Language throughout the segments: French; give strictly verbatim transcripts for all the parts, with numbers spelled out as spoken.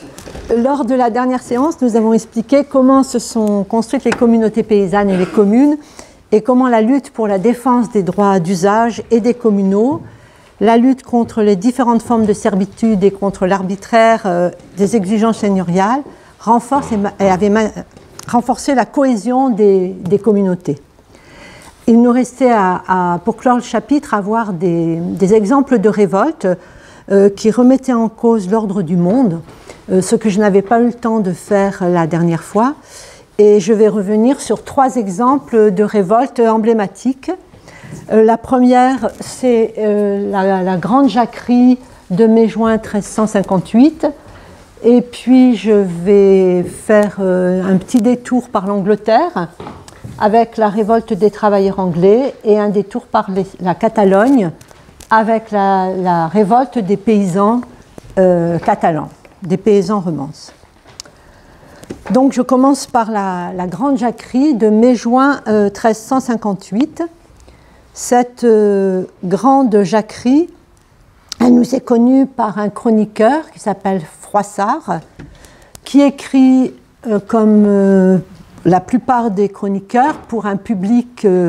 Lors de la dernière séance, nous avons expliqué comment se sont construites les communautés paysannes et les communes et comment la lutte pour la défense des droits d'usage et des communaux, la lutte contre les différentes formes de servitude et contre l'arbitraire euh, des exigences seigneuriales renforce et, et avait renforcé la cohésion des, des communautés. Il nous restait, à, à, pour clore le chapitre, à voir des, des exemples de révoltes euh, qui remettaient en cause l'ordre du monde, euh, ce que je n'avais pas eu le temps de faire la dernière fois. Et je vais revenir sur trois exemples de révoltes emblématiques. Euh, la première, c'est euh, la, la grande jacquerie de mai-juin treize cent cinquante-huit. Et puis, je vais faire euh, un petit détour par l'Angleterre, avec la révolte des travailleurs anglais, et un détour par les, la Catalogne, avec la, la révolte des paysans euh, catalans, des paysans romances. Donc je commence par la, la grande jacquerie de mai-juin euh, treize cent cinquante-huit. Cette euh, grande jacquerie, elle nous est connue par un chroniqueur qui s'appelle Froissart, qui écrit euh, comme euh, la plupart des chroniqueurs pour un public euh,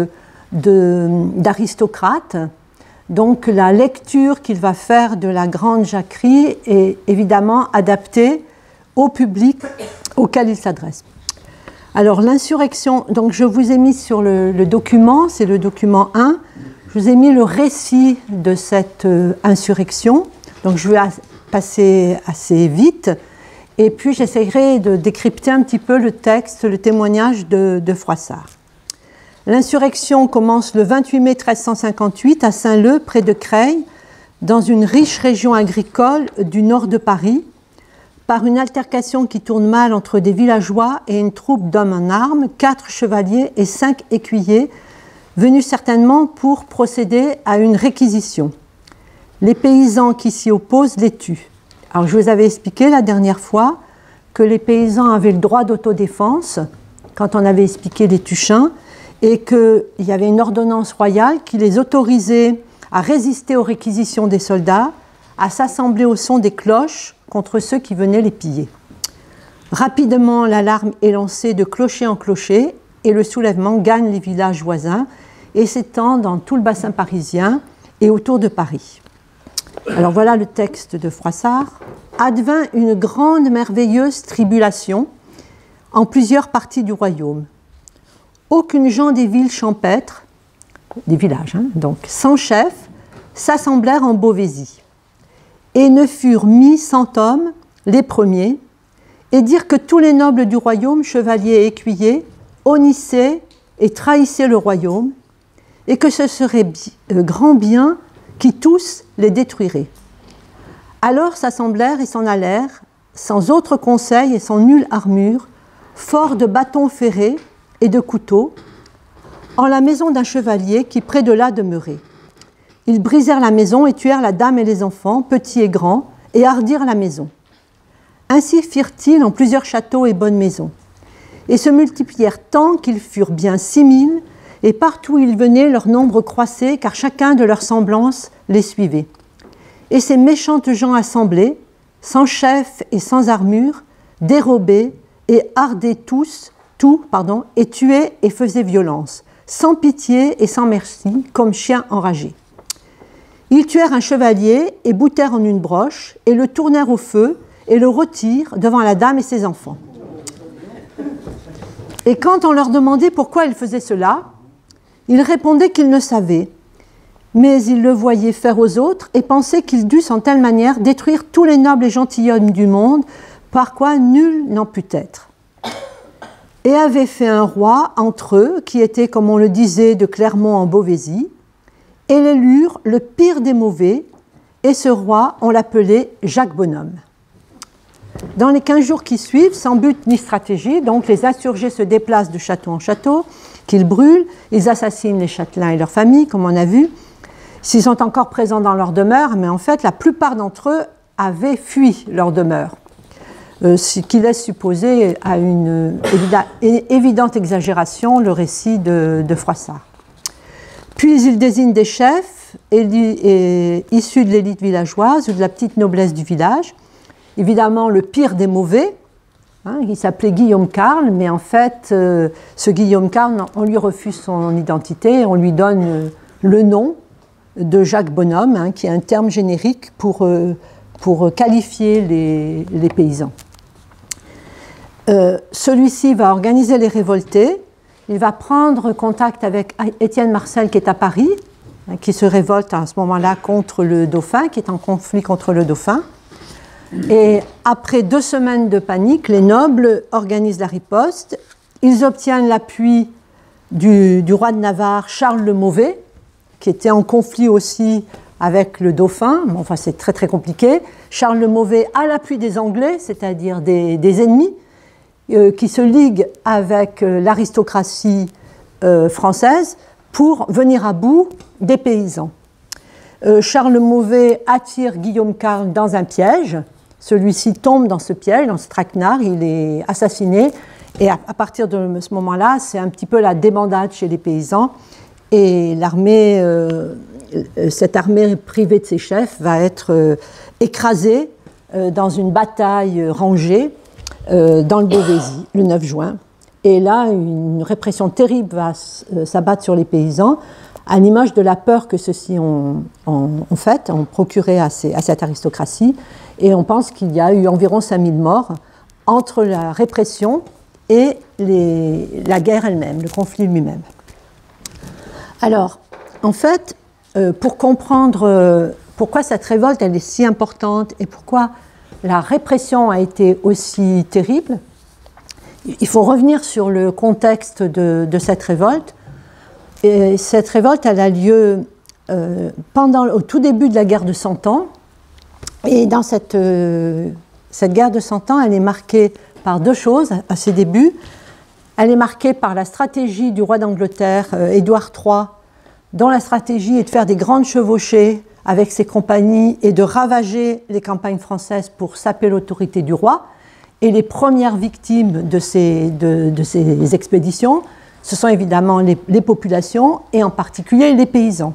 d'aristocrates. Donc la lecture qu'il va faire de la grande jacquerie est évidemment adaptée au public auquel il s'adresse. Alors l'insurrection, donc je vous ai mis sur le, le document, c'est le document un, je vous ai mis le récit de cette euh, insurrection, donc je vais passer assez vite, et puis j'essaierai de décrypter un petit peu le texte, le témoignage de, de Froissart. L'insurrection commence le vingt-huit mai treize cent cinquante-huit à Saint-Leu, près de Creil, dans une riche région agricole du nord de Paris, par une altercation qui tourne mal entre des villageois et une troupe d'hommes en armes, quatre chevaliers et cinq écuyers, venus certainement pour procéder à une réquisition. Les paysans qui s'y opposent les tuent. Alors je vous avais expliqué la dernière fois que les paysans avaient le droit d'autodéfense, quand on avait expliqué les Tuchins, et qu'il y avait une ordonnance royale qui les autorisait à résister aux réquisitions des soldats, à s'assembler au son des cloches contre ceux qui venaient les piller. Rapidement, l'alarme est lancée de clocher en clocher et le soulèvement gagne les villages voisins et s'étend dans tout le bassin parisien et autour de Paris. Alors voilà le texte de Froissart. Advint une grande merveilleuse tribulation en plusieurs parties du royaume. Aucune gens des villes champêtres, des villages, hein, donc sans chef, s'assemblèrent en Beauvaisis, et ne furent mis cent hommes, les premiers, et dirent que tous les nobles du royaume, chevaliers et écuyers, honnissaient et trahissaient le royaume, et que ce serait bi- euh, grand bien qui tous les détruiraient. Alors s'assemblèrent et s'en allèrent, sans autre conseil et sans nulle armure, forts de bâtons ferrés et de couteaux, en la maison d'un chevalier qui près de là demeurait. Ils brisèrent la maison et tuèrent la dame et les enfants, petits et grands, et hardirent la maison. Ainsi firent-ils en plusieurs châteaux et bonnes maisons, et se multiplièrent tant qu'ils furent bien six mille, et partout où ils venaient, leur nombre croissait, car chacun de leur semblance les suivait. Et ces méchantes gens assemblés, sans chef et sans armure, dérobaient et hardaient tous, tout, pardon, et tuaient et faisaient violence, sans pitié et sans merci, comme chiens enragés. Ils tuèrent un chevalier et boutèrent en une broche, et le tournèrent au feu, et le retirent devant la dame et ses enfants. Et quand on leur demandait pourquoi ils faisaient cela, ils répondaient qu'ils ne savaient, mais ils le voyaient faire aux autres et pensaient qu'ils dussent en telle manière détruire tous les nobles et gentilshommes du monde, par quoi nul n'en put être. Et avaient fait un roi entre eux, qui était, comme on le disait, de Clermont en Beauvaisis, et l'élurent le pire des mauvais, et ce roi, on l'appelait Jacques Bonhomme. Dans les quinze jours qui suivent, sans but ni stratégie, donc les insurgés se déplacent de château en château, qu'ils brûlent, ils assassinent les châtelains et leurs familles, comme on a vu. S'ils sont encore présents dans leur demeure, mais en fait, la plupart d'entre eux avaient fui leur demeure. Euh, ce qui laisse supposer à une évidente exagération le récit de, de Froissart. Puis il désigne des chefs et, et, issus de l'élite villageoise ou de la petite noblesse du village. évidemment le pire des mauvais. Hein, il s'appelait Guillaume Carle, mais en fait, euh, ce Guillaume Carle, on lui refuse son identité, on lui donne euh, le nom de Jacques Bonhomme, hein, qui est un terme générique pour, euh, pour qualifier les, les paysans. Euh, celui-ci va organiser les révoltés, il va prendre contact avec Étienne Marcel qui est à Paris, hein, qui se révolte à ce moment-là contre le dauphin, qui est en conflit contre le dauphin. Et après deux semaines de panique, les nobles organisent la riposte, ils obtiennent l'appui du, du roi de Navarre, Charles le Mauvais, qui était en conflit aussi avec le dauphin, enfin c'est très très compliqué. Charles le Mauvais a l'appui des Anglais, c'est-à-dire des, des ennemis, euh, qui se liguent avec euh, l'aristocratie euh, française pour venir à bout des paysans. Euh, Charles le Mauvais attire Guillaume Carle dans un piège, celui-ci tombe dans ce piège, dans ce traquenard, il est assassiné, et à, à partir de ce moment-là, c'est un petit peu la débandade chez les paysans, et l'armée, euh, cette armée privée de ses chefs va être euh, écrasée euh, dans une bataille rangée euh, dans le Beauvaisis, le neuf juin. Et là, une répression terrible va s'abattre sur les paysans, à l'image de la peur que ceux-ci ont, ont, ont faite, ont procuré à, ces, à cette aristocratie. Et on pense qu'il y a eu environ cinq mille morts entre la répression et les, la guerre elle-même, le conflit lui-même. Alors, en fait, euh, pour comprendre euh, pourquoi cette révolte elle est si importante et pourquoi la répression a été aussi terrible, il faut revenir sur le contexte de, de cette révolte. Et cette révolte, elle a lieu euh, pendant, au tout début de la guerre de Cent Ans. Et dans cette, euh, cette guerre de Cent Ans, elle est marquée par deux choses à ses débuts. Elle est marquée par la stratégie du roi d'Angleterre, euh, Édouard trois, dont la stratégie est de faire des grandes chevauchées avec ses compagnies et de ravager les campagnes françaises pour saper l'autorité du roi. Et les premières victimes de ces, de, de ces expéditions, ce sont évidemment les, les populations et en particulier les paysans.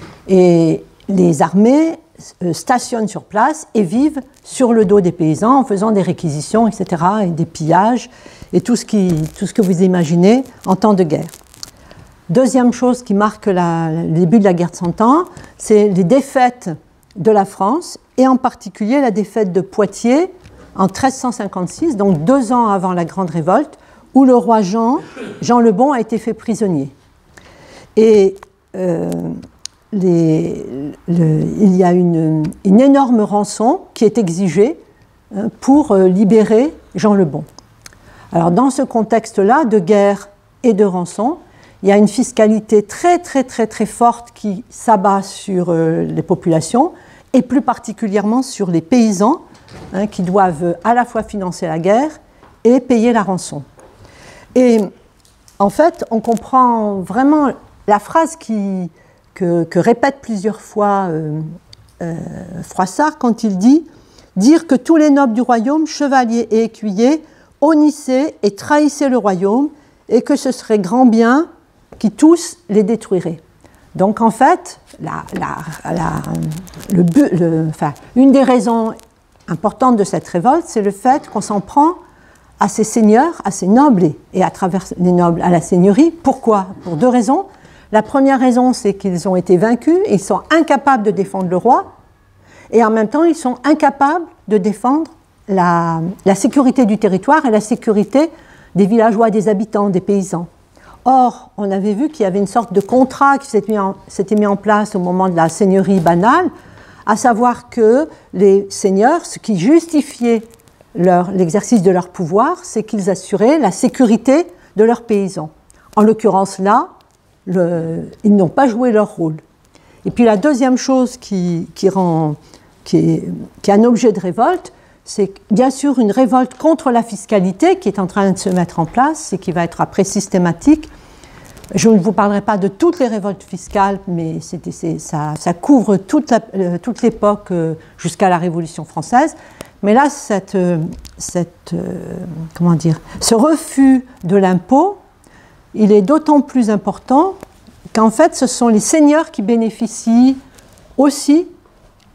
Et les armées stationnent sur place et vivent sur le dos des paysans en faisant des réquisitions, et cetera, et des pillages, et tout ce, qui, tout ce que vous imaginez en temps de guerre. Deuxième chose qui marque la, le début de la guerre de Cent Ans, c'est les défaites de la France, et en particulier la défaite de Poitiers en treize cent cinquante-six, donc deux ans avant la Grande Révolte, où le roi Jean, Jean le Bon, a été fait prisonnier. Et euh, les, le, il y a une, une énorme rançon qui est exigée hein, pour euh, libérer Jean le Bon. Alors dans ce contexte-là, de guerre et de rançon, il y a une fiscalité très très très très forte qui s'abat sur euh, les populations, et plus particulièrement sur les paysans, hein, qui doivent à la fois financer la guerre et payer la rançon. Et en fait, on comprend vraiment la phrase qui, que, que répète plusieurs fois euh, euh, Froissart quand il dit « Dire que tous les nobles du royaume, chevaliers et écuyers, honnissaient et trahissaient le royaume, et que ce serait grand bien qui tous les détruiraient. » Donc en fait, la, la, la, le, le, enfin, une des raisons importantes de cette révolte, c'est le fait qu'on s'en prend à ces seigneurs, à ces nobles, et, et à travers les nobles à la seigneurie. Pourquoi? Pour deux raisons. La première raison, c'est qu'ils ont été vaincus, et ils sont incapables de défendre le roi, et en même temps, ils sont incapables de défendre la, la sécurité du territoire et la sécurité des villageois, des habitants, des paysans. Or, on avait vu qu'il y avait une sorte de contrat qui s'était mis, mis en place au moment de la seigneurie banale, à savoir que les seigneurs, ce qui justifiait l'exercice de leur pouvoir, c'est qu'ils assuraient la sécurité de leurs paysans. En l'occurrence là, le, ils n'ont pas joué leur rôle. Et puis la deuxième chose qui, qui, rend, qui, est, qui est un objet de révolte, c'est bien sûr une révolte contre la fiscalité qui est en train de se mettre en place et qui va être après systématique. Je ne vous parlerai pas de toutes les révoltes fiscales, mais c'est, c'est, ça, ça couvre toute, la, euh, toute l'époque euh, jusqu'à la Révolution française. Mais là, cette, euh, cette, euh, comment dire, ce refus de l'impôt, il est d'autant plus important qu'en fait, ce sont les seigneurs qui bénéficient aussi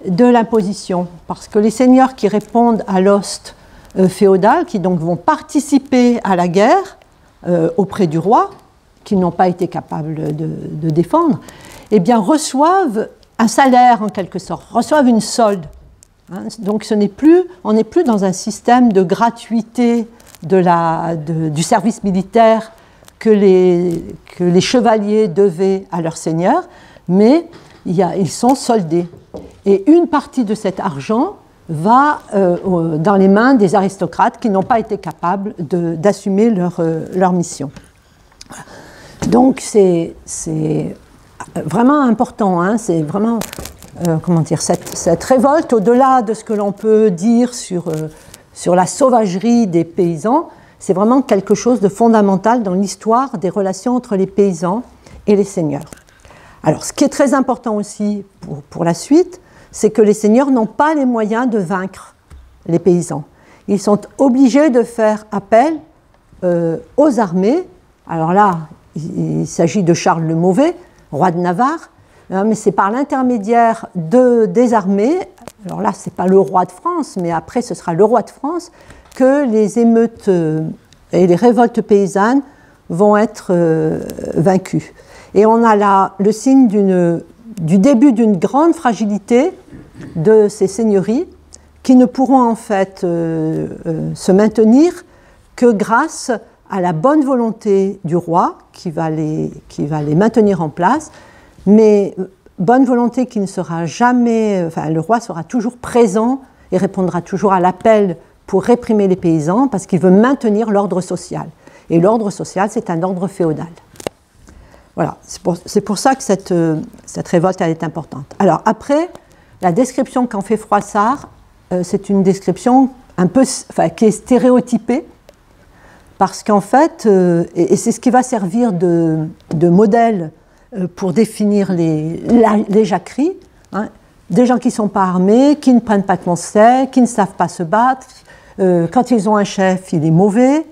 de l'imposition, parce que les seigneurs qui répondent à l'ost euh, féodal, qui donc vont participer à la guerre euh, auprès du roi, qu'ils n'ont pas été capables de, de défendre, eh bien reçoivent un salaire en quelque sorte, reçoivent une solde. Hein, donc ce n'est plus, on n'est plus dans un système de gratuité de la, de, du service militaire que les, que les chevaliers devaient à leur seigneur, mais il y a, ils sont soldés. Et une partie de cet argent va euh, dans les mains des aristocrates qui n'ont pas été capables de, d'assumer leur, euh, leur mission. Donc c'est vraiment important, hein, c'est vraiment, euh, comment dire, cette, cette révolte, au-delà de ce que l'on peut dire sur, euh, sur la sauvagerie des paysans, c'est vraiment quelque chose de fondamental dans l'histoire des relations entre les paysans et les seigneurs. Alors, ce qui est très important aussi pour, pour la suite, c'est que les seigneurs n'ont pas les moyens de vaincre les paysans. Ils sont obligés de faire appel euh, aux armées. Alors là, il, il s'agit de Charles le Mauvais, roi de Navarre, hein, mais c'est par l'intermédiaire de, des armées, alors là, ce n'est pas le roi de France, mais après, ce sera le roi de France, que les émeutes euh, et les révoltes paysannes vont être euh, vaincues. Et on a là le signe d'une, du début d'une grande fragilité de ces seigneuries qui ne pourront en fait euh, euh, se maintenir que grâce à la bonne volonté du roi qui va les, qui va les maintenir en place, mais bonne volonté qui ne sera jamais, enfin le roi sera toujours présent et répondra toujours à l'appel pour réprimer les paysans parce qu'il veut maintenir l'ordre social. Et l'ordre social, c'est un ordre féodal. Voilà, c'est pour, c'est pour ça que cette, euh, cette révolte elle est importante. Alors après, la description qu'en fait Froissart, euh, c'est une description un peu, enfin, qui est stéréotypée, parce qu'en fait, euh, et, et c'est ce qui va servir de, de modèle euh, pour définir les, la, les jacqueries, hein, des gens qui ne sont pas armés, qui ne prennent pas de conseils, qui ne savent pas se battre, euh, quand ils ont un chef, il est mauvais,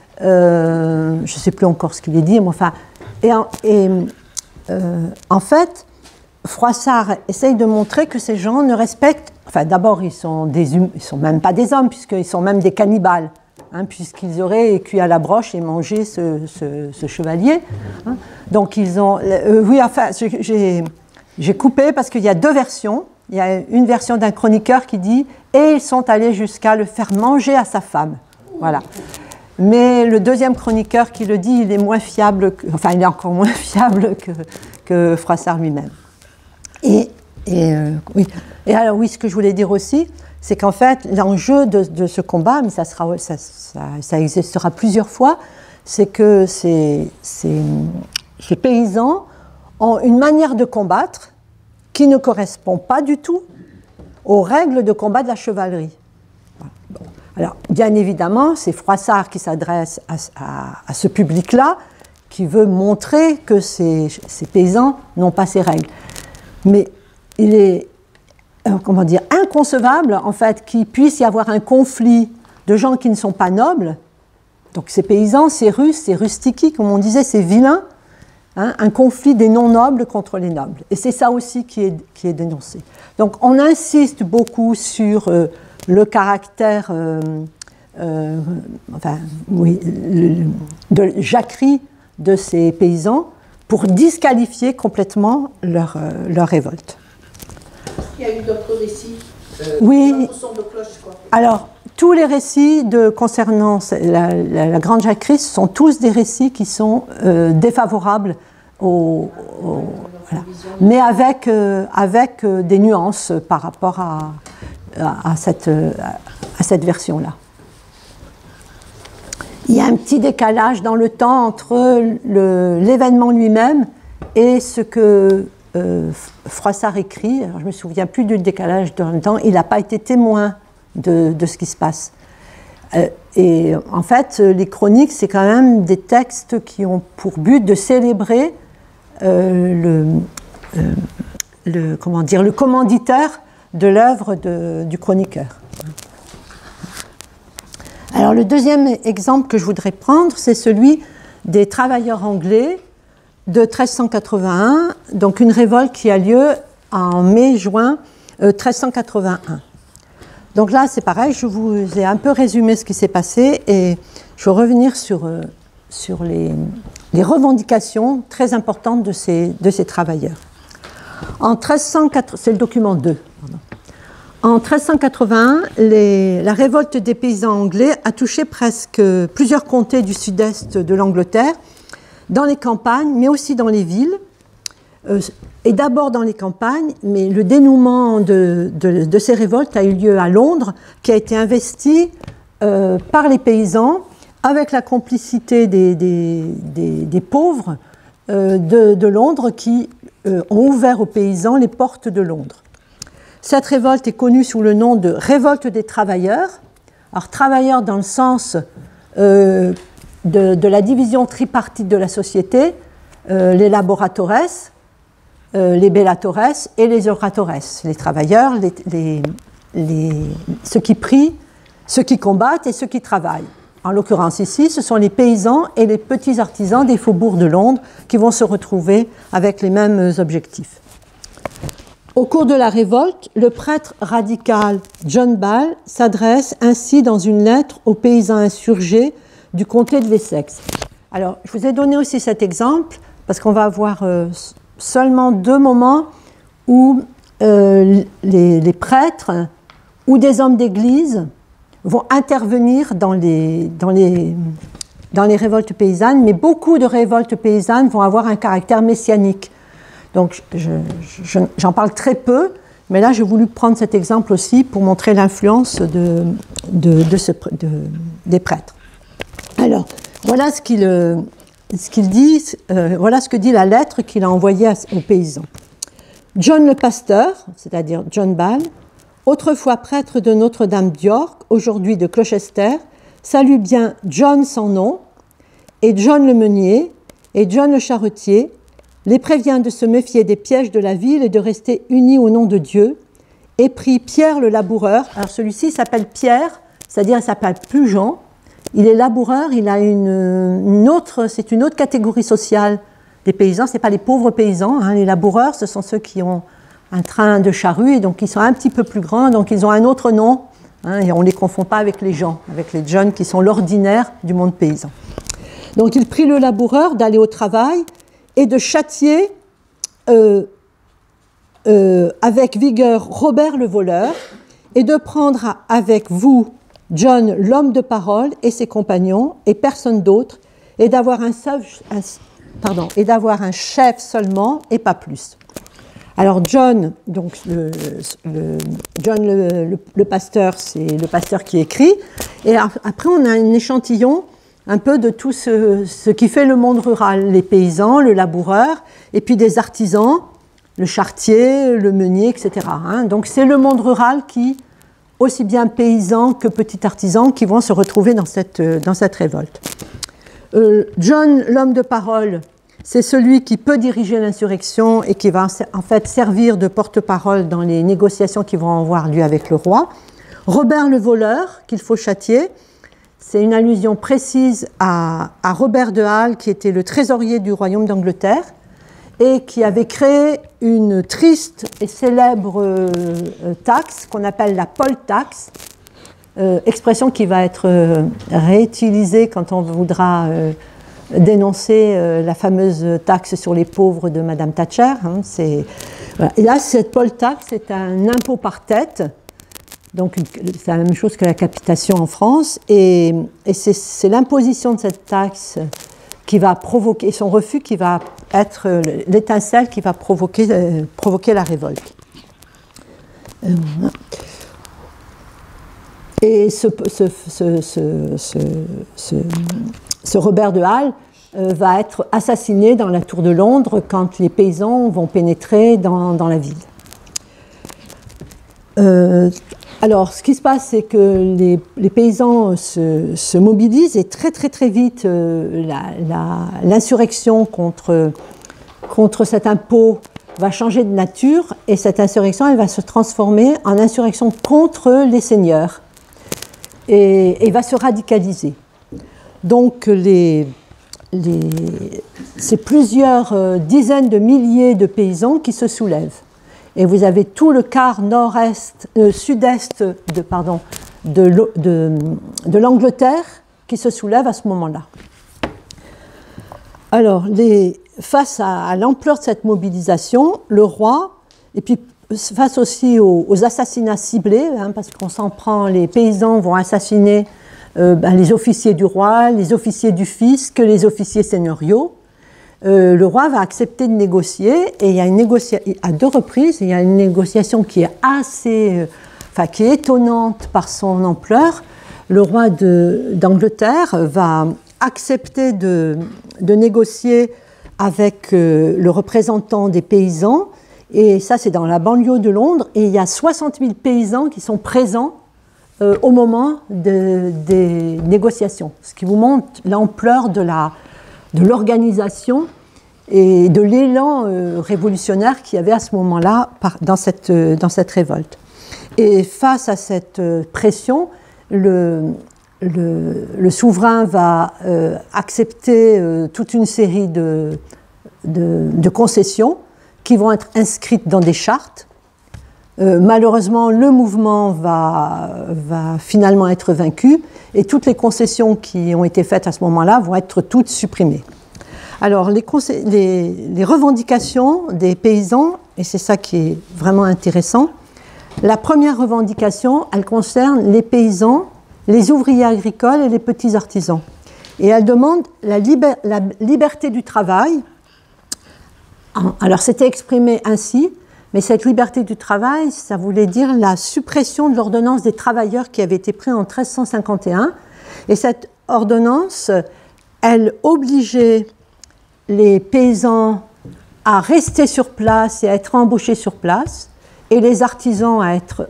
euh, je ne sais plus encore ce qu'il est dit, mais enfin... Et, en, et euh, en fait, Froissart essaye de montrer que ces gens ne respectent... Enfin, d'abord, ils sont des hum, ils sont même pas des hommes, puisqu'ils sont même des cannibales, hein, puisqu'ils auraient cuit à la broche et mangé ce, ce, ce chevalier. Hein. Donc, ils ont... Euh, oui, enfin, j'ai, j'ai coupé parce qu'il y a deux versions. Il y a une version d'un chroniqueur qui dit « Et ils sont allés jusqu'à le faire manger à sa femme. » Voilà. Mais le deuxième chroniqueur qui le dit, il est moins fiable, que, enfin il est encore moins fiable que, que Froissart lui-même. Et, et, euh, oui. et alors oui, ce que je voulais dire aussi, c'est qu'en fait, l'enjeu de, de ce combat, mais ça, sera, ça, ça, ça existera plusieurs fois, c'est que ces, ces, ces paysans ont une manière de combattre qui ne correspond pas du tout aux règles de combat de la chevalerie. Bon. Alors, bien évidemment, c'est Froissart qui s'adresse à, à, à ce public-là, qui veut montrer que ces, ces paysans n'ont pas ces règles. Mais il est, euh, comment dire, inconcevable, en fait, qu'il puisse y avoir un conflit de gens qui ne sont pas nobles. Donc, ces paysans, ces Russes, ces rustiki, comme on disait, ces vilains, hein, un conflit des non-nobles contre les nobles. Et c'est ça aussi qui est, qui est dénoncé. Donc, on insiste beaucoup sur... Euh, le caractère euh, euh, enfin, oui, le, de jacquerie de ces paysans pour disqualifier complètement leur, euh, leur révolte. Il y a eu d'autres récits euh, oui. son de cloche, quoi. Alors, tous les récits de, concernant la, la, la grande jacquerie sont tous des récits qui sont euh, défavorables au, au, voilà. Mais avec, euh, avec euh, des nuances par rapport à... À cette, à cette version-là. Il y a un petit décalage dans le temps entre le, l'événement lui-même et ce que euh, Froissart écrit. Alors, je ne me souviens plus du décalage dans le temps. Il n'a pas été témoin de, de ce qui se passe. Euh, et en fait, les chroniques, c'est quand même des textes qui ont pour but de célébrer euh, le, euh, le, comment dire, le commanditaire de l'œuvre du chroniqueur. Alors le deuxième exemple que je voudrais prendre, c'est celui des travailleurs anglais de treize cent quatre-vingt-un, donc une révolte qui a lieu en mai-juin euh, treize cent quatre-vingt-un. Donc là, c'est pareil, je vous ai un peu résumé ce qui s'est passé et je vais revenir sur, euh, sur les, les revendications très importantes de ces, de ces travailleurs. En treize cent quatre, c'est le document deux. Pardon. En treize cent quatre-vingt-un, les, la révolte des paysans anglais a touché presque plusieurs comtés du sud-est de l'Angleterre, dans les campagnes, mais aussi dans les villes. Euh, et d'abord dans les campagnes, mais le dénouement de, de, de ces révoltes a eu lieu à Londres, qui a été investi euh, par les paysans, avec la complicité des, des, des, des pauvres euh, de, de Londres, qui euh, ont ouvert aux paysans les portes de Londres. Cette révolte est connue sous le nom de révolte des travailleurs. Alors, travailleurs dans le sens euh, de, de la division tripartite de la société, euh, les laboratores, euh, les bellatores et les oratores. Les travailleurs, les, les, les, ceux qui prient, ceux qui combattent et ceux qui travaillent. En l'occurrence ici, ce sont les paysans et les petits artisans des faubourgs de Londres qui vont se retrouver avec les mêmes objectifs. Au cours de la révolte, le prêtre radical John Ball s'adresse ainsi dans une lettre aux paysans insurgés du comté de l'Essex. Alors, je vous ai donné aussi cet exemple parce qu'on va avoir euh, seulement deux moments où euh, les, les prêtres ou des hommes d'église vont intervenir dans les, dans, les, dans les révoltes paysannes, mais beaucoup de révoltes paysannes vont avoir un caractère messianique. Donc, je, je, j'en parle très peu, mais là, j'ai voulu prendre cet exemple aussi pour montrer l'influence de, de, de ce, de, des prêtres. Alors, voilà ce qu'il, ce qu'il dit, euh, voilà ce que dit la lettre qu'il a envoyée aux paysans. John le pasteur, c'est-à-dire John Ball, autrefois prêtre de Notre-Dame d'York, aujourd'hui de Clochester, salue bien John sans nom, et John le meunier, et John le charretier, les prévient de se méfier des pièges de la ville et de rester unis au nom de Dieu, et prie Pierre le laboureur. Alors celui-ci s'appelle Pierre, c'est-à-dire il s'appelle plus Jean. Il est laboureur, il a une, une autre, c'est une autre catégorie sociale des paysans. Ce n'est pas les pauvres paysans, hein. Les laboureurs, ce sont ceux qui ont un train de charrue, et donc ils sont un petit peu plus grands, donc ils ont un autre nom, hein, et on ne les confond pas avec les gens, avec les jeunes qui sont l'ordinaire du monde paysan. Donc il prie le laboureur d'aller au travail et de châtier euh, euh, avec vigueur Robert le voleur, et de prendre avec vous John l'homme de parole et ses compagnons, et personne d'autre, et d'avoir un, un, pardon, et d'avoir un chef seulement, et pas plus. Alors John, donc le, le, John le, le, le pasteur, c'est le pasteur qui écrit, et après on a un échantillon un peu de tout ce, ce qui fait le monde rural, les paysans, le laboureur, et puis des artisans, le charretier, le meunier, et cetera. Hein. Donc c'est le monde rural qui, aussi bien paysans que petits artisans, qui vont se retrouver dans cette, dans cette révolte. Euh, John, l'homme de parole, c'est celui qui peut diriger l'insurrection et qui va en fait servir de porte-parole dans les négociations qui vont avoir lieu avec le roi. Robert le voleur, qu'il faut châtier, c'est une allusion précise à, à Robert de Hall, qui était le trésorier du royaume d'Angleterre et qui avait créé une triste et célèbre euh, taxe qu'on appelle la poll tax, euh, expression qui va être euh, réutilisée quand on voudra euh, dénoncer euh, la fameuse taxe sur les pauvres de Madame Thatcher. Hein, c'est, voilà. Et là, cette poll tax, c'est un impôt par tête. Donc, c'est la même chose que la capitation en France, et, et c'est, c'est l'imposition de cette taxe qui va provoquer, son refus qui va être l'étincelle qui va provoquer, euh, provoquer la révolte. Euh, voilà. Et ce, ce, ce, ce, ce, ce, ce Robert de Hall euh, va être assassiné dans la tour de Londres quand les paysans vont pénétrer dans, dans la ville. Euh, Alors, ce qui se passe, c'est que les, les paysans se, se mobilisent et très très très vite, euh, la, la, l'insurrection contre, contre cet impôt va changer de nature, et cette insurrection, elle va se transformer en insurrection contre les seigneurs et, et va se radicaliser. Donc, les, les, c'est plusieurs euh, dizaines de milliers de paysans qui se soulèvent. et vous avez tout le quart nord-est, euh, sud-est de, pardon, de, de, de l'Angleterre qui se soulève à ce moment-là. Alors, les, face à, à l'ampleur de cette mobilisation, le roi, et puis face aussi aux, aux assassinats ciblés, hein, parce qu'on s'en prend, les paysans vont assassiner euh, ben, les officiers du roi, les officiers du fisc, les officiers seigneuriaux. Euh, le roi va accepter de négocier, et il y a une négociation, à deux reprises, il y a une négociation qui est assez, euh, enfin qui est étonnante par son ampleur. Le roi de, d'Angleterre va accepter de, de négocier avec euh, le représentant des paysans, et ça c'est dans la banlieue de Londres, et il y a soixante mille paysans qui sont présents euh, au moment de, des négociations, ce qui vous montre l'ampleur de la de l'organisation et de l'élan euh, révolutionnaire qu'il y avait à ce moment-là dans cette, euh, dans cette révolte. Et face à cette euh, pression, le, le, le souverain va euh, accepter euh, toute une série de, de, de concessions qui vont être inscrites dans des chartes. Euh, malheureusement, le mouvement va, va finalement être vaincu et toutes les concessions qui ont été faites à ce moment-là vont être toutes supprimées. Alors, les, les, les revendications des paysans, et c'est ça qui est vraiment intéressant, la première revendication, elle concerne les paysans, les ouvriers agricoles et les petits artisans. Et elle demande la, liber, la liberté du travail. Alors, c'était exprimé ainsi, mais cette liberté du travail, ça voulait dire la suppression de l'ordonnance des travailleurs qui avait été prise en treize cent cinquante et un. Et cette ordonnance, elle obligeait les paysans à rester sur place et à être embauchés sur place, et les artisans à être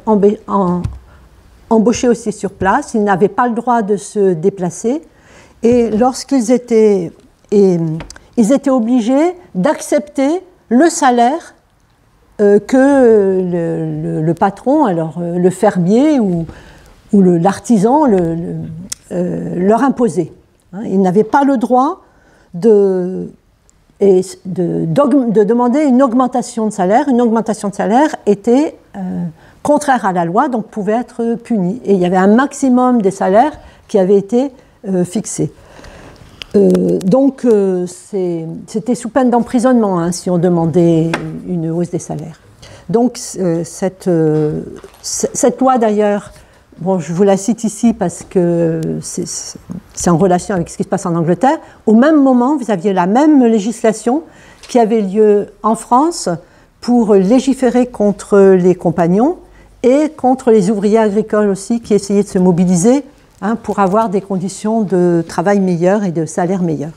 embauchés aussi sur place. Ils n'avaient pas le droit de se déplacer, et lorsqu'ils étaient, et, ils étaient obligés d'accepter le salaire Euh, que le, le, le patron, alors euh, le fermier ou, ou le, l'artisan le, le, euh, leur imposait. Hein, ils n'avaient pas le droit de, et de, de demander une augmentation de salaire. Une augmentation de salaire était euh, contraire à la loi, donc pouvait être punie. Et il y avait un maximum des salaires qui avait été euh, fixé. Euh, donc, euh, c'est, c'était sous peine d'emprisonnement hein, si on demandait une hausse des salaires. Donc, euh, cette, euh, cette loi d'ailleurs, bon, je vous la cite ici parce que c'est, c'est en relation avec ce qui se passe en Angleterre. Au même moment, vous aviez la même législation qui avait lieu en France pour légiférer contre les compagnons et contre les ouvriers agricoles aussi qui essayaient de se mobiliser Hein, pour avoir des conditions de travail meilleures et de salaire meilleurs.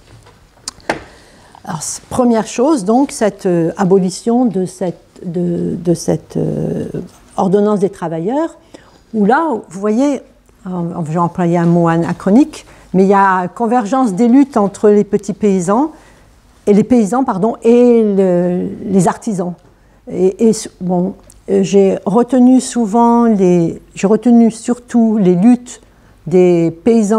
Alors, première chose, donc, cette euh, abolition de cette, de, de cette euh, ordonnance des travailleurs, où là, vous voyez, je vais employer un mot anachronique, mais il y a convergence des luttes entre les petits paysans, et les paysans, pardon, et le, les artisans. Et, et bon, j'ai retenu souvent les, j'ai retenu surtout les luttes des paysans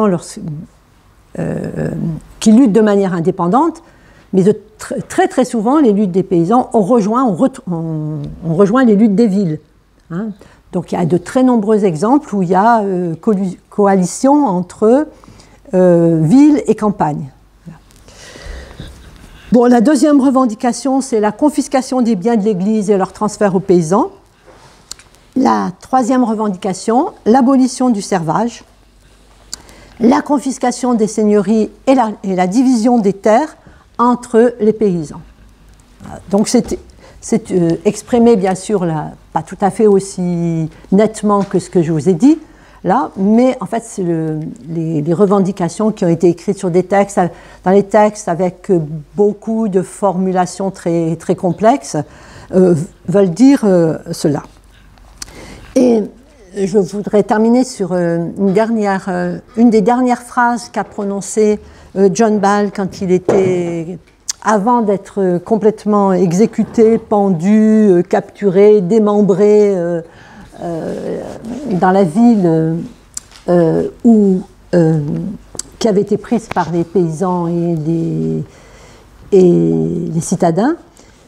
euh, qui luttent de manière indépendante, mais de tr- très très souvent, les luttes des paysans ont rejoint, ont ret- ont, ont rejoint les luttes des villes. Hein. Donc il y a de très nombreux exemples où il y a euh, co- coalition entre euh, ville et campagne. Bon, la deuxième revendication, c'est la confiscation des biens de l'Église et leur transfert aux paysans. La troisième revendication, l'abolition du servage. La confiscation des seigneuries et la, et la division des terres entre les paysans. Donc c'est, c'est euh, exprimé bien sûr là, pas tout à fait aussi nettement que ce que je vous ai dit là, mais en fait c'est le, les, les revendications qui ont été écrites sur des textes, dans les textes avec beaucoup de formulations très, très complexes, euh, veulent dire euh, cela. Et je voudrais terminer sur une, dernière, une des dernières phrases qu'a prononcées John Ball quand il était, avant d'être complètement exécuté, pendu, capturé, démembré euh, euh, dans la ville euh, où, euh, qui avait été prise par les paysans et les, et les citadins.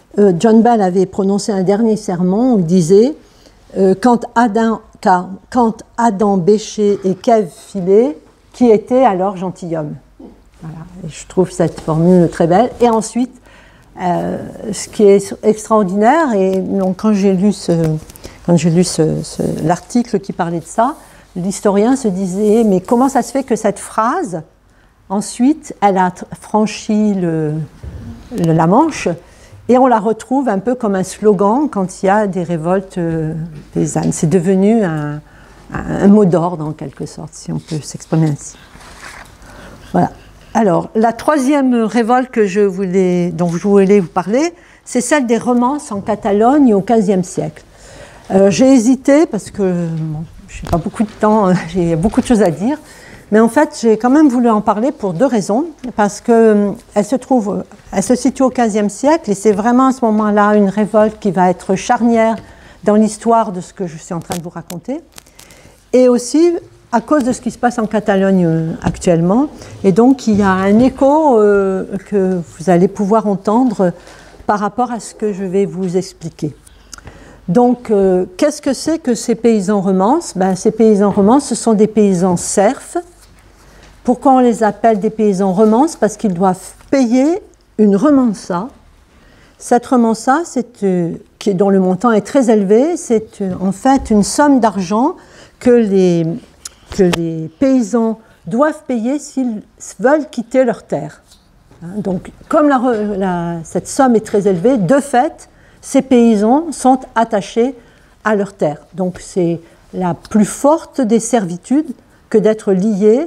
euh, John Bell avait prononcé un dernier sermon où il disait euh, quand, Adam, quand, quand Adam péchait et qu'Ève filait, qui était alors gentilhomme. Voilà. Et je trouve cette formule très belle. Et ensuite, euh, ce qui est extraordinaire, et donc, quand j'ai lu, ce, quand j'ai lu ce, ce, l'article qui parlait de ça, l'historien se disait, mais comment ça se fait que cette phrase, ensuite, elle a franchi le, le, la Manche, et on la retrouve un peu comme un slogan quand il y a des révoltes euh, paysannes. C'est devenu un, un, un mot d'ordre, en quelque sorte, si on peut s'exprimer ainsi. Voilà. Alors, la troisième révolte que je voulais, dont je voulais vous parler, c'est celle des romances en Catalogne au quinzième siècle. Euh, j'ai hésité parce que bon, je n'ai pas beaucoup de temps, j'ai beaucoup de choses à dire, mais en fait, j'ai quand même voulu en parler pour deux raisons. Parce qu'elle se trouve, elle se situe au quinzième siècle et c'est vraiment à ce moment-là une révolte qui va être charnière dans l'histoire de ce que je suis en train de vous raconter. Et aussi à cause de ce qui se passe en Catalogne euh, actuellement. Et donc, il y a un écho euh, que vous allez pouvoir entendre par rapport à ce que je vais vous expliquer. Donc, euh, qu'est-ce que c'est que ces paysans romances? Ben, ces paysans romances, ce sont des paysans serfs. Pourquoi on les appelle des paysans romances? Parce qu'ils doivent payer une remansa. Cette remansa, c'est, euh, qui, dont le montant est très élevé, c'est euh, en fait une somme d'argent que les, que les paysans doivent payer s'ils veulent quitter leur terre. Donc, comme la, la, cette somme est très élevée, de fait, ces paysans sont attachés à leur terre. Donc, c'est la plus forte des servitudes que d'être lié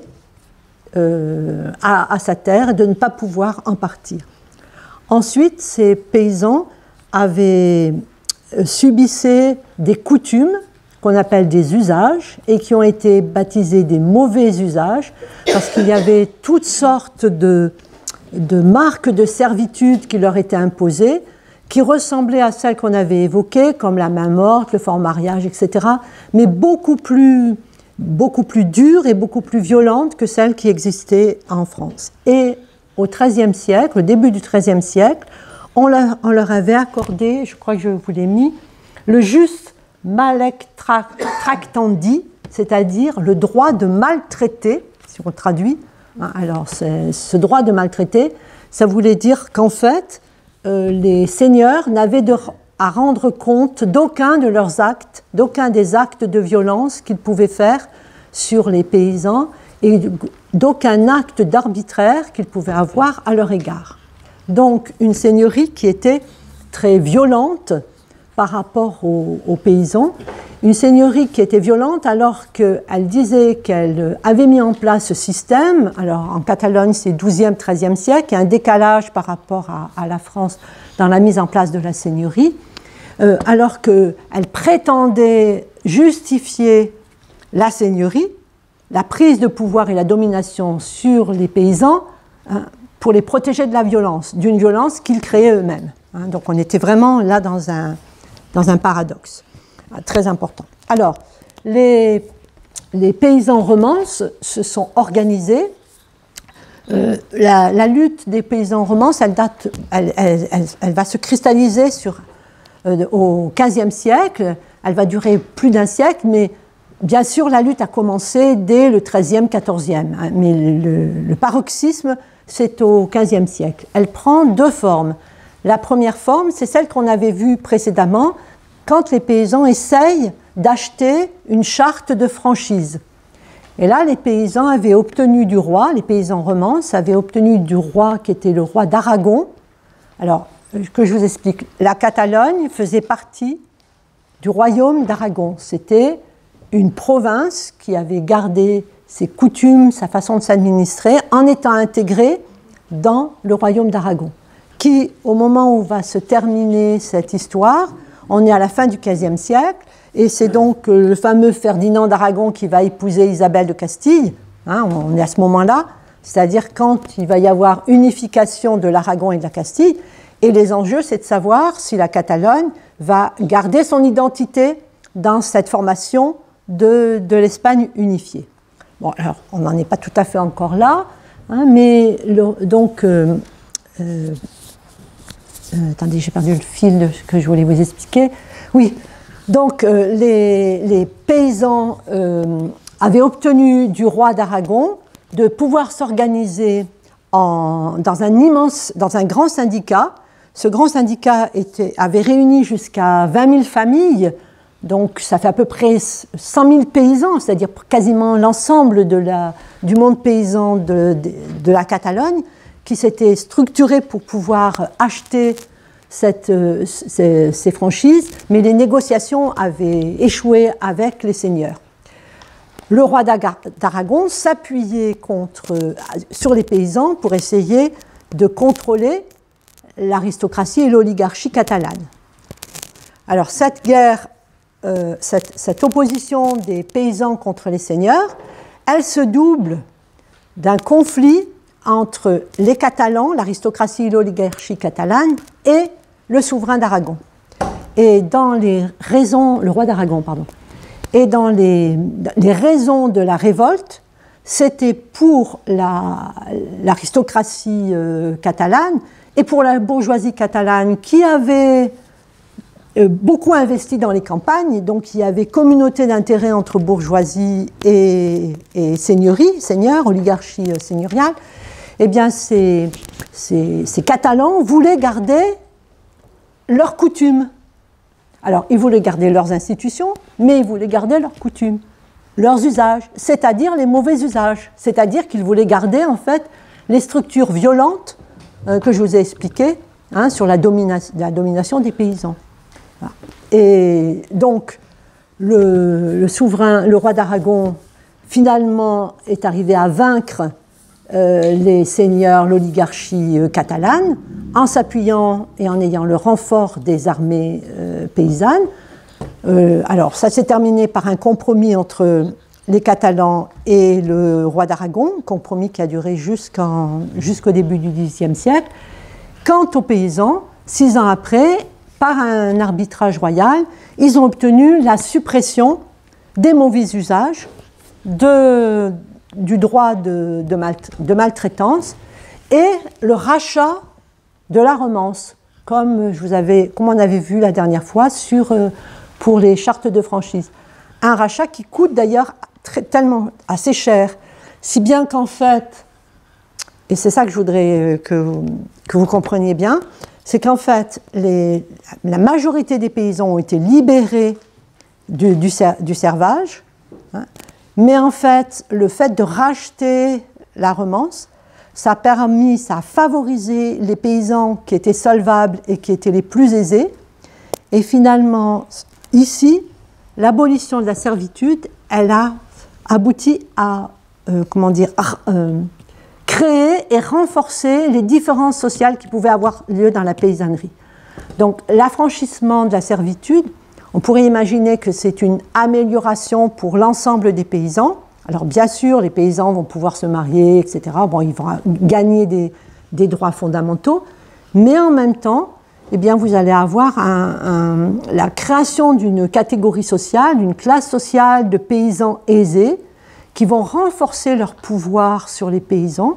euh, à, à sa terre et de ne pas pouvoir en partir. Ensuite, ces paysans avaient euh, subissé des coutumes qu'on appelle des usages et qui ont été baptisés des mauvais usages parce qu'il y avait toutes sortes de, de marques de servitude qui leur étaient imposées, qui ressemblaient à celles qu'on avait évoquées, comme la main morte, le fort mariage, et cetera, mais beaucoup plus, beaucoup plus dures et beaucoup plus violentes que celles qui existaient en France. Et au treizième siècle, au début du treizième siècle, on leur, on leur avait accordé, je crois que je vous l'ai mis, le juste malec tractandi, c'est-à-dire le droit de maltraiter, si on traduit. Alors, ce droit de maltraiter, ça voulait dire qu'en fait, euh, les seigneurs n'avaient de, à rendre compte d'aucun de leurs actes, d'aucun des actes de violence qu'ils pouvaient faire sur les paysans et d'aucun acte d'arbitraire qu'ils pouvaient avoir à leur égard. Donc, une seigneurie qui était très violente par rapport aux, aux paysans, une seigneurie qui était violente alors qu'elle disait qu'elle avait mis en place ce système. Alors en Catalogne, c'est douzième, treizième siècle, il y a un décalage par rapport à, à la France dans la mise en place de la seigneurie, euh, alors qu'elle prétendait justifier la seigneurie, la prise de pouvoir et la domination sur les paysans, hein, pour les protéger de la violence, d'une violence qu'ils créaient eux-mêmes. Hein. Donc on était vraiment là dans un dans un paradoxe très important. Alors, les, les paysans romances se sont organisés. Euh, la, la lutte des paysans romances, elle, date, elle, elle, elle, elle va se cristalliser sur, euh, au quinzième siècle. Elle va durer plus d'un siècle, mais bien sûr, la lutte a commencé dès le treizième, quatorzième. Hein, mais le, le paroxysme, c'est au quinzième siècle. Elle prend deux formes. La première forme, c'est celle qu'on avait vue précédemment, quand les paysans essayent d'acheter une charte de franchise. Et là, les paysans avaient obtenu du roi, les paysans romances avaient obtenu du roi qui était le roi d'Aragon. Alors, que je vous explique, la Catalogne faisait partie du royaume d'Aragon. C'était une province qui avait gardé ses coutumes, sa façon de s'administrer, en étant intégrée dans le royaume d'Aragon, qui, au moment où va se terminer cette histoire, on est à la fin du quinzième siècle, et c'est donc le fameux Ferdinand d'Aragon qui va épouser Isabelle de Castille, hein, on est à ce moment-là, c'est-à-dire quand il va y avoir unification de l'Aragon et de la Castille, et les enjeux, c'est de savoir si la Catalogne va garder son identité dans cette formation de, de l'Espagne unifiée. Bon, alors, on n'en est pas tout à fait encore là, hein, mais le, donc... Euh, euh, euh, attendez, j'ai perdu le fil de ce que je voulais vous expliquer. Oui, donc euh, les, les paysans euh, avaient obtenu du roi d'Aragon de pouvoir s'organiser en, dans un immense, dans un grand syndicat. Ce grand syndicat était, avait réuni jusqu'à vingt mille familles, donc ça fait à peu près cent mille paysans, c'est-à-dire quasiment l'ensemble de la, du monde paysan de, de, de la Catalogne, qui s'était structuré pour pouvoir acheter cette, ces, ces franchises, mais les négociations avaient échoué avec les seigneurs. Le roi d'Aragon s'appuyait contre, sur les paysans pour essayer de contrôler l'aristocratie et l'oligarchie catalane. Alors cette guerre, euh, cette, cette opposition des paysans contre les seigneurs, elle se double d'un conflit entre les Catalans, l'aristocratie et l'oligarchie catalane, et le souverain d'Aragon. Et dans les raisons, le roi d'Aragon, pardon, et dans les, les raisons de la révolte, c'était pour la, l'aristocratie euh, catalane et pour la bourgeoisie catalane qui avait euh, beaucoup investi dans les campagnes, donc il y avait communauté d'intérêt entre bourgeoisie et, et seigneurie, seigneur, oligarchie euh, seigneuriale. Eh bien, ces, ces, ces Catalans voulaient garder leurs coutumes. Alors, ils voulaient garder leurs institutions, mais ils voulaient garder leurs coutumes, leurs usages, c'est-à-dire les mauvais usages. C'est-à-dire qu'ils voulaient garder, en fait, les structures violentes euh, que je vous ai expliquées hein, sur la, domina la domination des paysans. Voilà. Et donc, le, le souverain, le roi d'Aragon, finalement, est arrivé à vaincre Euh, les seigneurs, l'oligarchie euh, catalane, en s'appuyant et en ayant le renfort des armées euh, paysannes. Euh, alors, ça s'est terminé par un compromis entre les Catalans et le roi d'Aragon, compromis qui a duré jusqu'en, jusqu'au début du dix-huitième siècle. Quant aux paysans, six ans après, par un arbitrage royal, ils ont obtenu la suppression des mauvais usages de du droit de, de, mal, de maltraitance et le rachat de la remance, comme, je vous avais, comme on avait vu la dernière fois sur, euh, pour les chartes de franchise. Un rachat qui coûte d'ailleurs tellement assez cher, si bien qu'en fait, et c'est ça que je voudrais que vous, que vous compreniez bien, c'est qu'en fait, les, la majorité des paysans ont été libérés du, du, du servage, hein, mais en fait, le fait de racheter la remance, ça a permis, ça a favorisé les paysans qui étaient solvables et qui étaient les plus aisés. Et finalement, ici, l'abolition de la servitude, elle a abouti à, euh, comment dire, à, euh, créer et renforcer les différences sociales qui pouvaient avoir lieu dans la paysannerie. Donc, l'affranchissement de la servitude, on pourrait imaginer que c'est une amélioration pour l'ensemble des paysans. Alors bien sûr, les paysans vont pouvoir se marier, et cetera. Bon, ils vont gagner des, des droits fondamentaux, mais en même temps, eh bien, vous allez avoir un, un, la création d'une catégorie sociale, d'une classe sociale de paysans aisés qui vont renforcer leur pouvoir sur les paysans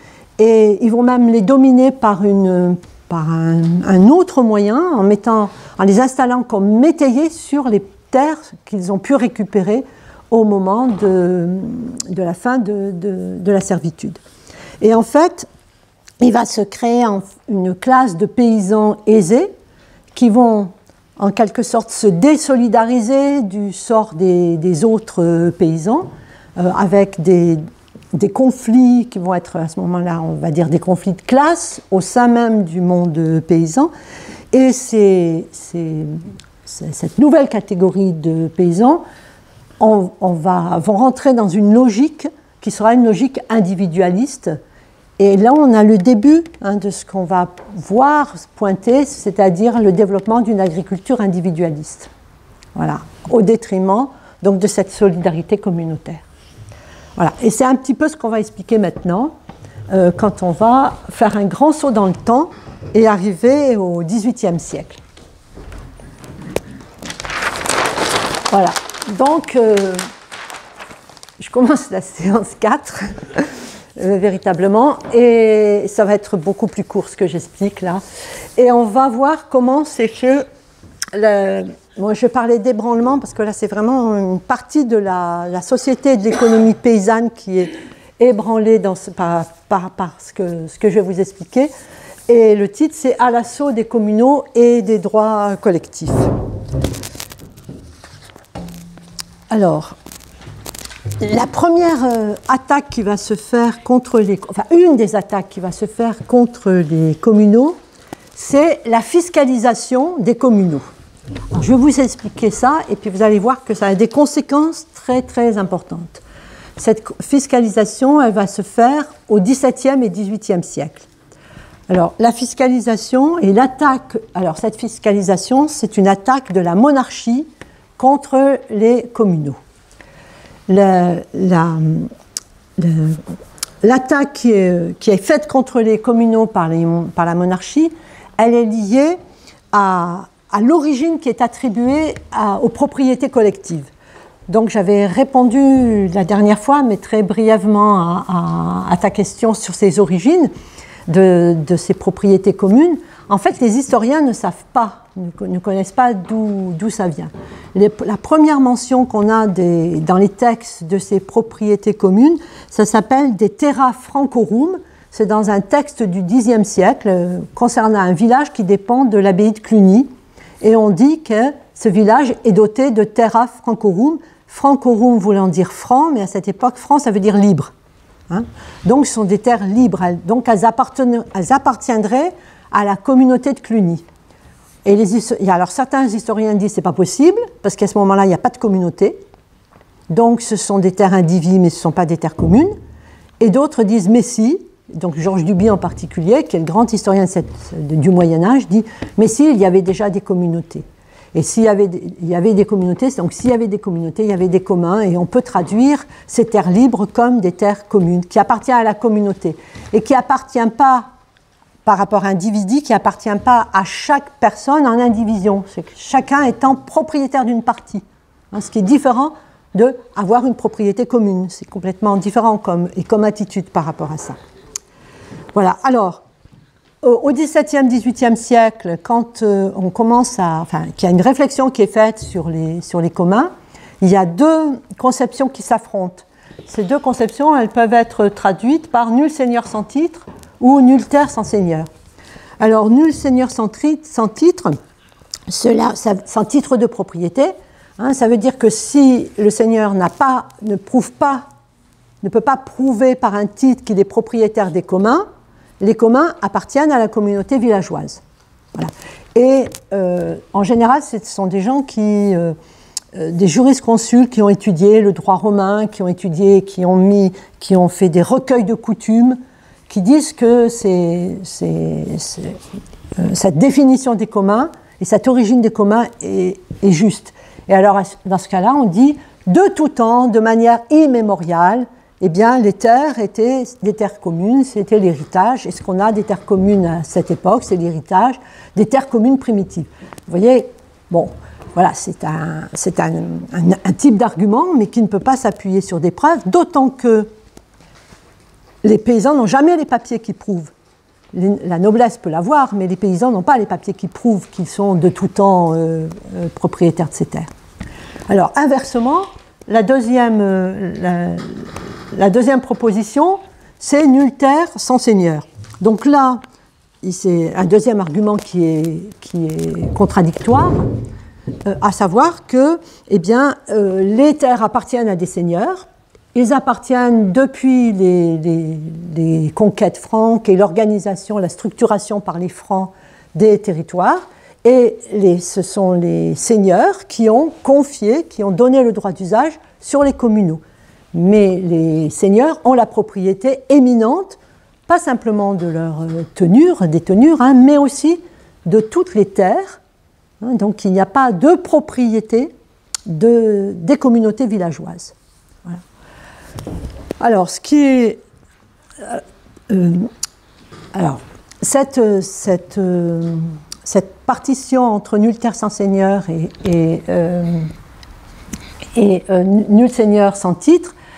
et ils vont même les dominer par une... par un, un autre moyen, en, mettant, en les installant comme métayers sur les terres qu'ils ont pu récupérer au moment de, de la fin de, de, de la servitude. Et en fait, il va se créer une classe de paysans aisés qui vont en quelque sorte se désolidariser du sort des, des autres paysans, euh, avec des, des conflits qui vont être à ce moment-là, on va dire des conflits de classe au sein même du monde paysan. Et c'est, c'est, c'est cette nouvelle catégorie de paysans on, on va, vont rentrer dans une logique qui sera une logique individualiste. Et là, on a le début hein, de ce qu'on va voir pointer, c'est-à-dire le développement d'une agriculture individualiste. Voilà, au détriment donc, de cette solidarité communautaire. Voilà, et c'est un petit peu ce qu'on va expliquer maintenant, euh, quand on va faire un grand saut dans le temps et arriver au dix-huitième siècle. Voilà, donc euh, je commence la séance quatre. euh, véritablement, et ça va être beaucoup plus court ce que j'explique là. Et on va voir comment c'est que, le, moi je parlais d'ébranlement parce que là c'est vraiment une partie de la, la société et de l'économie paysanne qui est ébranlée dans ce, par, par, par ce, que, ce que je vais vous expliquer. Et le titre c'est « À l'assaut des communaux et des droits collectifs ». Alors, la première euh, attaque qui va se faire contre les... Enfin, une des attaques qui va se faire contre les communaux, c'est la fiscalisation des communaux. Alors, je vais vous expliquer ça, et puis vous allez voir que ça a des conséquences très, très importantes. Cette fiscalisation, elle va se faire au dix-septième et dix-huitième siècle. Alors, la fiscalisation et l'attaque... Alors, cette fiscalisation, c'est une attaque de la monarchie contre les communaux. Le, la, le, l'attaque qui est, qui est faite contre les communaux par, les, par la monarchie, elle est liée à, à l'origine qui est attribuée à, aux propriétés collectives. Donc j'avais répondu la dernière fois, mais très brièvement à, à, à ta question sur ces origines de, de ces propriétés communes. En fait, les historiens ne savent pas, ne connaissent pas d'où, d'où ça vient. Les, la première mention qu'on a des, dans les textes de ces propriétés communes, ça s'appelle des terra francorum. C'est dans un texte du dixième siècle euh, concernant un village qui dépend de l'abbaye de Cluny. Et on dit que ce village est doté de terra francorum. Francorum voulant dire franc, mais à cette époque, franc, ça veut dire libre. Hein? Donc, ce sont des terres libres. Donc, elles, elles appartiendraient à la communauté de Cluny. Et les, alors certains historiens disent que ce n'est pas possible, parce qu'à ce moment-là, il n'y a pas de communauté. Donc ce sont des terres indivises, mais ce ne sont pas des terres communes. Et d'autres disent mais si, donc Georges Duby en particulier, qui est le grand historien de cette, de, du Moyen-Âge, dit mais si, il y avait déjà des communautés. Et s'il y avait, il y avait des communautés, donc s'il y avait des communautés, il y avait des communs, et on peut traduire ces terres libres comme des terres communes, qui appartiennent à la communauté, et qui n'appartiennent pas par rapport à un individu qui n'appartient pas à chaque personne en indivision. C'est que chacun étant propriétaire d'une partie. Hein, ce qui est différent d'avoir une propriété commune. C'est complètement différent comme, et comme attitude par rapport à ça. Voilà. Alors, au dix-septième, dix-huitième siècle, quand euh, on commence à... Enfin, qu'il y a une réflexion qui est faite sur les, sur les communs, il y a deux conceptions qui s'affrontent. Ces deux conceptions, elles peuvent être traduites par nul seigneur sans titre ou nul terre sans seigneur. Alors, nul seigneur sans, tri, sans titre, cela, ça, sans titre de propriété, hein, ça veut dire que si le seigneur n'a pas, ne prouve pas, ne peut pas prouver par un titre qu'il est propriétaire des communs, les communs appartiennent à la communauté villageoise. Voilà. Et euh, en général, ce sont des gens qui, euh, euh, des jurisconsultes qui ont étudié le droit romain, qui ont étudié, qui ont mis, qui ont fait des recueils de coutumes, qui disent que c'est, c'est, c'est, euh, cette définition des communs et cette origine des communs est, est juste. Et alors, dans ce cas-là, on dit, de tout temps, de manière immémoriale, eh bien, les terres étaient des terres communes, c'était l'héritage. Et ce qu'on a des terres communes à cette époque, c'est l'héritage des terres communes primitives. Vous voyez, bon, voilà, c'est un, c'est un, un, un type d'argument, mais qui ne peut pas s'appuyer sur des preuves, d'autant que les paysans n'ont jamais les papiers qui prouvent. La noblesse peut l'avoir, mais les paysans n'ont pas les papiers qui prouvent qu'ils sont de tout temps euh, euh, propriétaires de ces terres. Alors, inversement, la deuxième, euh, la, la deuxième proposition, c'est nul terre sans seigneur. Donc là, c'est un deuxième argument qui est, qui est contradictoire, euh, à savoir que eh bien, euh, les terres appartiennent à des seigneurs. Ils appartiennent depuis les, les, les conquêtes franques et l'organisation, la structuration par les francs des territoires. Et les, ce sont les seigneurs qui ont confié, qui ont donné le droit d'usage sur les communaux. Mais les seigneurs ont la propriété éminente, pas simplement de leur tenure, des tenures, hein, mais aussi de toutes les terres. Hein, donc il n'y a pas de propriété de, des communautés villageoises. Voilà. Alors, ce qui est... Euh, euh, alors, cette, cette, euh, cette partition entre nul terre sans seigneur et, et, euh, et euh, nul seigneur sans titre,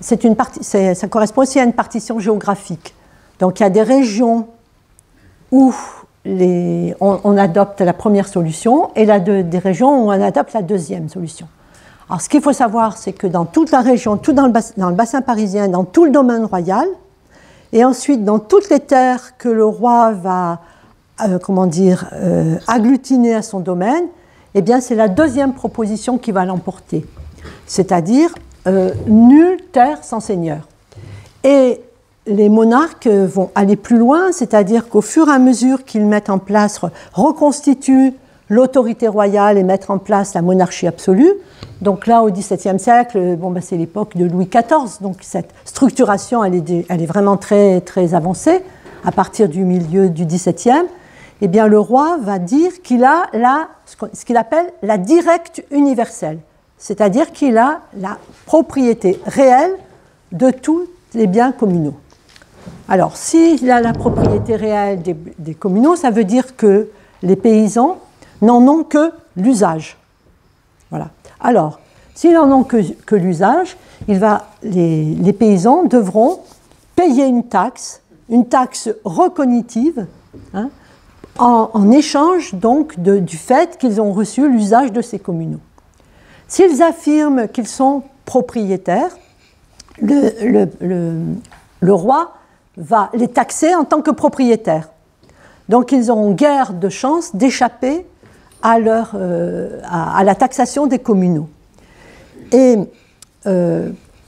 c'est une partie, c'est, ça correspond aussi à une partition géographique. Donc il y a des régions où les, on, on adopte la première solution et là de, des régions où on adopte la deuxième solution. Alors ce qu'il faut savoir, c'est que dans toute la région, tout dans le, bassin, dans le bassin parisien, dans tout le domaine royal, et ensuite dans toutes les terres que le roi va, euh, comment dire, euh, agglutiner à son domaine, eh bien c'est la deuxième proposition qui va l'emporter, c'est-à-dire euh, nulle terre sans seigneur. Et les monarques vont aller plus loin, c'est-à-dire qu'au fur et à mesure qu'ils mettent en place, reconstituent l'autorité royale et mettent en place la monarchie absolue. Donc là, au dix-septième siècle, bon, ben, c'est l'époque de Louis quatorze, donc cette structuration, elle est, elle est vraiment très, très avancée. À partir du milieu du dix-septième, eh bien, le roi va dire qu'il a la, ce qu'il appelle la directe universelle, c'est-à-dire qu'il a la propriété réelle de tous les biens communaux. Alors, s'il a la propriété réelle des, des communaux, ça veut dire que les paysans n'en ont que l'usage. Voilà. Alors, s'ils n'en ont que, que l'usage, il va, les, les paysans devront payer une taxe, une taxe recognitive, hein, en, en échange donc de, du fait qu'ils ont reçu l'usage de ces communaux. S'ils affirment qu'ils sont propriétaires, le, le, le, le roi va les taxer en tant que propriétaires. Donc ils n'auront guère de chance d'échapper à, leur, euh, à, à la taxation des communaux. Et euh,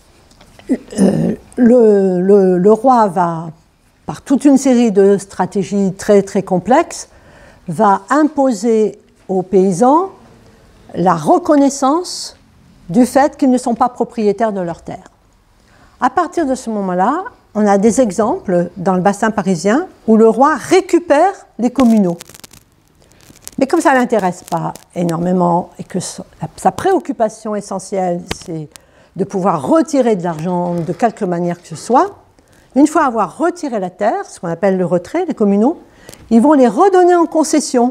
euh, le, le, le roi va, par toute une série de stratégies très très complexes, va imposer aux paysans la reconnaissance du fait qu'ils ne sont pas propriétaires de leurs terres. À partir de ce moment-là, on a des exemples dans le bassin parisien où le roi récupère les communaux. Mais comme ça ne l'intéresse pas énormément et que sa préoccupation essentielle, c'est de pouvoir retirer de l'argent de quelque manière que ce soit, une fois avoir retiré la terre, ce qu'on appelle le retrait, les communaux, ils vont les redonner en concession.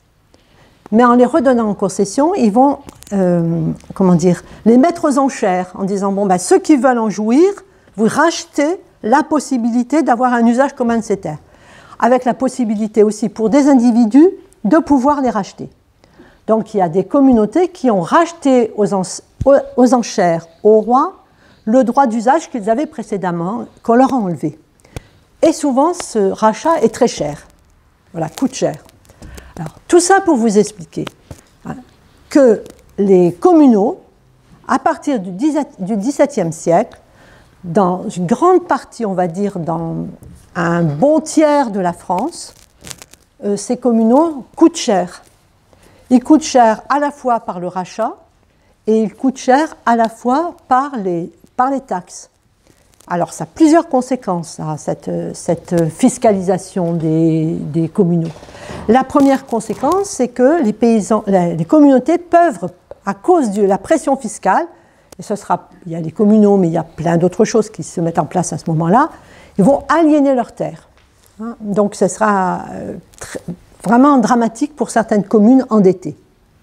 Mais en les redonnant en concession, ils vont, euh, comment dire, les mettre aux enchères en disant, bon, ben, ceux qui veulent en jouir, vous rachetez la possibilité d'avoir un usage commun de ces terres, avec la possibilité aussi pour des individus de pouvoir les racheter. Donc il y a des communautés qui ont racheté aux, en, aux enchères au roi le droit d'usage qu'ils avaient précédemment, qu'on leur a enlevé. Et souvent ce rachat est très cher, voilà, coûte cher. Alors, tout ça pour vous expliquer hein, que les communaux, à partir du dix-septième siècle, dans une grande partie, on va dire, dans un bon tiers de la France, euh, ces communaux coûtent cher. Ils coûtent cher à la fois par le rachat et ils coûtent cher à la fois par les, par les taxes. Alors, ça a plusieurs conséquences, hein, cette, cette fiscalisation des, des communaux. La première conséquence, c'est que les, paysans, les communautés peuvent, à cause de la pression fiscale, et ce sera, il y a les communaux, mais il y a plein d'autres choses qui se mettent en place à ce moment-là, ils vont aliéner leurs terres. Hein, donc, ce sera euh, très, vraiment dramatique pour certaines communes endettées.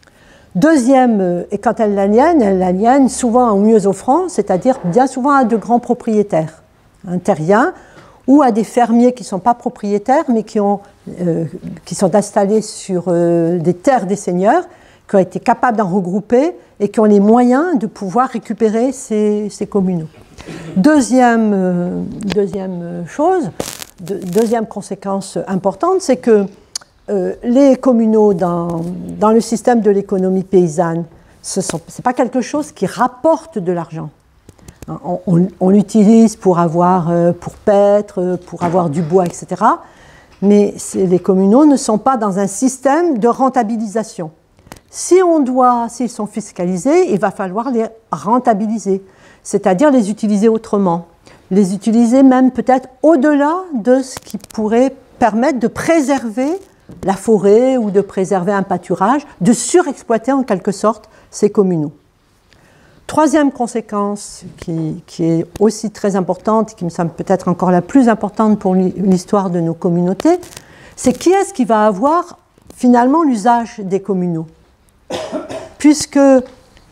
Deuxième, et quand elles l'aliènent, elles l'aliènent souvent au mieux offrant, c'est-à-dire bien souvent à de grands propriétaires, un terrien, ou à des fermiers qui ne sont pas propriétaires, mais qui, ont, euh, qui sont installés sur euh, des terres des seigneurs, qui ont été capables d'en regrouper et qui ont les moyens de pouvoir récupérer ces, ces communaux. Deuxième, euh, deuxième chose, de, deuxième conséquence importante, c'est que Euh, les communaux dans, dans le système de l'économie paysanne, ce n'est pas quelque chose qui rapporte de l'argent. On, on, on l'utilise pour avoir, euh, pour paître, pour avoir du bois, et cetera. Mais les communaux ne sont pas dans un système de rentabilisation. Si on doit, s'ils sont fiscalisés, il va falloir les rentabiliser, c'est-à-dire les utiliser autrement, les utiliser même peut-être au-delà de ce qui pourrait permettre de préserver la forêt ou de préserver un pâturage, de surexploiter en quelque sorte ces communaux. Troisième conséquence qui, qui est aussi très importante, qui me semble peut-être encore la plus importante pour l'histoire de nos communautés, c'est qui est-ce qui va avoir finalement l'usage des communaux. Puisque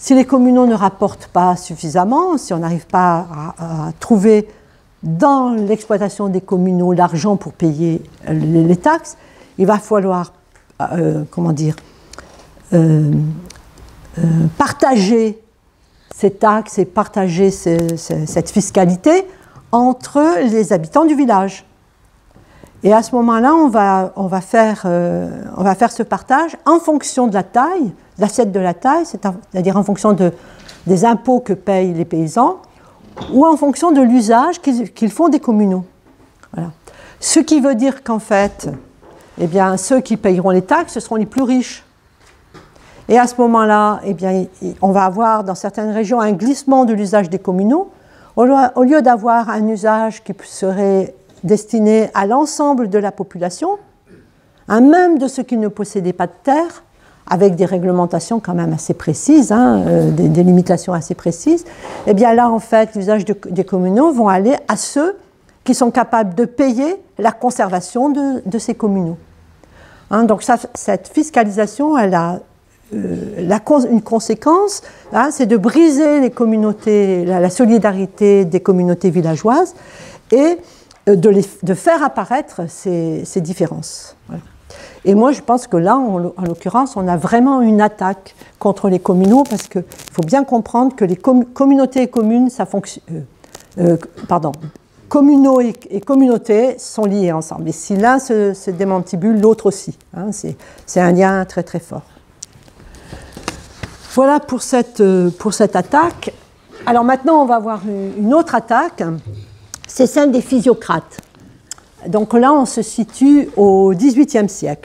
Si les communaux ne rapportent pas suffisamment, si on n'arrive pas à, à trouver dans l'exploitation des communaux l'argent pour payer les, les taxes, il va falloir, euh, comment dire, euh, euh, partager ces taxes et partager ces, ces, cette fiscalité entre les habitants du village. Et à ce moment-là, on va, on va faire, euh, on va faire ce partage en fonction de la taille, l'assiette de la taille, c'est-à-dire en fonction de, des impôts que payent les paysans, ou en fonction de l'usage qu'ils, qu'ils font des communaux. Voilà. Ce qui veut dire qu'en fait, eh bien, ceux qui payeront les taxes, ce seront les plus riches. Et à ce moment-là, eh bien, on va avoir dans certaines régions un glissement de l'usage des communaux. Au lieu d'avoir un usage qui serait destiné à l'ensemble de la population, hein, même de ceux qui ne possédaient pas de terre, avec des réglementations quand même assez précises, hein, euh, des, des limitations assez précises, eh bien là, en fait, l'usage de, des communaux vont aller à ceux qui sont capables de payer la conservation de, de ces communaux. Hein, donc ça, cette fiscalisation, elle a euh, la, une conséquence, hein, c'est de briser les communautés, la, la solidarité des communautés villageoises et de, les, de faire apparaître ces, ces différences. Voilà. Et moi, je pense que là, en, en l'occurrence, on a vraiment une attaque contre les communaux, parce qu'il faut bien comprendre que les com communautés et communes, ça fonctionne... Euh, euh, pardon, communaux et, et communautés sont liés ensemble. Et si l'un se, se démantibule, l'autre aussi. Hein, c'est un lien très très fort. Voilà pour cette, pour cette attaque. Alors maintenant, on va voir une autre attaque. C'est celle des physiocrates. Donc là, on se situe au dix-huitième siècle.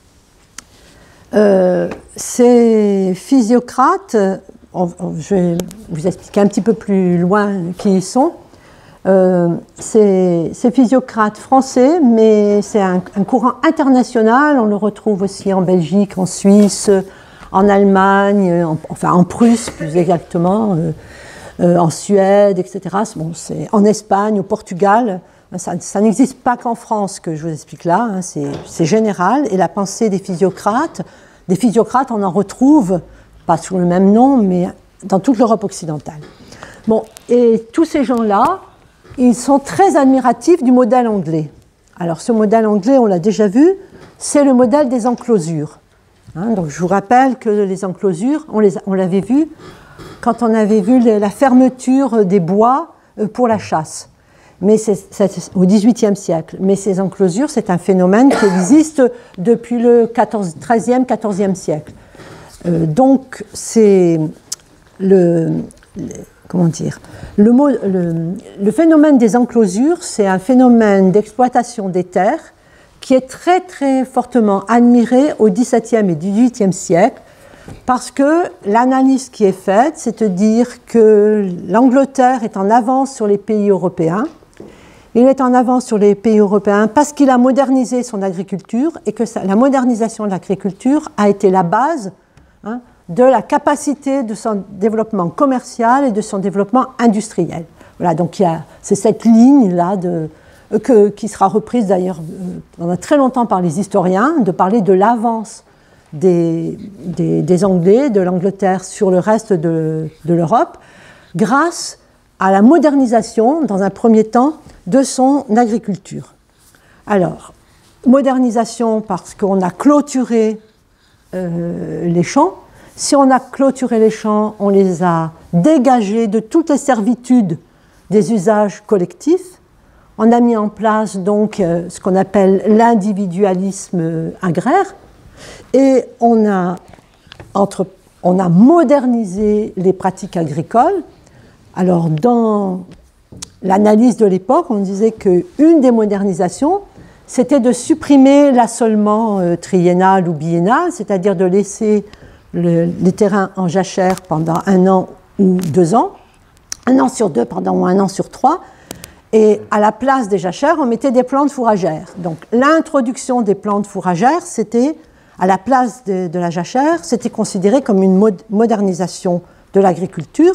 Euh, ces physiocrates, on, on, je vais vous expliquer un petit peu plus loin qui ils sont. Euh, ces, ces physiocrates français, mais c'est un, un courant international. On le retrouve aussi en Belgique, en Suisse, en Allemagne, en, enfin en Prusse plus exactement, euh, euh, en Suède, et cetera. Bon, c'est en Espagne, au Portugal. Ça, ça n'existe pas qu'en France, que je vous explique là, hein, c'est général. Et la pensée des physiocrates, des physiocrates, on en retrouve, pas sous le même nom, mais dans toute l'Europe occidentale. Bon, et tous ces gens-là, ils sont très admiratifs du modèle anglais. Alors ce modèle anglais, on l'a déjà vu, c'est le modèle des enclosures. Hein, donc je vous rappelle que les enclosures, on, les, on l'avait vu quand on avait vu les, la fermeture des bois pour la chasse. Mais c'est au dix-huitième siècle. Mais ces enclosures, c'est un phénomène qui existe depuis le treizième, quatorzième siècle. Euh, donc, c'est le, le, comment dire, le, mot, le, le phénomène des enclosures, c'est un phénomène d'exploitation des terres qui est très, très fortement admiré au dix-septième et dix-huitième siècle, parce que l'analyse qui est faite, c'est de dire que l'Angleterre est en avance sur les pays européens. Il est en avance sur les pays européens parce qu'il a modernisé son agriculture et que ça, la modernisation de l'agriculture a été la base, hein, de la capacité de son développement commercial et de son développement industriel. Voilà, donc c'est cette ligne-là de, que, qui sera reprise d'ailleurs pendant très longtemps par les historiens, de parler de l'avance des, des, des Anglais, de l'Angleterre sur le reste de, de l'Europe, grâce à la modernisation, dans un premier temps, de son agriculture. Alors, modernisation parce qu'on a clôturé euh, les champs. Si on a clôturé les champs, on les a dégagés de toutes les servitudes des usages collectifs. On a mis en place donc euh, ce qu'on appelle l'individualisme agraire et on a, entre, on a modernisé les pratiques agricoles. Alors, dans l'analyse de l'époque, on disait qu'une des modernisations, c'était de supprimer l'assolement euh, triennal ou biennal, c'est-à-dire de laisser le, les terrains en jachère pendant un an ou deux ans, un an sur deux, pardon, ou un an sur trois, et à la place des jachères, on mettait des plantes fourragères. Donc, l'introduction des plantes fourragères, c'était, à la place de, de la jachère, c'était considéré comme une mod modernisation de l'agriculture.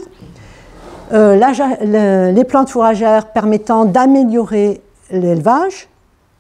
Euh, la, le, les plantes fourragères permettant d'améliorer l'élevage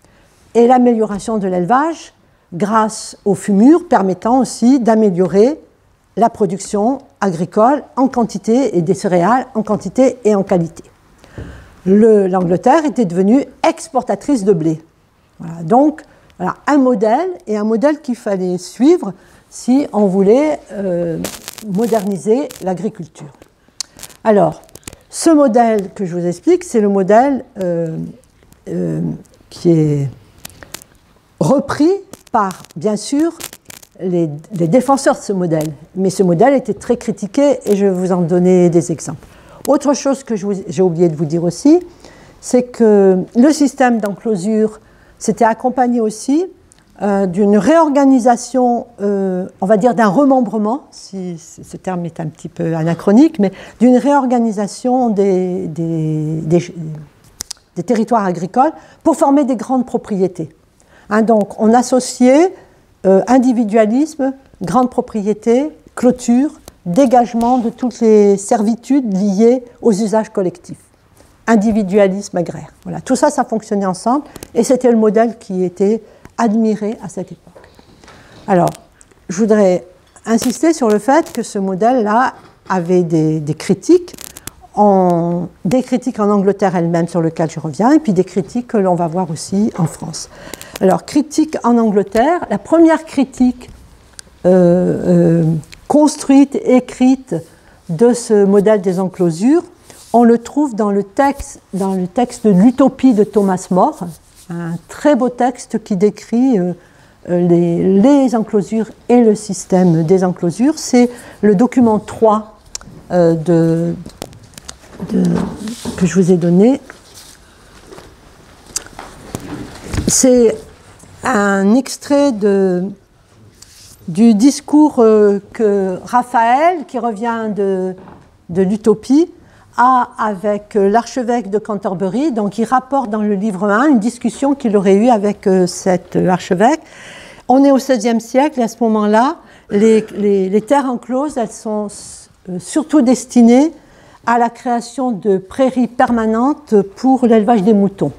et l'amélioration de l'élevage grâce aux fumures permettant aussi d'améliorer la production agricole en quantité et des céréales en quantité et en qualité. L'Angleterre était devenue exportatrice de blé. Voilà, donc, voilà, un modèle, et un modèle qu'il fallait suivre si on voulait euh, moderniser l'agriculture. Alors, ce modèle que je vous explique, c'est le modèle euh, euh, qui est repris par, bien sûr, les, les défenseurs de ce modèle. Mais ce modèle était très critiqué et je vais vous en donner des exemples. Autre chose que j'ai oublié de vous dire aussi, c'est que le système d'enclosure s'était accompagné aussi euh, d'une réorganisation, euh, on va dire d'un remembrement, si ce terme est un petit peu anachronique, mais d'une réorganisation des, des, des, des territoires agricoles pour former des grandes propriétés. Hein, donc on associait euh, individualisme, grande propriété, clôture, dégagement de toutes les servitudes liées aux usages collectifs. Individualisme agraire. Voilà. Tout ça, ça fonctionnait ensemble et c'était le modèle qui était admiré à cette époque. Alors, je voudrais insister sur le fait que ce modèle-là avait des, des critiques, en, des critiques en Angleterre elle-même sur lesquelles je reviens, et puis des critiques que l'on va voir aussi en France. Alors, critique en Angleterre, la première critique euh, euh, construite, écrite de ce modèle des enclosures, on le trouve dans le texte, dans le texte de l'Utopie de Thomas More, un très beau texte qui décrit euh, les, les enclosures et le système des enclosures. C'est le document trois euh, de, de, que je vous ai donné. C'est un extrait de, du discours euh, que Raphaël, qui revient de, de l'Utopie, a avec l'archevêque de Canterbury. Donc il rapporte dans le livre un une discussion qu'il aurait eue avec euh, cet archevêque. On est au seizième siècle et à ce moment-là, les, les, les terres encloses, elles sont euh, surtout destinées à la création de prairies permanentes pour l'élevage des moutons.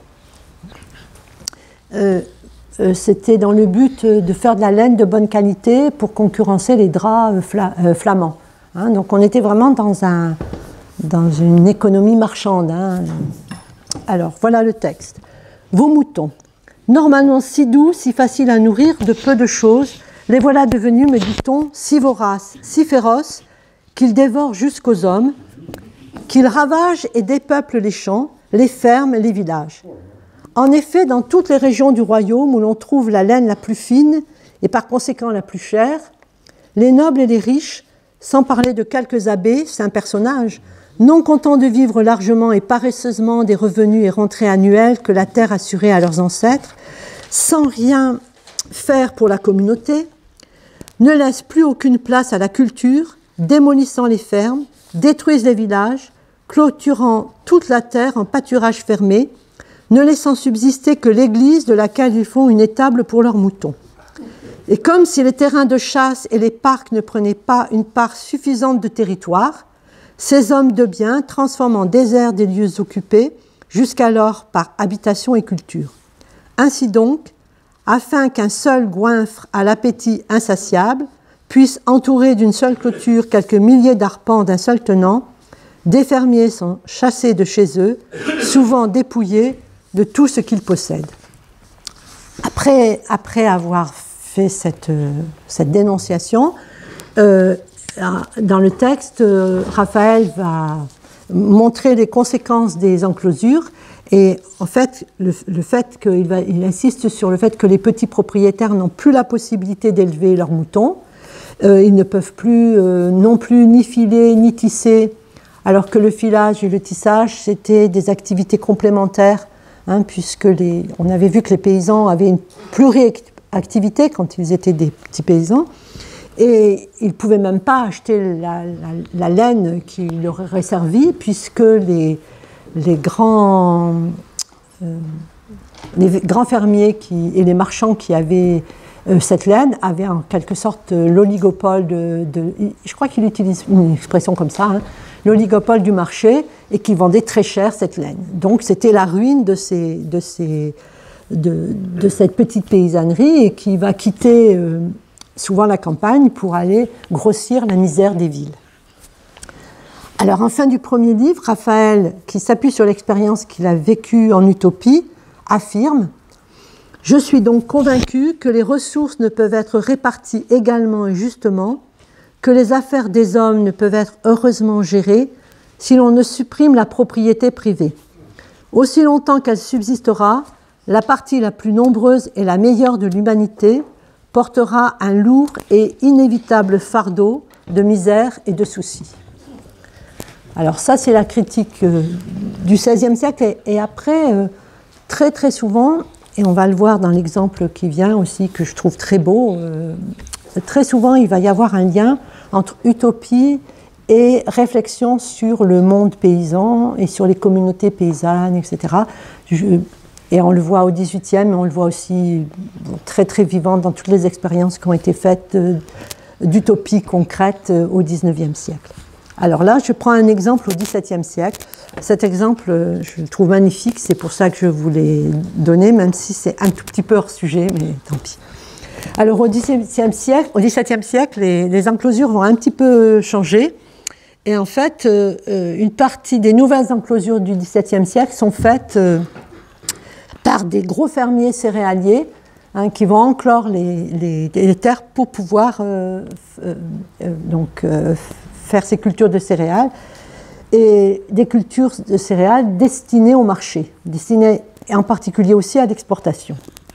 Euh, euh, C'était dans le but de faire de la laine de bonne qualité pour concurrencer les draps euh, fla, euh, flamands. Hein, donc on était vraiment dans un... dans une économie marchande. Hein. Alors, voilà le texte. Vos moutons, normalement si doux, si faciles à nourrir de peu de choses, les voilà devenus, me dit-on, si voraces, si féroces, qu'ils dévorent jusqu'aux hommes, qu'ils ravagent et dépeuplent les champs, les fermes et les villages. En effet, dans toutes les régions du royaume où l'on trouve la laine la plus fine et par conséquent la plus chère, les nobles et les riches, sans parler de quelques abbés, saints personnages, non contents de vivre largement et paresseusement des revenus et rentrées annuelles que la terre assurait à leurs ancêtres, sans rien faire pour la communauté, ne laissent plus aucune place à la culture, démolissant les fermes, détruisent les villages, clôturant toute la terre en pâturage fermé, ne laissant subsister que l'église de laquelle ils font une étable pour leurs moutons. Et comme si les terrains de chasse et les parcs ne prenaient pas une part suffisante de territoire, ces hommes de bien transforment en désert des lieux occupés, jusqu'alors par habitation et culture. Ainsi donc, afin qu'un seul goinfre à l'appétit insatiable puisse entourer d'une seule clôture quelques milliers d'arpents d'un seul tenant, des fermiers sont chassés de chez eux, souvent dépouillés de tout ce qu'ils possèdent. Après, après avoir fait cette, cette dénonciation, euh, dans le texte, Raphaël va montrer les conséquences des enclosures et en fait, le, le fait qu'il va, il insiste sur le fait que les petits propriétaires n'ont plus la possibilité d'élever leurs moutons, euh, ils ne peuvent plus euh, non plus ni filer ni tisser, alors que le filage et le tissage c'était des activités complémentaires, hein, puisque les, on avait vu que les paysans avaient une pluriactivité quand ils étaient des petits paysans. Et ils ne pouvaient même pas acheter la, la, la laine qui leur aurait servi, puisque les, les, grands, euh, les grands fermiers qui, et les marchands qui avaient euh, cette laine avaient en quelque sorte l'oligopole de, de... Je crois qu'il utilise une expression comme ça, hein, l'oligopole du marché, et qui vendaient très cher cette laine. Donc c'était la ruine de, ces, de, ces, de, de cette petite paysannerie et qui va quitter... Euh, souvent la campagne, pour aller grossir la misère des villes. Alors, en fin du premier livre, Raphaël, qui s'appuie sur l'expérience qu'il a vécue en utopie, affirme « Je suis donc convaincu que les ressources ne peuvent être réparties également et justement, que les affaires des hommes ne peuvent être heureusement gérées si l'on ne supprime la propriété privée. Aussi longtemps qu'elle subsistera, la partie la plus nombreuse et la meilleure de l'humanité portera un lourd et inévitable fardeau de misère et de soucis. » Alors ça, c'est la critique euh, du seizième siècle. Et, et après, euh, très très souvent, et on va le voir dans l'exemple qui vient aussi, que je trouve très beau, euh, très souvent, il va y avoir un lien entre utopie et réflexion sur le monde paysan et sur les communautés paysannes, et cetera. Je, et on le voit au dix-huitième, mais on le voit aussi très très vivant dans toutes les expériences qui ont été faites euh, d'utopie concrète euh, au dix-neuvième siècle. Alors là, je prends un exemple au dix-septième siècle. Cet exemple, je le trouve magnifique, c'est pour ça que je vous l'ai donné, même si c'est un tout petit peu hors sujet, mais tant pis. Alors au dix-septième siècle, au dix-septième siècle, les, les enclosures vont un petit peu changer. Et en fait, euh, une partie des nouvelles enclosures du dix-septième siècle sont faites euh, par des gros fermiers céréaliers hein, qui vont enclore les, les, les terres pour pouvoir euh, euh, donc, euh, faire ces cultures de céréales, et des cultures de céréales destinées au marché, destinées en particulier aussi à l'exportation.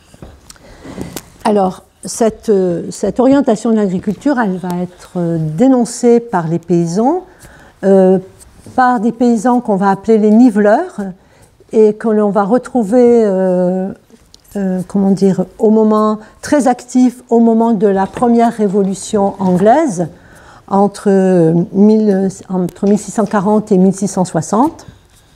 Alors, cette, cette orientation de l'agriculture, elle va être dénoncée par les paysans, euh, par des paysans qu'on va appeler les niveleurs, et que l'on va retrouver, euh, euh, comment dire, au moment très actif, au moment de la première révolution anglaise, Entre, mille, entre mille six cent quarante et mille six cent soixante.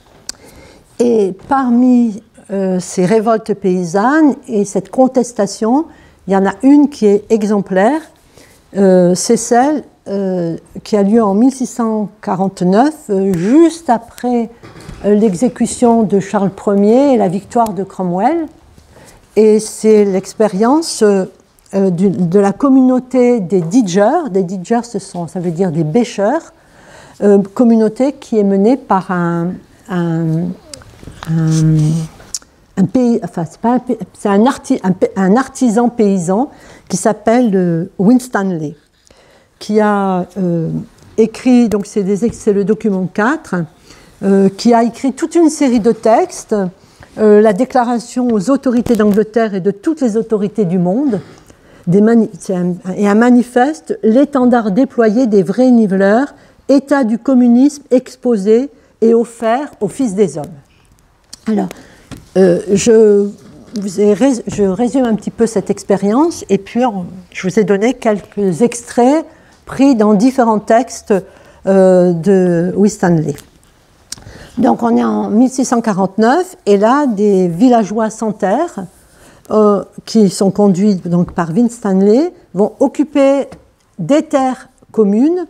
Et parmi euh, ces révoltes paysannes et cette contestation, il y en a une qui est exemplaire, euh, c'est celle euh, qui a lieu en mille six cent quarante-neuf, euh, juste après euh, l'exécution de Charles Ier et la victoire de Cromwell. Et c'est l'expérience euh, Euh, du, de la communauté des Digers. Des Digers, ce sont, ça veut dire des bêcheurs, euh, communauté qui est menée par un, un, un, un pays, enfin c'est pas un, c'est un, arti, un, un artisan paysan qui s'appelle euh, Winstanley, qui a euh, écrit, donc c'est, des, c'est le document quatre, euh, qui a écrit toute une série de textes, euh, la déclaration aux autorités d'Angleterre et de toutes les autorités du monde, Des mani- un, et un manifeste, l'étendard déployé des vrais niveleurs, état du communisme exposé et offert aux fils des hommes. Alors, euh, je, vous ai, je résume un petit peu cette expérience et puis on, je vous ai donné quelques extraits pris dans différents textes euh, de Winstanley. Donc on est en mille six cent quarante-neuf et là, des villageois sans terre, Euh, qui sont conduits donc, par Winstanley, vont occuper des terres communes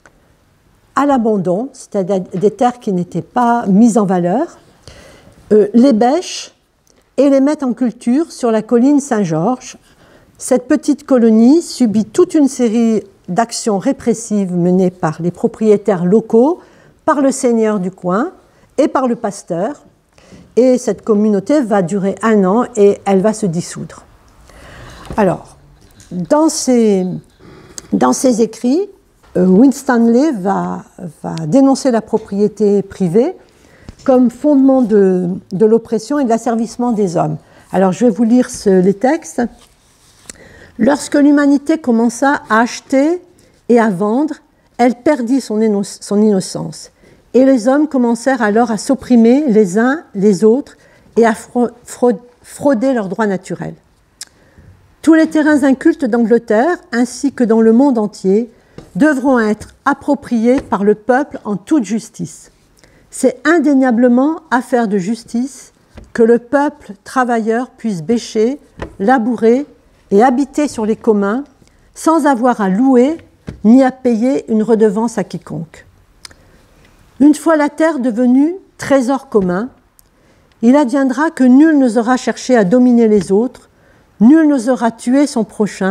à l'abandon, c'est-à-dire des terres qui n'étaient pas mises en valeur, euh, les bêchent et les mettent en culture sur la colline Saint-Georges. Cette petite colonie subit toute une série d'actions répressives menées par les propriétaires locaux, par le seigneur du coin et par le pasteur. Et cette communauté va durer un an et elle va se dissoudre. Alors, dans ses, dans ses écrits, euh, Winstanley va, va dénoncer la propriété privée comme fondement de, de l'oppression et de l'asservissement des hommes. Alors, je vais vous lire ce, les textes. Lorsque l'humanité commença à acheter et à vendre, elle perdit son, inno- son innocence. Et les hommes commencèrent alors à s'opprimer les uns les autres et à frauder leurs droits naturels. Tous les terrains incultes d'Angleterre, ainsi que dans le monde entier, devront être appropriés par le peuple en toute justice. C'est indéniablement affaire de justice que le peuple travailleur puisse bêcher, labourer et habiter sur les communs sans avoir à louer ni à payer une redevance à quiconque. Une fois la terre devenue trésor commun, il adviendra que nul n'osera chercher à dominer les autres, nul n'osera tuer son prochain,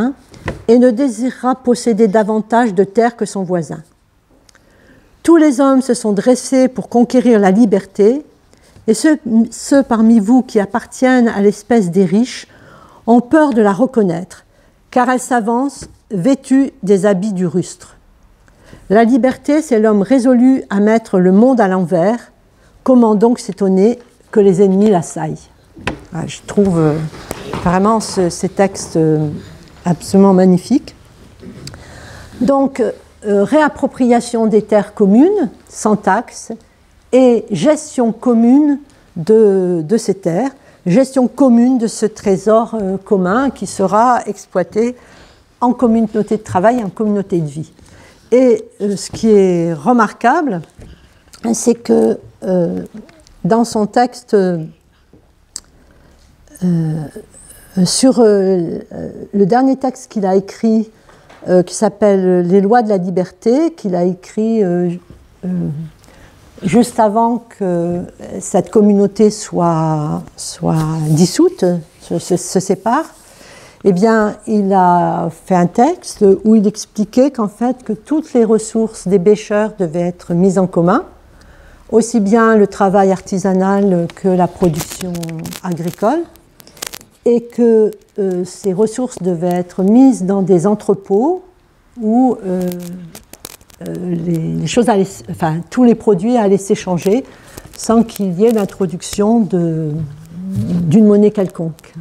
et ne désirera posséder davantage de terre que son voisin. Tous les hommes se sont dressés pour conquérir la liberté, et ceux, ceux parmi vous qui appartiennent à l'espèce des riches ont peur de la reconnaître, car elle s'avance vêtue des habits du rustre. La liberté, c'est l'homme résolu à mettre le monde à l'envers. Comment donc s'étonner que les ennemis l'assaillent? Ah, je trouve euh, vraiment ce, ces textes euh, absolument magnifiques. Donc, euh, réappropriation des terres communes, sans taxe, et gestion commune de, de ces terres, gestion commune de ce trésor euh, commun qui sera exploité en communauté de travail et en communauté de vie. Et euh, ce qui est remarquable, c'est que euh, dans son texte euh, euh, sur euh, le dernier texte qu'il a écrit, euh, qui s'appelle « Les lois de la liberté », qu'il a écrit euh, euh, juste avant que cette communauté soit, soit dissoute, se, se, se sépare, eh bien, il a fait un texte où il expliquait qu'en fait, que toutes les ressources des pêcheurs devaient être mises en commun, aussi bien le travail artisanal que la production agricole, et que euh, ces ressources devaient être mises dans des entrepôts où euh, euh, les, les choses allaient, enfin, tous les produits allaient s'échanger sans qu'il y ait l'introduction de, d'une monnaie quelconque.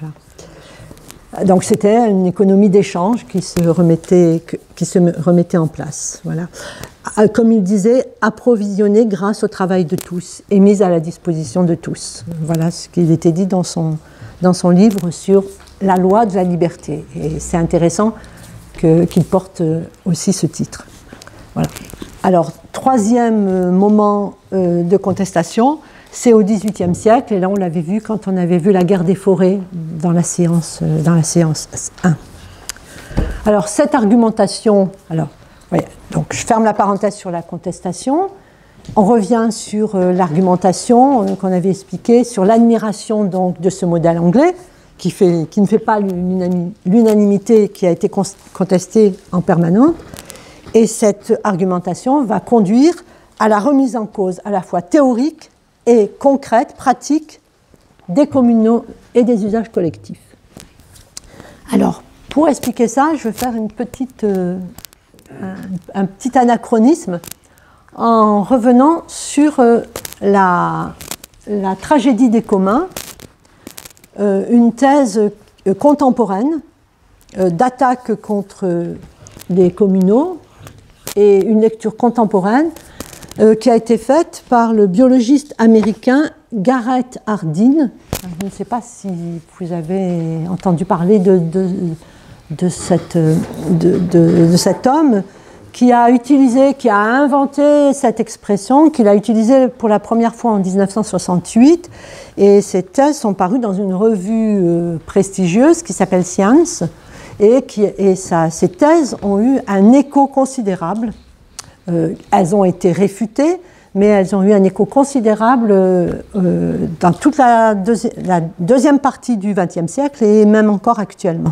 Voilà. Donc c'était une économie d'échange qui se remettait, qui se remettait en place. Voilà. Comme il disait, approvisionnée grâce au travail de tous et mise à la disposition de tous. Voilà ce qu'il était dit dans son, dans son livre sur la loi de la liberté. Et c'est intéressant que, qu'il porte aussi ce titre. Voilà. Alors, troisième moment euh, de contestation, c'est au dix-huitième siècle, et là on l'avait vu quand on avait vu la guerre des forêts dans la séance, euh, dans la séance un. Alors, cette argumentation, alors, ouais, donc je ferme la parenthèse sur la contestation, on revient sur euh, l'argumentation euh, qu'on avait expliquée, sur l'admiration donc de ce modèle anglais, qui, fait, qui ne fait pas l'unanimité, qui a été contestée en permanence. Et cette argumentation va conduire à la remise en cause à la fois théorique et concrète, pratique, des communaux et des usages collectifs. Alors, pour expliquer ça, je vais faire une petite, euh, un, un petit anachronisme en revenant sur euh, la, la tragédie des communs, euh, une thèse euh, contemporaine euh, d'attaque contre les communaux, et une lecture contemporaine euh, qui a été faite par le biologiste américain Garrett Hardin. Je ne sais pas si vous avez entendu parler de, de, de, cette, de, de, de cet homme qui a utilisé, qui a inventé cette expression, qu'il a utilisée pour la première fois en dix-neuf cent soixante-huit, et ces thèses sont parues dans une revue euh, prestigieuse qui s'appelle Science. Et, qui, et ça, ces thèses ont eu un écho considérable. Euh, elles ont été réfutées, mais elles ont eu un écho considérable euh, dans toute la, deuxi la deuxième partie du vingtième siècle et même encore actuellement.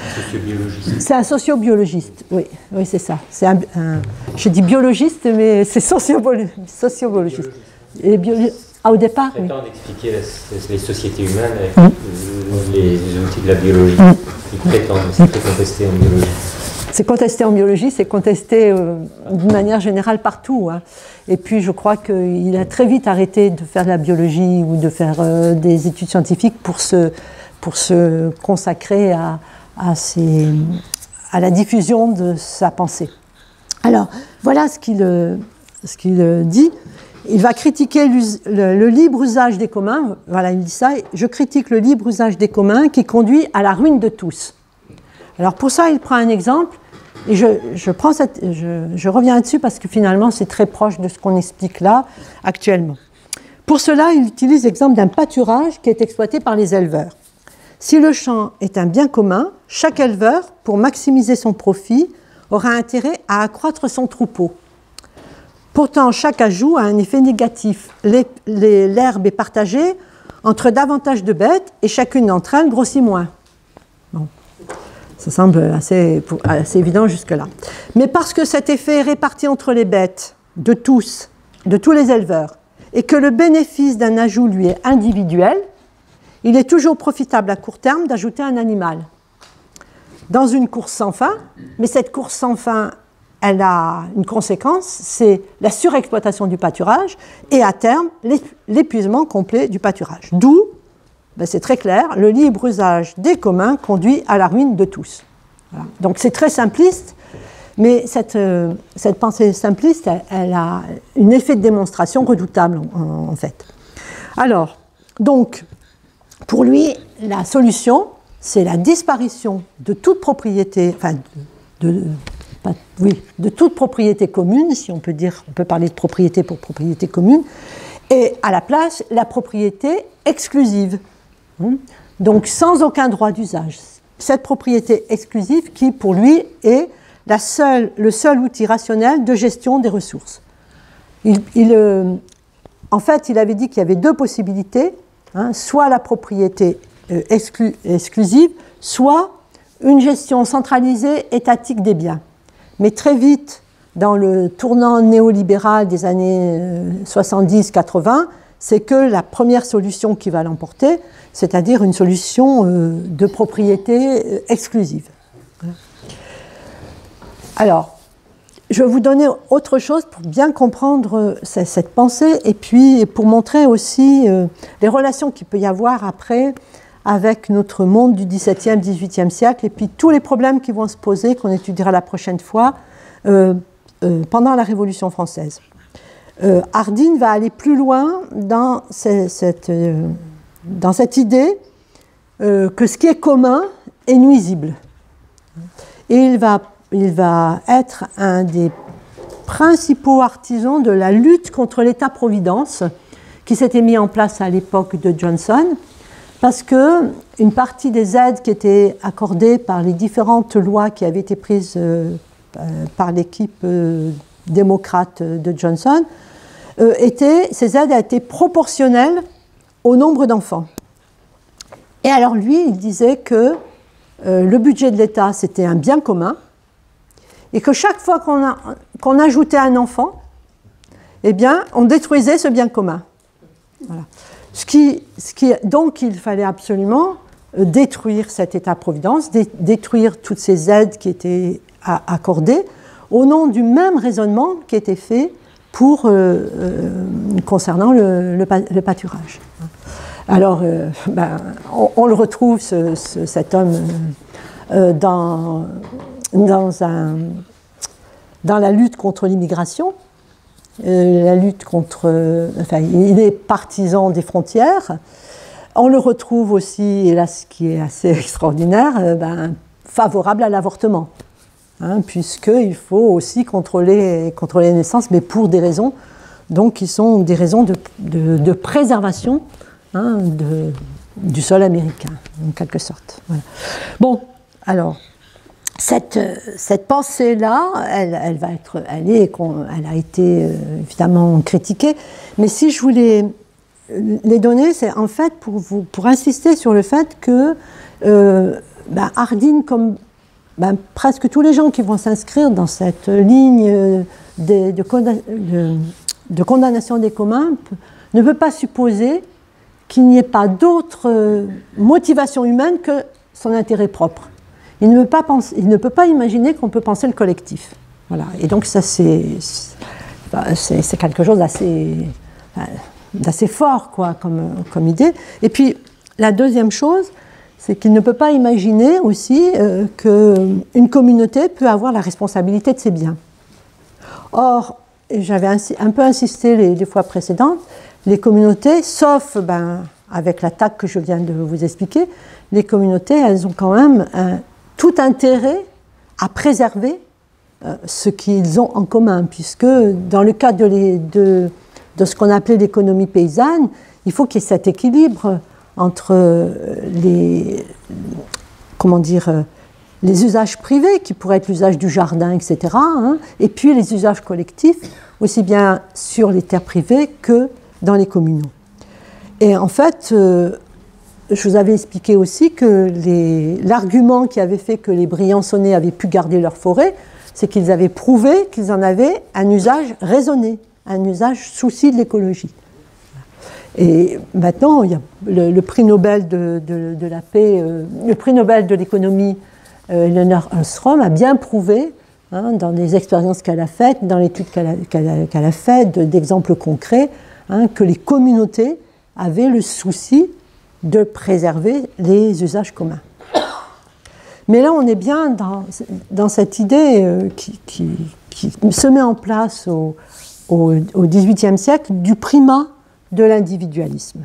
C'est un sociobiologiste, oui, oui c'est ça. Un, un, je dis biologiste, mais c'est sociobiologiste. Et biolo ah, au départ, oui. C'est temps d'expliquer les sociétés humaines avec mmh. les outils de la biologie. Mmh. Ils prétendent, c'est très contesté en biologie. C'est contesté en biologie, c'est contesté euh, d'une manière générale partout. Hein. Et puis je crois qu'il a très vite arrêté de faire de la biologie ou de faire euh, des études scientifiques pour se, pour se consacrer à, à, ces, à la diffusion de sa pensée. Alors, voilà ce qu'il, ce qu'il dit. Il va critiquer le, le libre usage des communs. Voilà, il dit ça. Je critique le libre usage des communs qui conduit à la ruine de tous. Alors pour ça, il prend un exemple. Et je, je, prends cette, je, je reviens là-dessus parce que finalement, c'est très proche de ce qu'on explique là, actuellement. Pour cela, il utilise l'exemple d'un pâturage qui est exploité par les éleveurs. Si le champ est un bien commun, chaque éleveur, pour maximiser son profit, aura intérêt à accroître son troupeau. Pourtant, chaque ajout a un effet négatif. Les, les, l'herbe est partagée entre davantage de bêtes et chacune d'entre elles grossit moins. Bon. Ça semble assez, assez évident jusque-là. Mais parce que cet effet est réparti entre les bêtes de tous, de tous les éleveurs, et que le bénéfice d'un ajout lui est individuel, il est toujours profitable à court terme d'ajouter un animal. Dans une course sans fin, mais cette course sans fin, elle a une conséquence, c'est la surexploitation du pâturage et à terme l'épuisement complet du pâturage. D'où, ben c'est très clair, le libre usage des communs conduit à la ruine de tous. Voilà. Donc c'est très simpliste, mais cette, euh, cette pensée simpliste, elle, elle a un effet de démonstration redoutable en, en fait. Alors, donc, pour lui, la solution, c'est la disparition de toute propriété, enfin, de, de, pas, oui, de toute propriété commune, si on peut dire, on peut parler de propriété pour propriété commune, et à la place, la propriété exclusive. Donc, sans aucun droit d'usage. Cette propriété exclusive qui, pour lui, est la seule, le seul outil rationnel de gestion des ressources. Il, il, euh, en fait, il avait dit qu'il y avait deux possibilités, hein, soit la propriété euh, exclu, exclusive, soit une gestion centralisée étatique des biens. Mais très vite, dans le tournant néolibéral des années euh, soixante-dix quatre-vingts, c'est que la première solution qui va l'emporter, c'est-à-dire une solution euh, de propriété euh, exclusive. Alors, je vais vous donner autre chose pour bien comprendre cette pensée et puis pour montrer aussi euh, les relations qu'il peut y avoir après avec notre monde du dix-septième, dix-huitième siècle et puis tous les problèmes qui vont se poser, qu'on étudiera la prochaine fois, euh, euh, pendant la Révolution française. Euh, Hardin va aller plus loin dans cette, cette, euh, dans cette idée euh, que ce qui est commun est nuisible. Et il va, il va être un des principaux artisans de la lutte contre l'État-providence qui s'était mis en place à l'époque de Johnson, parce qu'une partie des aides qui étaient accordées par les différentes lois qui avaient été prises euh, par l'équipe euh, démocrate de Johnson, euh, étaient, ces aides étaient proportionnelles au nombre d'enfants. Et alors lui, il disait que euh, le budget de l'État, c'était un bien commun, et que chaque fois qu'on a, qu'on ajoutait un enfant, eh bien, on détruisait ce bien commun. Voilà. Ce qui, ce qui, donc, il fallait absolument détruire cet État-providence, dé, détruire toutes ces aides qui étaient à, accordées, au nom du même raisonnement qui était fait pour, euh, euh, concernant le, le, le pâturage. Alors, euh, ben, on, on le retrouve, ce, ce, cet homme, euh, dans, dans, un, dans la lutte contre l'immigration, euh, la lutte contre... Euh, enfin, il est partisan des frontières. On le retrouve aussi, et là, ce qui est assez extraordinaire, euh, ben, favorable à l'avortement. Hein, puisqu'il faut aussi contrôler, contrôler les naissances, mais pour des raisons donc, qui sont des raisons de, de, de préservation hein, de, du sol américain, en quelque sorte. Voilà. Bon, alors, cette, cette pensée-là, elle, elle, va être, elle, est, elle a été euh, évidemment critiquée, mais si je voulais les donner, c'est en fait pour, vous, pour insister sur le fait que euh, ben, Hardin, comme Ben, presque tous les gens qui vont s'inscrire dans cette ligne de, de, de, de condamnation des communs ne peut pas supposer qu'il n'y ait pas d'autre motivation humaine que son intérêt propre. Il ne peut pas, penser, il ne peut pas imaginer qu'on peut penser le collectif. Voilà. Et donc ça, c'est, c'est quelque chose d'assez, d'assez fort quoi, comme, comme idée. Et puis, la deuxième chose, c'est qu'il ne peut pas imaginer aussi euh, qu'une communauté peut avoir la responsabilité de ses biens. Or, j'avais un peu insisté les, les fois précédentes, les communautés, sauf ben, avec l'attaque que je viens de vous expliquer, les communautés, elles ont quand même un, tout intérêt à préserver euh, ce qu'ils ont en commun, puisque dans le cas de, les, de, de ce qu'on appelait l'économie paysanne, il faut qu'il y ait cet équilibre entre les, comment dire, les usages privés, qui pourraient être l'usage du jardin, et cetera, hein, et puis les usages collectifs, aussi bien sur les terres privées que dans les communaux. Et en fait, euh, je vous avais expliqué aussi que l'argument qui avait fait que les Briançonnais avaient pu garder leur forêt, c'est qu'ils avaient prouvé qu'ils en avaient un usage raisonné, un usage souci de l'écologie. Et maintenant, il y a le, le prix Nobel de, de, de la paix, euh, le prix Nobel de l'économie, euh, Elinor Ostrom, a bien prouvé, hein, dans les expériences qu'elle a faites, dans l'étude qu'elle a, qu'elle a, qu'elle a faites, d'exemples concrets, hein, que les communautés avaient le souci de préserver les usages communs. Mais là, on est bien dans, dans cette idée euh, qui, qui, qui se met en place au, au, au dix-huitième siècle du primat de l'individualisme.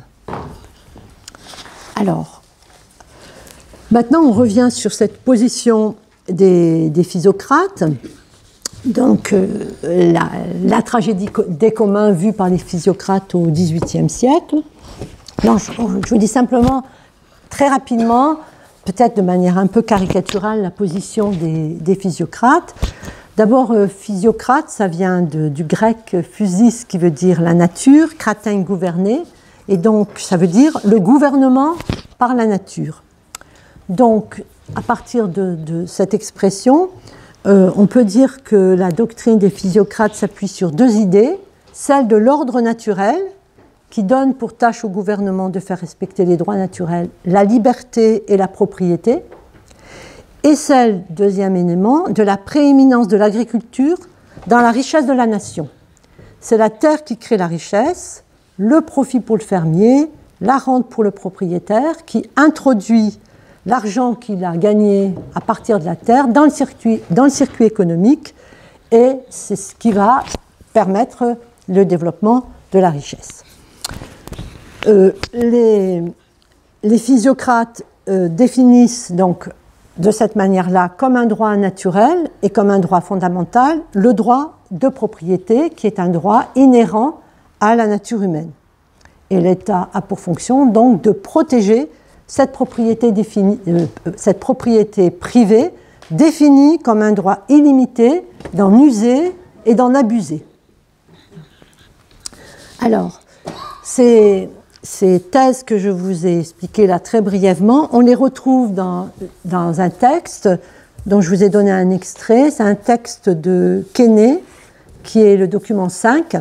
Alors, maintenant, on revient sur cette position des, des physiocrates. Donc, euh, la, la tragédie des communs vue par les physiocrates au dix-huitième siècle. Non, je, je vous dis simplement, très rapidement, peut-être de manière un peu caricaturale, la position des, des physiocrates. D'abord, euh, physiocrate, ça vient de, du grec physis, qui veut dire la nature, kratein, gouverner, et donc ça veut dire le gouvernement par la nature. Donc, à partir de, de cette expression, euh, on peut dire que la doctrine des physiocrates s'appuie sur deux idées, celle de l'ordre naturel, qui donne pour tâche au gouvernement de faire respecter les droits naturels, la liberté et la propriété, et celle, deuxième élément, de la prééminence de l'agriculture dans la richesse de la nation. C'est la terre qui crée la richesse, le profit pour le fermier, la rente pour le propriétaire, qui introduit l'argent qu'il a gagné à partir de la terre dans le circuit, dans le circuit économique, et c'est ce qui va permettre le développement de la richesse. Euh, les, les physiocrates euh, définissent donc de cette manière-là comme un droit naturel et comme un droit fondamental le droit de propriété qui est un droit inhérent à la nature humaine. Et l'État a pour fonction donc de protéger cette propriété, définie, euh, cette propriété privée définie comme un droit illimité d'en user et d'en abuser. Alors, c'est... Ces thèses que je vous ai expliquées là très brièvement, on les retrouve dans, dans un texte dont je vous ai donné un extrait. C'est un texte de Quesnay, qui est le document cinq.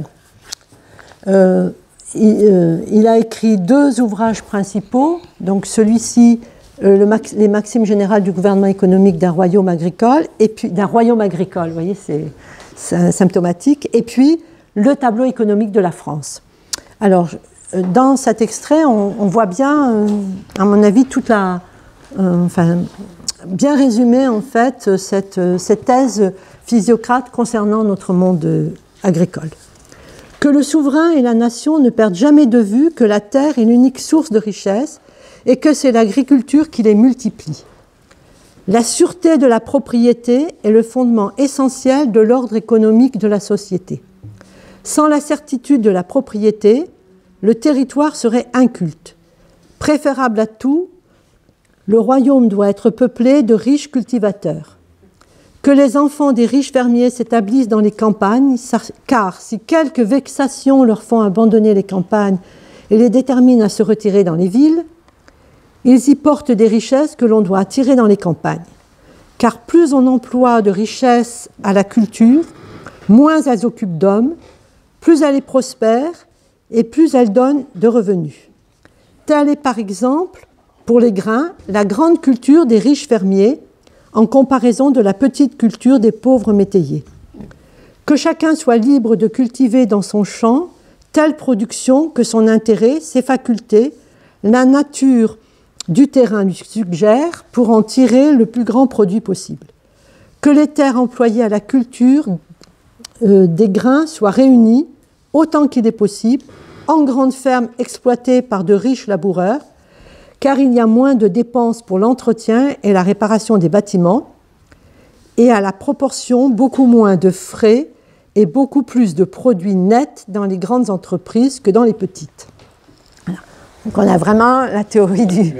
Euh, il, euh, il a écrit deux ouvrages principaux. Donc celui-ci, euh, le max, les maximes générales du gouvernement économique d'un royaume agricole, et puis d'un royaume agricole, vous voyez, c'est symptomatique, et puis le tableau économique de la France. Alors, dans cet extrait, on, on voit bien, euh, à mon avis, toute la, euh, enfin, bien résumé en fait cette, cette thèse physiocrate concernant notre monde agricole. Que le souverain et la nation ne perdent jamais de vue que la terre est l'unique source de richesse et que c'est l'agriculture qui les multiplie. La sûreté de la propriété est le fondement essentiel de l'ordre économique de la société. Sans la certitude de la propriété, le territoire serait inculte. Préférable à tout, le royaume doit être peuplé de riches cultivateurs. Que les enfants des riches fermiers s'établissent dans les campagnes, car si quelques vexations leur font abandonner les campagnes et les déterminent à se retirer dans les villes, ils y portent des richesses que l'on doit attirer dans les campagnes. Car plus on emploie de richesses à la culture, moins elles occupent d'hommes, plus elle est prospère, et plus elle donne de revenus. Telle est par exemple, pour les grains, la grande culture des riches fermiers en comparaison de la petite culture des pauvres métayers. Que chacun soit libre de cultiver dans son champ telle production que son intérêt, ses facultés, la nature du terrain lui suggère pour en tirer le plus grand produit possible. Que les terres employées à la culture euh, des grains soient réunies autant qu'il est possible, en grandes fermes exploitées par de riches laboureurs, car il y a moins de dépenses pour l'entretien et la réparation des bâtiments, et à la proportion beaucoup moins de frais et beaucoup plus de produits nets dans les grandes entreprises que dans les petites. Voilà. Donc on a vraiment la théorie du...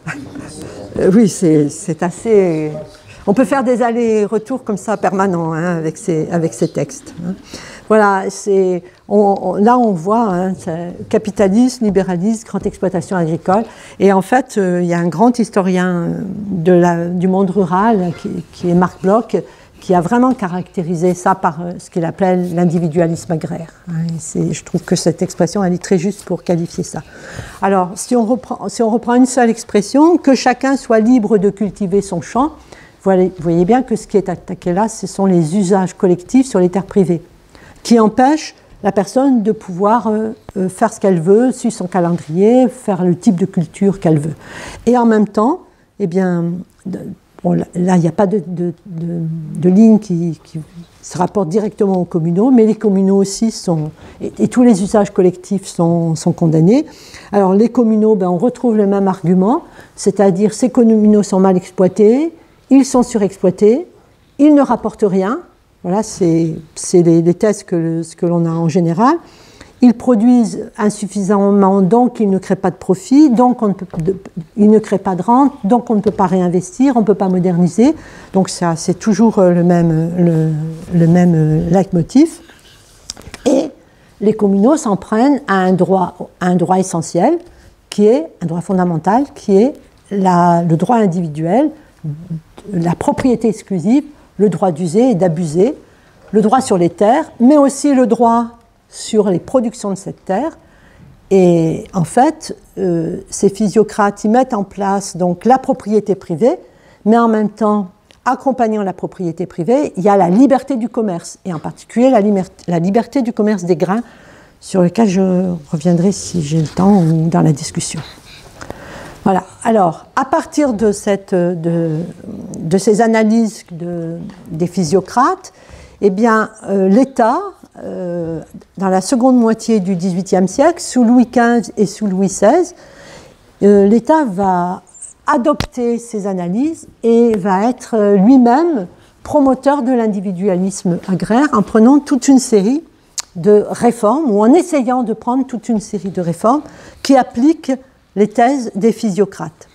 oui, c'est assez... On peut faire des allers-retours comme ça permanents hein, avec, ces, avec ces textes. Hein. Voilà, c'est, on, on, là on voit hein, capitalisme, libéralisme, grande exploitation agricole. Et en fait, euh, il y a un grand historien de la, du monde rural qui, qui est Marc Bloch, qui a vraiment caractérisé ça par ce qu'il appelait l'individualisme agraire. C'est, je trouve que cette expression, elle est très juste pour qualifier ça. Alors, si on reprend, si on reprend une seule expression, que chacun soit libre de cultiver son champ, vous voyez bien que ce qui est attaqué là, ce sont les usages collectifs sur les terres privées, qui empêchent la personne de pouvoir euh, faire ce qu'elle veut, suivre son calendrier, faire le type de culture qu'elle veut. Et en même temps, eh bien, bon, là, il n'y a pas de, de, de, de ligne qui, qui se rapporte directement aux communaux, mais les communaux aussi sont, et, et tous les usages collectifs sont, sont condamnés. Alors les communaux, ben, on retrouve le même argument, c'est-à-dire ces communaux sont mal exploités, ils sont surexploités, ils ne rapportent rien. Voilà, c'est, c'est les, les thèses que, le, ce que l'on a en général. Ils produisent insuffisamment, donc ils ne créent pas de profit, donc on ne peut, de, ils ne créent pas de rente, donc on ne peut pas réinvestir, on ne peut pas moderniser. Donc ça, c'est toujours le même, le, le même leitmotiv. Et les communaux s'en prennent à un droit, à un droit essentiel, qui est un droit fondamental, qui est la, le droit individuel, la propriété exclusive, le droit d'user et d'abuser, le droit sur les terres, mais aussi le droit sur les productions de cette terre. Et en fait, euh, ces physiocrates, ils mettent en place donc la propriété privée, mais en même temps, accompagnant la propriété privée, il y a la liberté du commerce, et en particulier la, liber- la liberté du commerce des grains, sur lequel je reviendrai si j'ai le temps ou dans la discussion. Voilà. Alors, à partir de, cette, de, de ces analyses de, des physiocrates, eh bien, euh, l'État, euh, dans la seconde moitié du dix-huitième siècle, sous Louis quinze et sous Louis seize, euh, l'État va adopter ces analyses et va être euh, lui-même promoteur de l'individualisme agraire en prenant toute une série de réformes, ou en essayant de prendre toute une série de réformes qui appliquent les thèses des physiocrates.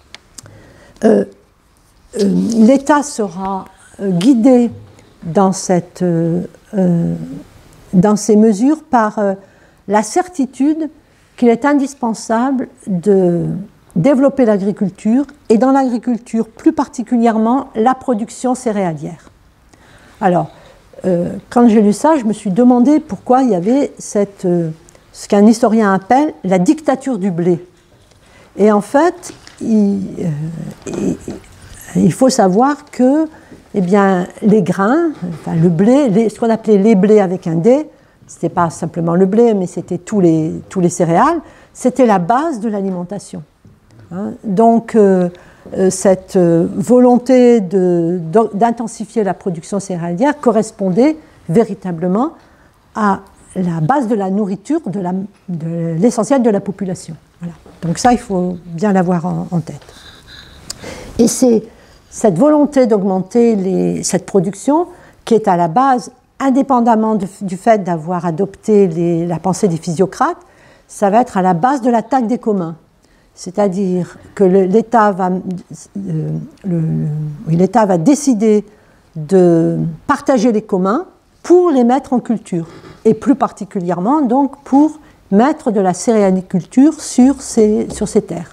Euh, euh, L'État sera euh, guidé dans, cette, euh, euh, dans ces mesures par euh, la certitude qu'il est indispensable de développer l'agriculture, et dans l'agriculture plus particulièrement la production céréalière. Alors, euh, quand j'ai lu ça, je me suis demandé pourquoi il y avait cette, euh, ce qu'un historien appelle la dictature du blé. Et en fait, il, euh, il, il faut savoir que eh bien, les grains, enfin, le blé, les, ce qu'on appelait les blés avec un D, ce n'était pas simplement le blé, mais c'était tous les, tous les céréales, c'était la base de l'alimentation. Hein, donc, euh, cette volonté de, d'intensifier la production céréalière correspondait véritablement à la base de la nourriture, de, la, de l'essentiel de la population. Voilà. Donc ça, il faut bien l'avoir en, en tête. Et c'est cette volonté d'augmenter les, cette production qui est à la base, indépendamment de, du fait d'avoir adopté les, la pensée des physiocrates, ça va être à la base de l'attaque des communs. C'est-à-dire que le, l'État, va, euh, le, le, l'État va décider de partager les communs pour les mettre en culture, et plus particulièrement donc pour mettre de la céréaliculture sur ces, sur ces terres.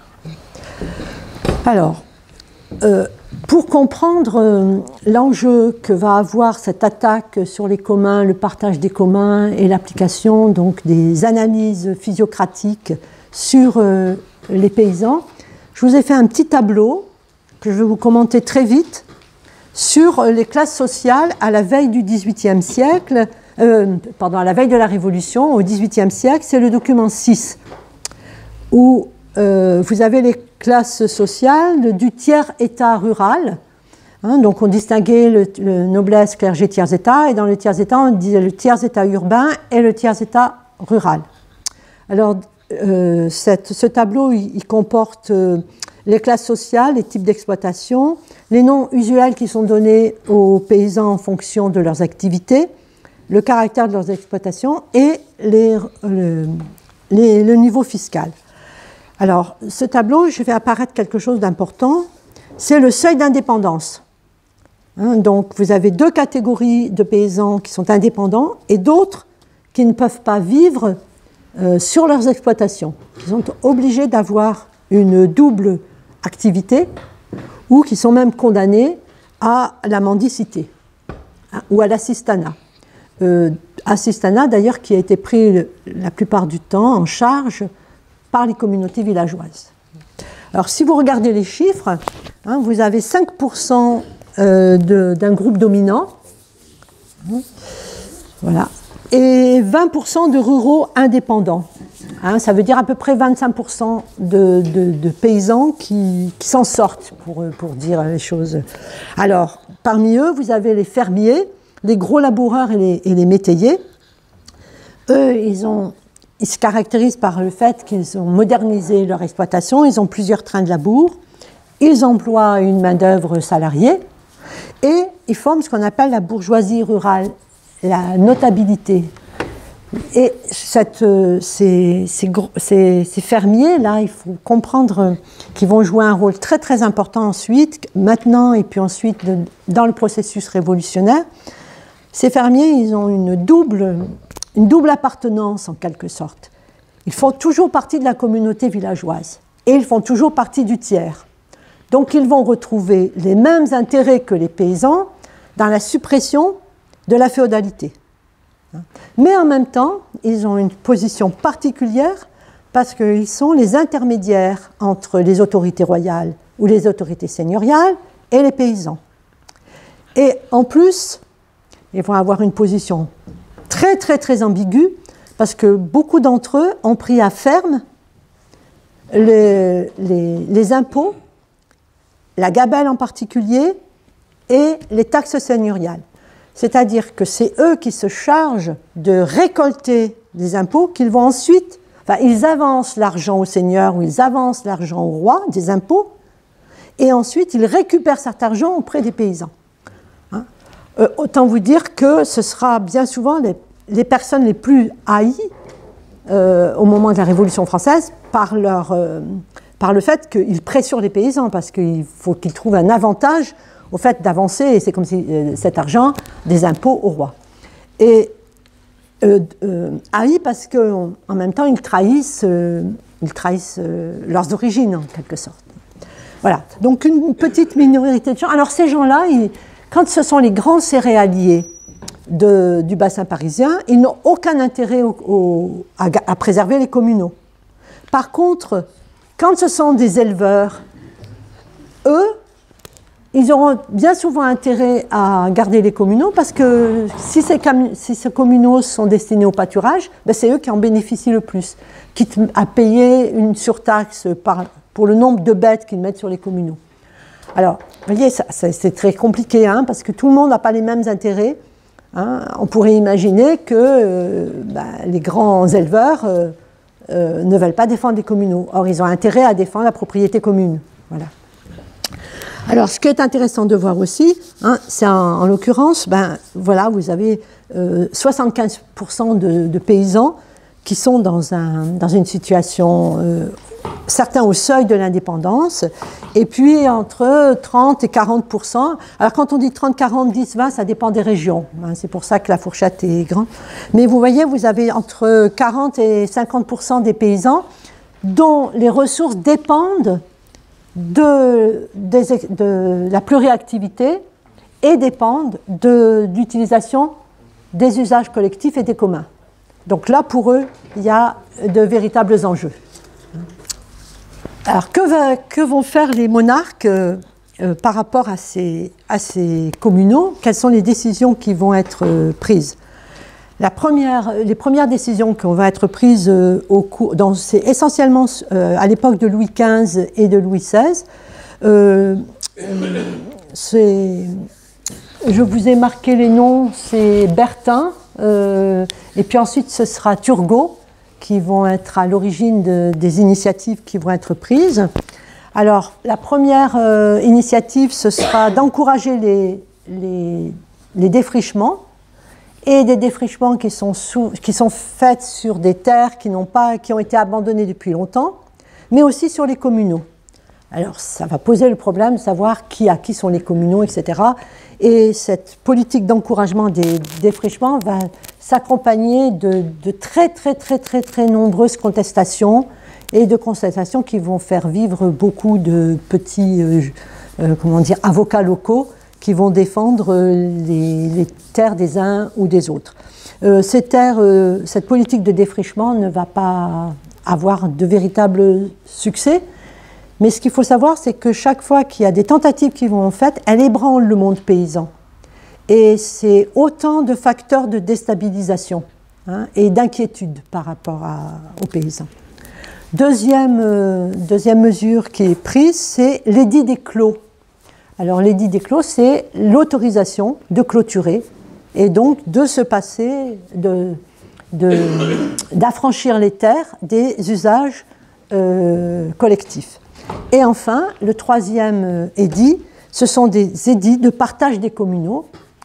Alors, euh, pour comprendre euh, l'enjeu que va avoir cette attaque sur les communs, le partage des communs et l'application donc des analyses physiocratiques sur euh, les paysans, je vous ai fait un petit tableau que je vais vous commenter très vite sur les classes sociales à la veille du dix-huitième siècle, euh, pardon, à la veille de la Révolution, au dix-huitième siècle, c'est le document six, où euh, vous avez les classes sociales du tiers-état rural. Hein, donc on distinguait le, le noblesse, clergé, tiers-état, et dans le tiers-état, on disait le tiers-état urbain et le tiers-état rural. Alors, euh, cette, ce tableau, il, il comporte euh, les classes sociales, les types d'exploitation, les noms usuels qui sont donnés aux paysans en fonction de leurs activités, le caractère de leurs exploitations et les, le, les, le niveau fiscal. Alors, ce tableau, je vais apparaître quelque chose d'important, c'est le seuil d'indépendance. Hein, donc vous avez deux catégories de paysans qui sont indépendants et d'autres qui ne peuvent pas vivre euh, sur leurs exploitations. Ils sont obligés d'avoir une double activité ou qui sont même condamnés à la mendicité hein, ou à l'assistanat. Euh, assistanat d'ailleurs qui a été pris le, la plupart du temps en charge par les communautés villageoises. Alors si vous regardez les chiffres, hein, vous avez cinq pour cent euh, d'un groupe dominant, hein, voilà, et vingt pour cent de ruraux indépendants. Hein, ça veut dire à peu près vingt-cinq pour cent de, de, de paysans qui, qui s'en sortent, pour, pour dire les choses. Alors, parmi eux, vous avez les fermiers, les gros laboureurs et les, et les métayers. Eux, ils, ont, ils se caractérisent par le fait qu'ils ont modernisé leur exploitation, ils ont plusieurs trains de labour, ils emploient une main-d'œuvre salariée et ils forment ce qu'on appelle la bourgeoisie rurale, la notabilité. Et cette, ces, ces, ces, ces fermiers-là, il faut comprendre qu'ils vont jouer un rôle très très important ensuite, maintenant et puis ensuite de, dans le processus révolutionnaire. Ces fermiers, ils ont une double, une double appartenance en quelque sorte. Ils font toujours partie de la communauté villageoise et ils font toujours partie du tiers. Donc ils vont retrouver les mêmes intérêts que les paysans dans la suppression de la féodalité. Mais en même temps, ils ont une position particulière parce qu'ils sont les intermédiaires entre les autorités royales ou les autorités seigneuriales et les paysans. Et en plus, ils vont avoir une position très très très ambiguë parce que beaucoup d'entre eux ont pris à ferme les, les, les impôts, la gabelle en particulier, et les taxes seigneuriales. C'est-à-dire que c'est eux qui se chargent de récolter les impôts qu'ils vont ensuite, enfin ils avancent l'argent au seigneur ou ils avancent l'argent au roi des impôts et ensuite ils récupèrent cet argent auprès des paysans. Hein euh, autant vous dire que ce sera bien souvent les, les personnes les plus haïes euh, au moment de la Révolution française par, leur, euh, par le fait qu'ils pressurent les paysans parce qu'il faut qu'ils trouvent un avantage au fait d'avancer, et c'est comme si euh, cet argent, des impôts au roi. Et euh, euh, haïs parce qu'en même temps, ils trahissent, euh, ils trahissent euh, leurs origines, en quelque sorte. Voilà, donc une petite minorité de gens. Alors ces gens-là, ils, quand ce sont les grands céréaliers de, du bassin parisien, ils n'ont aucun intérêt au, au, à, à préserver les communaux. Par contre, quand ce sont des éleveurs, eux, ils auront bien souvent intérêt à garder les communaux parce que si ces, si ces communaux sont destinés au pâturage, ben c'est eux qui en bénéficient le plus, quitte à payer une surtaxe par, pour le nombre de bêtes qu'ils mettent sur les communaux. Alors, vous voyez, c'est très compliqué hein, parce que tout le monde n'a pas les mêmes intérêts. Hein. On pourrait imaginer que euh, ben, les grands éleveurs euh, euh, ne veulent pas défendre les communaux. Or, ils ont intérêt à défendre la propriété commune. Voilà. Alors, ce qui est intéressant de voir aussi, hein, c'est en, en l'occurrence, ben, voilà, vous avez euh, soixante-quinze pour cent de, de paysans qui sont dans, un, dans une situation, euh, certains au seuil de l'indépendance, et puis entre trente et quarante pour cent. Alors, quand on dit trente, quarante, dix, vingt, ça dépend des régions. Hein, c'est pour ça que la fourchette est grande. Mais vous voyez, vous avez entre quarante et cinquante pour cent des paysans dont les ressources dépendent De, de, de la pluriactivité et dépendent de l'utilisation des usages collectifs et des communs. Donc là, pour eux, il y a de véritables enjeux. Alors, que, va, que vont faire les monarques euh, euh, par rapport à ces, à ces communaux? Quelles sont les décisions qui vont être euh, prises? La première, les premières décisions qui vont être prises euh, au cours, dans, c'est essentiellement euh, à l'époque de Louis quinze et de Louis seize. Euh, c'est, je vous ai marqué les noms, c'est Bertin, euh, et puis ensuite ce sera Turgot, qui vont être à l'origine de, des initiatives qui vont être prises. Alors, la première euh, initiative, ce sera d'encourager les, les, les défrichements, et des défrichements qui sont, sous, qui sont faits sur des terres qui, n'ont pas, qui ont été abandonnées depuis longtemps, mais aussi sur les communaux. Alors ça va poser le problème de savoir qui à qui sont les communaux, et cetera. Et cette politique d'encouragement des défrichements va s'accompagner de, de très très très très très nombreuses contestations et de contestations qui vont faire vivre beaucoup de petits euh, euh, comment dire, avocats locaux qui vont défendre les, les terres des uns ou des autres. Euh, ces terres, euh, cette politique de défrichement ne va pas avoir de véritable succès. Mais ce qu'il faut savoir, c'est que chaque fois qu'il y a des tentatives qui vont en fait, elle ébranle le monde paysan. Et c'est autant de facteurs de déstabilisation hein, et d'inquiétude par rapport à, aux paysans. Deuxième, euh, deuxième mesure qui est prise, c'est l'édit des clos. Alors l'édit des clos, c'est l'autorisation de clôturer et donc de se passer, de, de, d'affranchir les terres des usages euh, collectifs. Et enfin, le troisième édit, ce sont des édits de partage des communaux.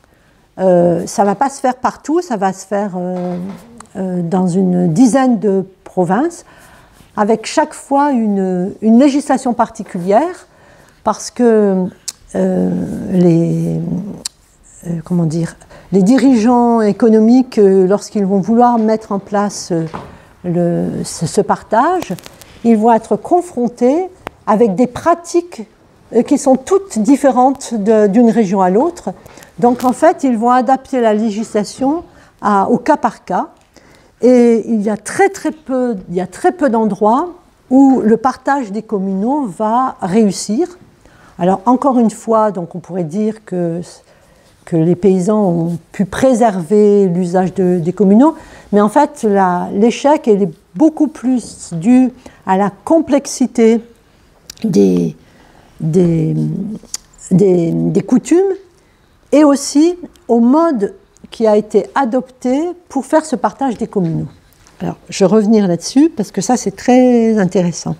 Euh, ça ne va pas se faire partout, ça va se faire euh, euh, dans une dizaine de provinces, avec chaque fois une, une législation particulière, parce que euh, les, euh, comment dire, les dirigeants économiques, euh, lorsqu'ils vont vouloir mettre en place euh, le, ce, ce partage, ils vont être confrontés avec des pratiques qui sont toutes différentes de, d'une région à l'autre. Donc en fait, ils vont adapter la législation à, au cas par cas. Et il y a très très peu, il y a très peu d'endroits où le partage des communaux va réussir. Alors encore une fois, donc on pourrait dire que, que les paysans ont pu préserver l'usage de, des communaux, mais en fait la, l'échec est beaucoup plus dû à la complexité Des, des, des, des coutumes et aussi au mode qui a été adopté pour faire ce partage des communaux. Alors, je vais revenir là-dessus parce que ça, c'est très intéressant.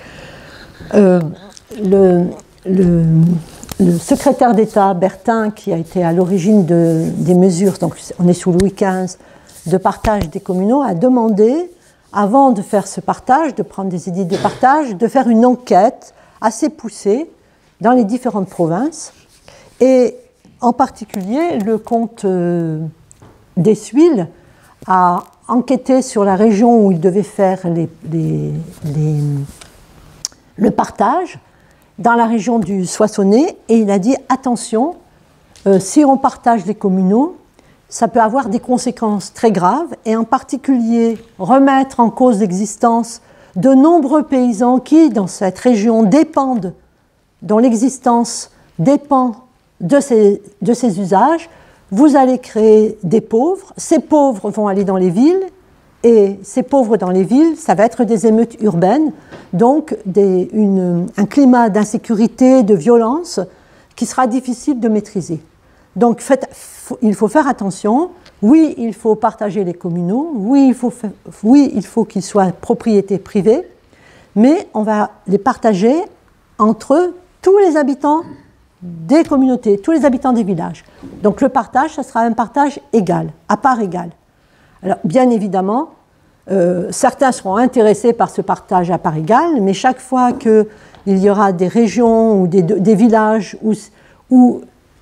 Euh, le, le, le secrétaire d'État Bertin, qui a été à l'origine de, des mesures, donc on est sous Louis quinze, de partage des communaux, a demandé, avant de faire ce partage, de prendre des édits de partage, de faire une enquête assez poussée dans les différentes provinces. Et en particulier, le comte euh, d'Essuil a enquêté sur la région où il devait faire les, les, les, le partage, dans la région du Soissonnais, et il a dit « Attention, euh, si on partage les communaux, ça peut avoir des conséquences très graves, et en particulier remettre en cause l'existence de nombreux paysans qui, dans cette région, dépendent, dont l'existence dépend de ces, de ces usages. Vous allez créer des pauvres, ces pauvres vont aller dans les villes, et ces pauvres dans les villes, ça va être des émeutes urbaines, donc des, une, un climat d'insécurité, de violence, qui sera difficile de maîtriser. Donc, faites, il faut faire attention. Oui, il faut partager les communaux. Oui, il faut, oui, il faut qu'ils soient propriété privée. Mais on va les partager entre tous les habitants des communautés, tous les habitants des villages. Donc, le partage, ça sera un partage égal, à part égale. Alors, bien évidemment, euh, certains seront intéressés par ce partage à part égale, mais chaque fois qu'il y aura des régions ou des, des villages où, où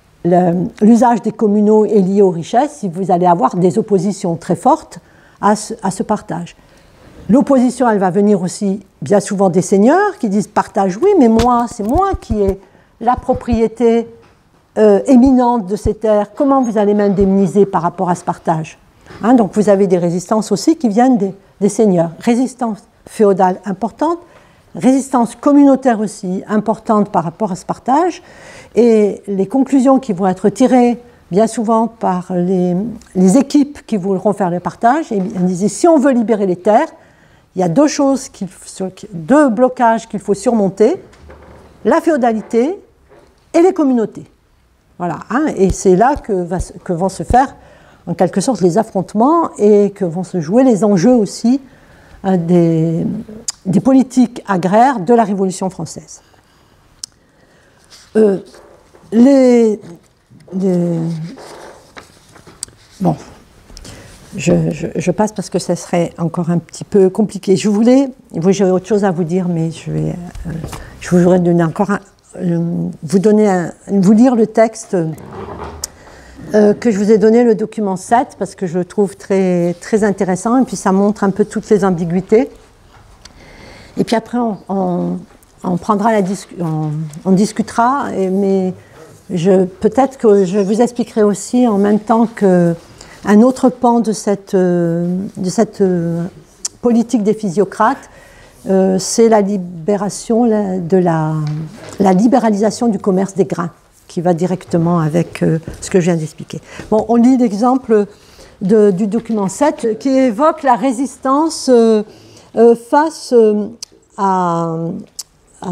l'usage des communaux est lié aux richesses, vous allez avoir des oppositions très fortes à ce, à ce partage. L'opposition, elle va venir aussi bien souvent des seigneurs qui disent « partage, oui, mais moi, c'est moi qui ai la propriété euh, éminente de ces terres. Comment vous allez m'indemniser par rapport à ce partage ?» Hein, donc vous avez des résistances aussi qui viennent des, des seigneurs. Résistance féodale importante, résistance communautaire aussi importante par rapport à ce partage. Et les conclusions qui vont être tirées bien souvent par les, les équipes qui voudront faire le partage, et elles disaient si on veut libérer les terres, il y a deux choses, qu'il, deux blocages qu'il faut surmonter, la féodalité et les communautés. Voilà, hein, et c'est là que, va, que vont se faire en quelque sorte les affrontements et que vont se jouer les enjeux aussi euh, des, des politiques agraires de la Révolution française. Euh, les, les, bon, je, je, je passe parce que ça serait encore un petit peu compliqué. Je voulais, oui, j'ai autre chose à vous dire, mais je vais, euh, je voudrais donner encore un, euh, vous donner, un, vous lire le texte euh, que je vous ai donné, le document sept, parce que je le trouve très, très intéressant, et puis ça montre un peu toutes les ambiguïtés. Et puis après, on, on, on prendra la discussion, on, on discutera, et, mais je, peut-être que je vous expliquerai aussi en même temps que un autre pan de cette, de cette politique des physiocrates, euh, c'est la libération de la, la libéralisation du commerce des grains, qui va directement avec euh, ce que je viens d'expliquer. Bon, on lit l'exemple de, du document sept qui évoque la résistance euh, euh, face euh, à, à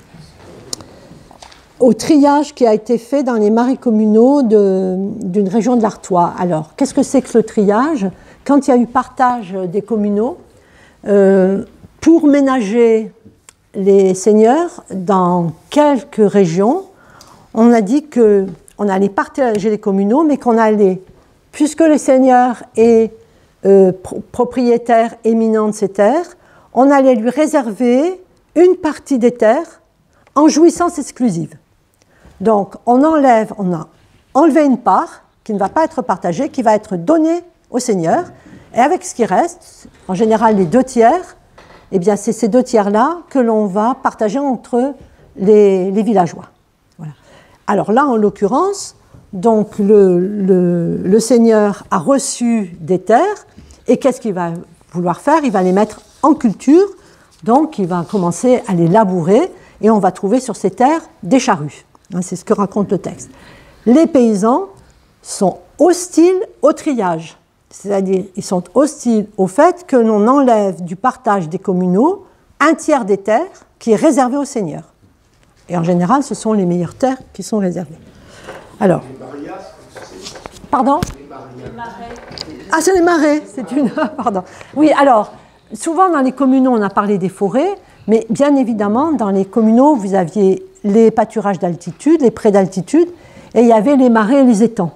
au triage qui a été fait dans les marais communaux d'une région de l'Artois. Alors, qu'est-ce que c'est que le triage? Quand il y a eu partage des communaux, euh, pour ménager les seigneurs dans quelques régions, on a dit qu'on allait partager les communaux, mais qu'on allait, puisque le seigneur est euh, pro propriétaire éminent de ces terres, on allait lui réserver une partie des terres en jouissance exclusive. Donc, on enlève, on a enlevé une part qui ne va pas être partagée, qui va être donnée au seigneur, et avec ce qui reste, en général les deux tiers, eh bien c'est ces deux tiers-là que l'on va partager entre les, les villageois. Voilà. Alors là, en l'occurrence, donc le, le, le seigneur a reçu des terres, et qu'est-ce qu'il va vouloir faire? Il va les mettre en culture, donc il va commencer à les labourer, et on va trouver sur ces terres des charrues. C'est ce que raconte le texte. Les paysans sont hostiles au triage, c'est-à-dire ils sont hostiles au fait que l'on enlève du partage des communaux un tiers des terres qui est réservé aux seigneurs. Et en général, ce sont les meilleures terres qui sont réservées. Alors, pardon ? Les marais. Ah, c'est les marais, c'est une... Pardon. Oui, alors, souvent dans les communaux, on a parlé des forêts, mais bien évidemment, dans les communaux, vous aviez les pâturages d'altitude, les prés d'altitude, et il y avait les marais et les étangs.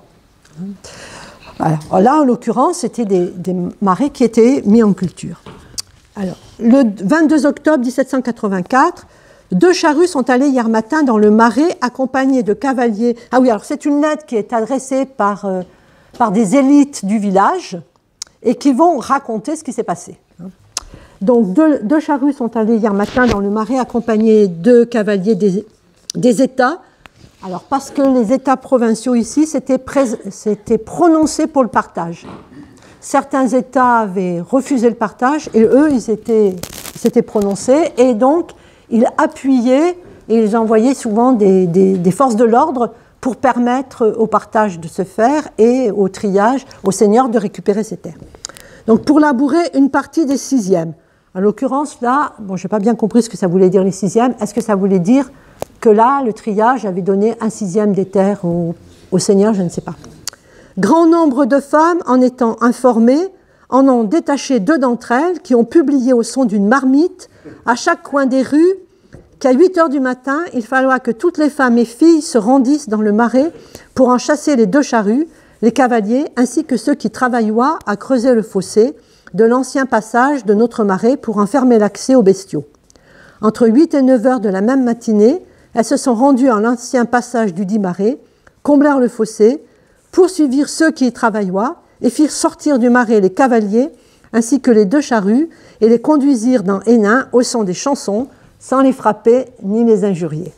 Voilà. Là, en l'occurrence, c'était des, des marais qui étaient mis en culture. Alors, le vingt-deux octobre mille sept cent quatre-vingt-quatre, deux charrues sont allées hier matin dans le marais accompagnées de cavaliers. Ah oui, alors c'est une lettre qui est adressée par, euh, par des élites du village et qui vont raconter ce qui s'est passé. Donc, deux, deux charrues sont allées hier matin dans le marais accompagnées de cavaliers des, des États. Alors, parce que les États provinciaux ici, c'était prononcé pour le partage. Certains États avaient refusé le partage et eux, ils s'étaient prononcés et donc, ils appuyaient et ils envoyaient souvent des, des, des forces de l'ordre pour permettre au partage de se faire et au triage, aux seigneurs de récupérer ces terres. Donc, pour labourer une partie des sixièmes. En l'occurrence, là, bon, je n'ai pas bien compris ce que ça voulait dire les sixièmes. Est-ce que ça voulait dire que là, le triage avait donné un sixième des terres au, au seigneur? Je ne sais pas. Grand nombre de femmes, en étant informées, en ont détaché deux d'entre elles qui ont publié au son d'une marmite à chaque coin des rues qu'à huit heures du matin, il falloir que toutes les femmes et filles se rendissent dans le marais pour en chasser les deux charrues, les cavaliers, ainsi que ceux qui travailloient à creuser le fossé de l'ancien passage de notre marais pour en fermer l'accès aux bestiaux. Entre huit et neuf heures de la même matinée, elles se sont rendues en l'ancien passage du dit marais, comblèrent le fossé, poursuivirent ceux qui y travailloient et firent sortir du marais les cavaliers ainsi que les deux charrues et les conduisirent dans Hénin au son des chansons sans les frapper ni les injurier.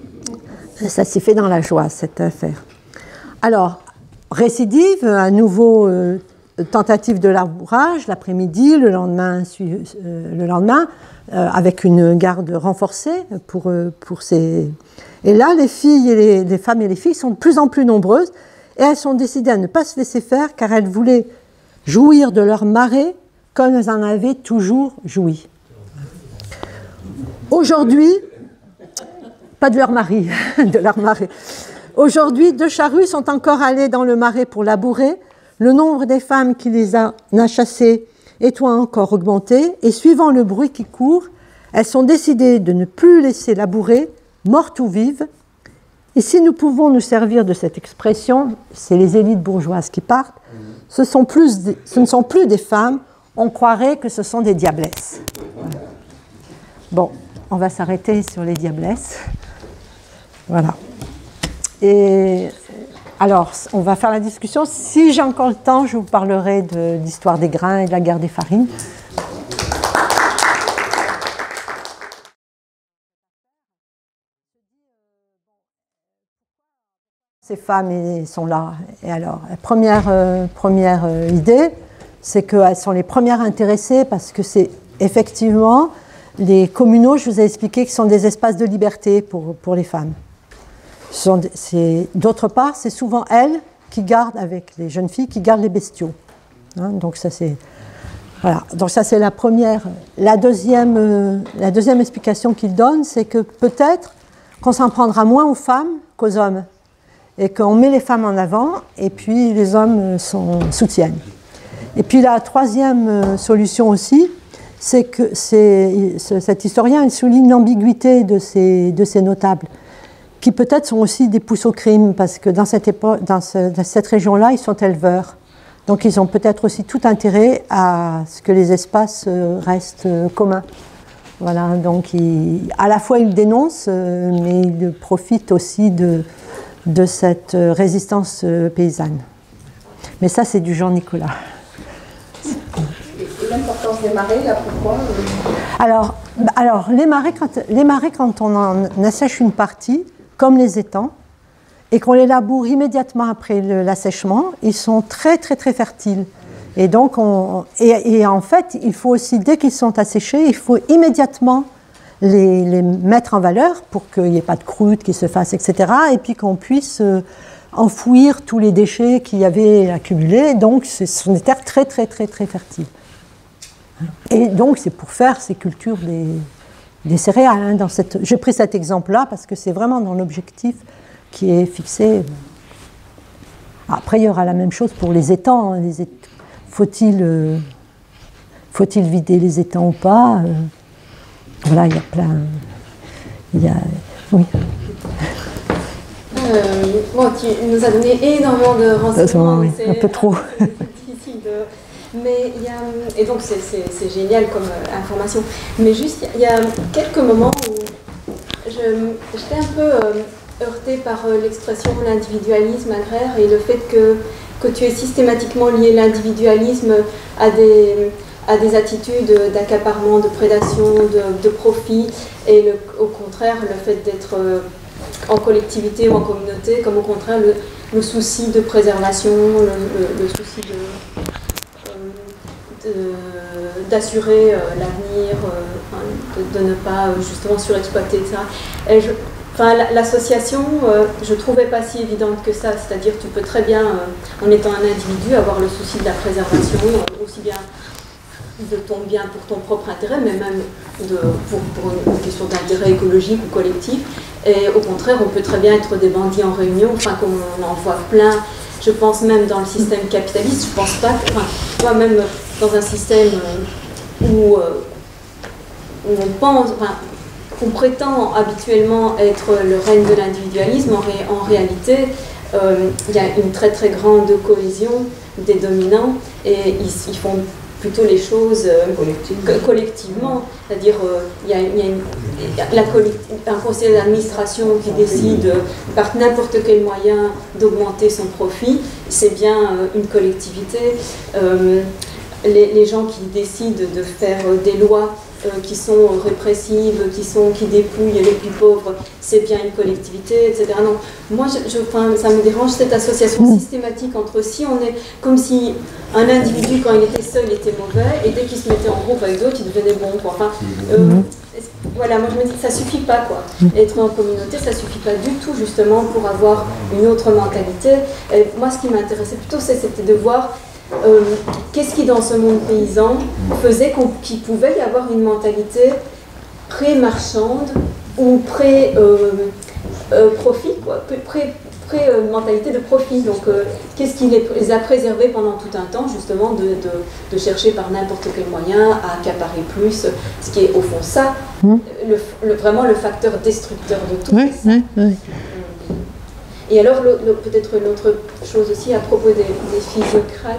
Ça s'est fait dans la joie, cette affaire. Alors, récidive, à nouveau euh, tentative de labourage l'après-midi, le lendemain, euh, le lendemain euh, avec une garde renforcée pour, euh, pour ces... Et là, les filles, et les, les femmes et les filles sont de plus en plus nombreuses et elles sont décidées à ne pas se laisser faire car elles voulaient jouir de leur marais comme elles en avaient toujours joui. Aujourd'hui, pas de leur mari, de leur marais. Aujourd'hui, deux charrues sont encore allées dans le marais pour labourer. Le nombre des femmes qui les a, a chassées est encore augmenté et suivant le bruit qui court, elles sont décidées de ne plus laisser labourer, mortes ou vives. Et si nous pouvons nous servir de cette expression, c'est les élites bourgeoises qui partent, ce, sont plus des, ce ne sont plus des femmes, on croirait que ce sont des diablesses. Voilà. Bon, on va s'arrêter sur les diablesses. Voilà. Et alors, on va faire la discussion. Si j'ai encore le temps, je vous parlerai de l'histoire des grains et de la guerre des farines. Ces femmes sont là. Et alors, la première, euh, première euh, idée, c'est qu'elles sont les premières intéressées parce que c'est effectivement les communaux, je vous ai expliqué, qui sont des espaces de liberté pour, pour les femmes. D'autre part, c'est souvent elles qui gardent, avec les jeunes filles, qui gardent les bestiaux. Hein, donc ça, c'est voilà. Donc ça, c'est la première. La deuxième, euh, la deuxième explication qu'il donne, c'est que peut-être qu'on s'en prendra moins aux femmes qu'aux hommes. Et qu'on met les femmes en avant, et puis les hommes sont, soutiennent. Et puis la troisième solution aussi, c'est que cet historien il souligne l'ambiguïté de ces, de ces notables, qui peut-être sont aussi des pousses au crime, parce que dans cette, époque, dans ce, dans cette région-là, ils sont éleveurs. Donc ils ont peut-être aussi tout intérêt à ce que les espaces restent communs. Voilà, donc ils, à la fois ils dénoncent, mais ils profitent aussi de... de cette résistance paysanne. Mais ça, c'est du Jean Nicolas. Et l'importance des marais, là, pourquoi? Alors, alors les, marais, quand, les marais, quand on en assèche une partie, comme les étangs, et qu'on les laboure immédiatement après l'assèchement, ils sont très, très, très fertiles. Et donc, on, et, et en fait, il faut aussi, dès qu'ils sont asséchés, il faut immédiatement Les, les mettre en valeur pour qu'il n'y ait pas de croûte qui se fasse, et cetera. Et puis qu'on puisse euh, enfouir tous les déchets qu'il y avait accumulés. Donc, ce sont des terres très, très, très, très fertiles. Et donc, c'est pour faire ces cultures des, des céréales. Hein, dans cette... J'ai pris cet exemple-là parce que c'est vraiment dans l'objectif qui est fixé. Après, il y aura la même chose pour les étangs. Hein. Les étangs. Faut-il euh... faut-il vider les étangs ou pas? euh... Voilà, il y a plein... Il y a... Oui. Euh, bon, tu nous as donné énormément de renseignements. Oui, un peu trop. C'est difficile de... Mais il y a... Et donc, c'est génial comme euh, information. Mais juste, il y a quelques moments où j'étais un peu euh, heurtée par euh, l'expression l'individualisme agraire et le fait que, que tu aies systématiquement lié l'individualisme à des... à des attitudes d'accaparement, de prédation, de, de profit, et le, au contraire, le fait d'être euh, en collectivité ou en communauté, comme au contraire le, le souci de préservation, le, le, le souci d'assurer euh, euh, l'avenir, euh, de, de ne pas euh, justement surexploiter, et cetera. Et je, enfin, l'association, euh, je ne trouvais pas si évidente que ça, c'est-à-dire tu peux très bien, euh, en étant un individu, avoir le souci de la préservation, euh, aussi bien de ton bien pour ton propre intérêt, mais même de, pour, pour une question d'intérêt écologique ou collectif. Et au contraire, on peut très bien être des bandits en réunion, enfin comme on en voit plein, je pense même dans le système capitaliste, je pense pas, que, enfin, toi même dans un système où, où on pense, enfin, qu'on prétend habituellement être le règne de l'individualisme, en, ré, en réalité, euh, il y a une très très grande cohésion des dominants et ils, ils font plutôt les choses euh, Collective. collectivement, c'est-à-dire euh, il y a, il y a, une, la, un conseil d'administration qui décide euh, par n'importe quel moyen d'augmenter son profit, c'est bien euh, une collectivité. Euh, les, les gens qui décident de faire euh, des lois euh, qui sont répressives, qui, sont, qui dépouillent les plus pauvres, c'est bien une collectivité, et cetera. Non, moi, je, je, enfin, ça me dérange cette association systématique entre si on est comme si un individu, quand il était seul, était mauvais, et dès qu'il se mettait en groupe avec d'autres, il devenait bon, quoi. Enfin, euh, voilà, moi je me dis que ça suffit pas, quoi. Être en communauté, ça suffit pas du tout, justement, pour avoir une autre mentalité. Et moi, ce qui m'intéressait plutôt, c'était de voir euh, qu'est-ce qui, dans ce monde paysan, faisait qu'il pouvait y avoir une mentalité pré-marchande ou pré-profit, euh, euh, quoi, pré Euh, mentalité de profit. Donc, euh, qu'est-ce qui les, les a préservés pendant tout un temps, justement, de, de, de chercher par n'importe quel moyen à accaparer plus, ce qui est au fond ça, mmh. le, le, vraiment le facteur destructeur de tout. Oui, oui, oui. Et alors, peut-être une autre chose aussi à propos des, des physiocrates,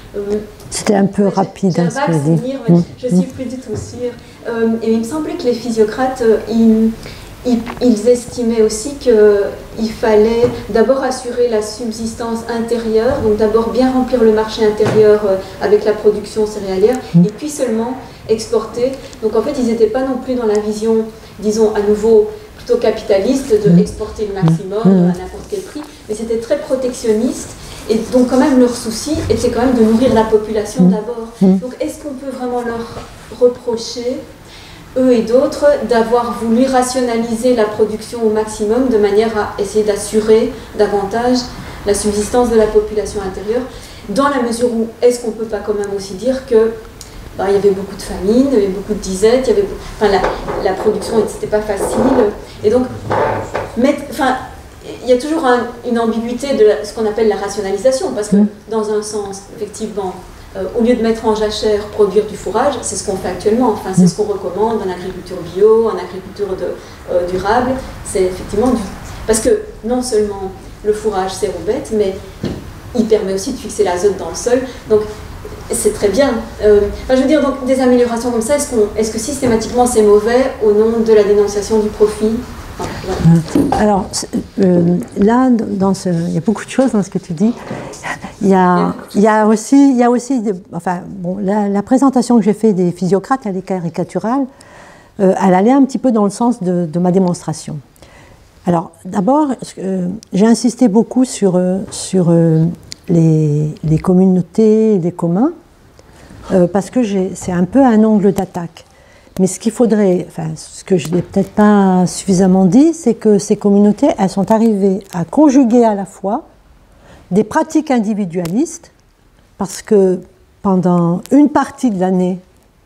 Euh, C'était un peu rapide. J'ai un hein, ce vague que je dis. souvenir, mais Mm. je ne suis plus du tout sûre. Euh, et il me semblait que les physiocrates, euh, ils, ils, ils estimaient aussi qu'il fallait d'abord assurer la subsistance intérieure, donc d'abord bien remplir le marché intérieur euh, avec la production céréalière, Mm. et puis seulement exporter. Donc en fait, ils n'étaient pas non plus dans la vision, disons à nouveau, plutôt capitaliste, de Mm. exporter le maximum Mm. à n'importe quel prix, mais c'était très protectionniste. Et donc quand même leur souci était quand même de nourrir la population Mmh. d'abord. Mmh. Donc est-ce qu'on peut vraiment leur reprocher, eux et d'autres, d'avoir voulu rationaliser la production au maximum de manière à essayer d'assurer davantage la subsistance de la population intérieure, dans la mesure où est-ce qu'on ne peut pas quand même aussi dire que bah, il y avait beaucoup de famine, il y avait beaucoup de disette, il y avait, enfin, la, la production n'était pas facile, et donc mettre, enfin, il y a toujours un, une ambiguïté de la, ce qu'on appelle la rationalisation, parce que Mmh. dans un sens, effectivement, euh, au lieu de mettre en jachère, produire du fourrage, c'est ce qu'on fait actuellement, enfin, c'est Mmh. ce qu'on recommande en agriculture bio, en agriculture de, euh, durable, c'est effectivement du... Parce que non seulement le fourrage sert aux bêtes, mais il permet aussi de fixer l'azote dans le sol, donc c'est très bien. Euh, enfin, je veux dire, donc, des améliorations comme ça, est-ce, qu'on, est-ce que systématiquement c'est mauvais au nom de la dénonciation du profit? Enfin, voilà. Alors euh, là, dans ce, il y a beaucoup de choses dans ce que tu dis. Il y a, il y a aussi, il y a aussi des, enfin, bon, la, la présentation que j'ai faite des physiocrates, elle est caricaturale. Euh, elle allait un petit peu dans le sens de, de ma démonstration. Alors, d'abord, euh, j'ai insisté beaucoup sur, euh, sur euh, les, les communautés, les communs, euh, parce que j'ai, c'est un peu un angle d'attaque. Mais ce qu'il faudrait, enfin, ce que je n'ai peut-être pas suffisamment dit, c'est que ces communautés, elles sont arrivées à conjuguer à la fois des pratiques individualistes, parce que pendant une partie de l'année,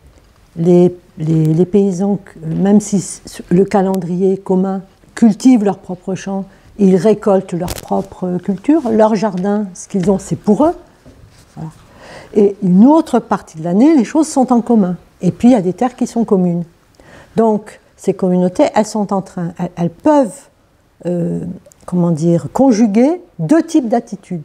les, les, les paysans, même si le calendrier commun, cultivent leurs propres champs, ils récoltent leur propre culture, leur jardin, ce qu'ils ont, c'est pour eux. Voilà. Et une autre partie de l'année, les choses sont en commun. Et puis, il y a des terres qui sont communes. Donc, ces communautés, elles sont en train, elles, elles peuvent, euh, comment dire, conjuguer deux types d'attitudes.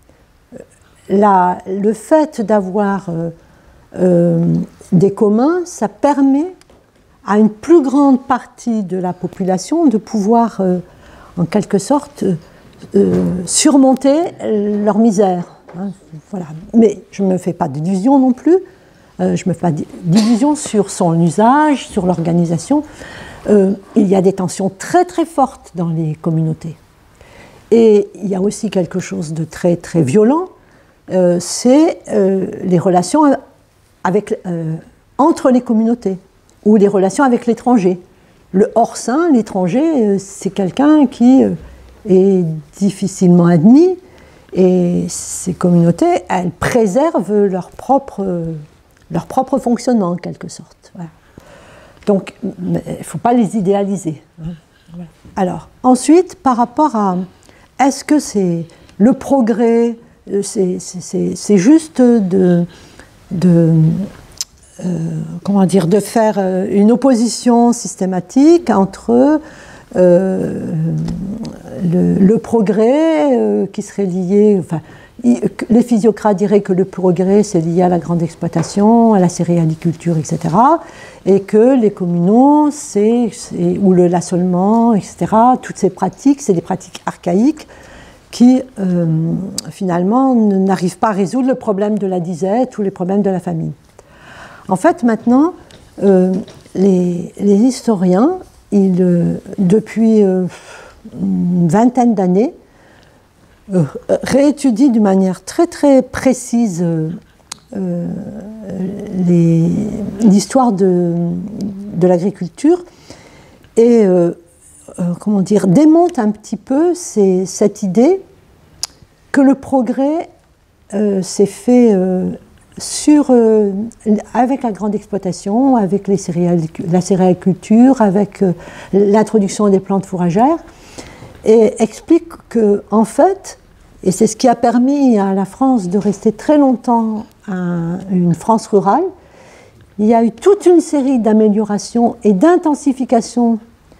La, le fait d'avoir euh, euh, des communs, ça permet à une plus grande partie de la population de pouvoir, euh, en quelque sorte, euh, surmonter leur misère. Hein, voilà. Mais je ne me fais pas d'illusions non plus. Euh, je ne me fais pas d'illusions sur son usage, sur l'organisation. Euh, il y a des tensions très très fortes dans les communautés. Et il y a aussi quelque chose de très très violent, euh, c'est euh, les relations avec, euh, entre les communautés, ou les relations avec l'étranger. Le hors-saint, l'étranger, euh, c'est quelqu'un qui euh, est difficilement admis, et ces communautés, elles préservent leur propre... Euh, leur propre fonctionnement, en quelque sorte. Voilà. Donc, il ne faut pas les idéaliser. Voilà. Alors, ensuite, par rapport à... Est-ce que c'est le progrès, c'est, c'est, c'est juste de... de euh, comment dire, de faire une opposition systématique entre euh, le, le progrès euh, qui serait lié... Enfin, les physiocrates diraient que le progrès, c'est lié à la grande exploitation, à la céréaliculture, et cetera. Et que les communaux, c'est, c'est, ou le l'assolement, et cetera, toutes ces pratiques, c'est des pratiques archaïques qui, euh, finalement, n'arrivent pas à résoudre le problème de la disette ou les problèmes de la famine. En fait, maintenant, euh, les, les historiens, ils, euh, depuis euh, une vingtaine d'années, Euh, réétudie d'une manière très très précise euh, euh, les, l'histoire de, de l'agriculture et euh, euh, comment dire, démonte un petit peu ces, cette idée que le progrès euh, s'est fait euh, sur, euh, avec la grande exploitation, avec les céréales, la céréaliculture, avec euh, l'introduction des plantes fourragères, et explique que, en fait, et c'est ce qui a permis à la France de rester très longtemps un, une France rurale, il y a eu toute une série d'améliorations et d'intensifications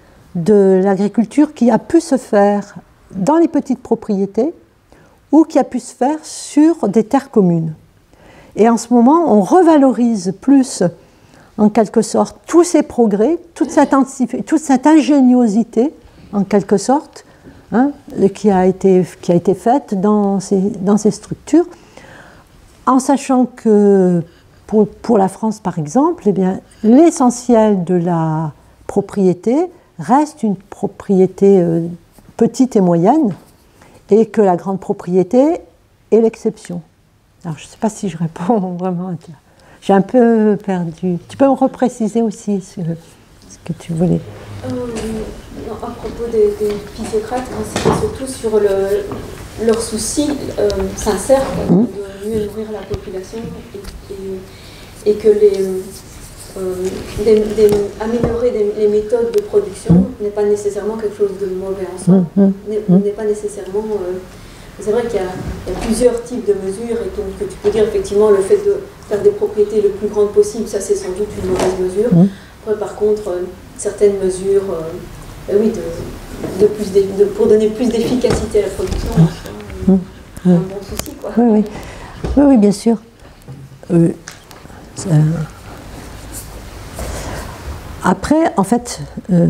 de l'agriculture qui a pu se faire dans les petites propriétés ou qui a pu se faire sur des terres communes. Et en ce moment, on revalorise plus, en quelque sorte, tous ces progrès, toute cette, toute cette ingéniosité, en quelque sorte, hein, qui, a été, qui a été faite dans ces, dans ces structures, en sachant que pour, pour la France, par exemple, eh bien, l'essentiel de la propriété reste une propriété euh, petite et moyenne, et que la grande propriété est l'exception. Alors, je ne sais pas si je réponds vraiment à ça. J'ai un peu perdu. Tu peux me repréciser aussi ce, ce que tu voulais. Euh, non, à propos des, des physiocrates, c'était surtout sur le, leur souci euh, sincère mmh. de mieux nourrir la population et, et, et que les, euh, des, des, améliorer des, les méthodes de production mmh. n'est pas nécessairement quelque chose de mauvais en soi, mmh. n'est, n'est pas nécessairement... Euh, c'est vrai qu'il y, y a plusieurs types de mesures et donc que tu peux dire effectivement le fait de faire des propriétés le plus grandes possible, ça c'est sans doute une mauvaise mesure. Mmh. Après par contre, euh, certaines mesures, euh, oui, de, de plus de, de, pour donner plus d'efficacité à la production, c'est mmh. un mmh. bon souci, quoi. Oui, oui, oui, oui bien sûr. Euh, ça... Après, en fait, euh,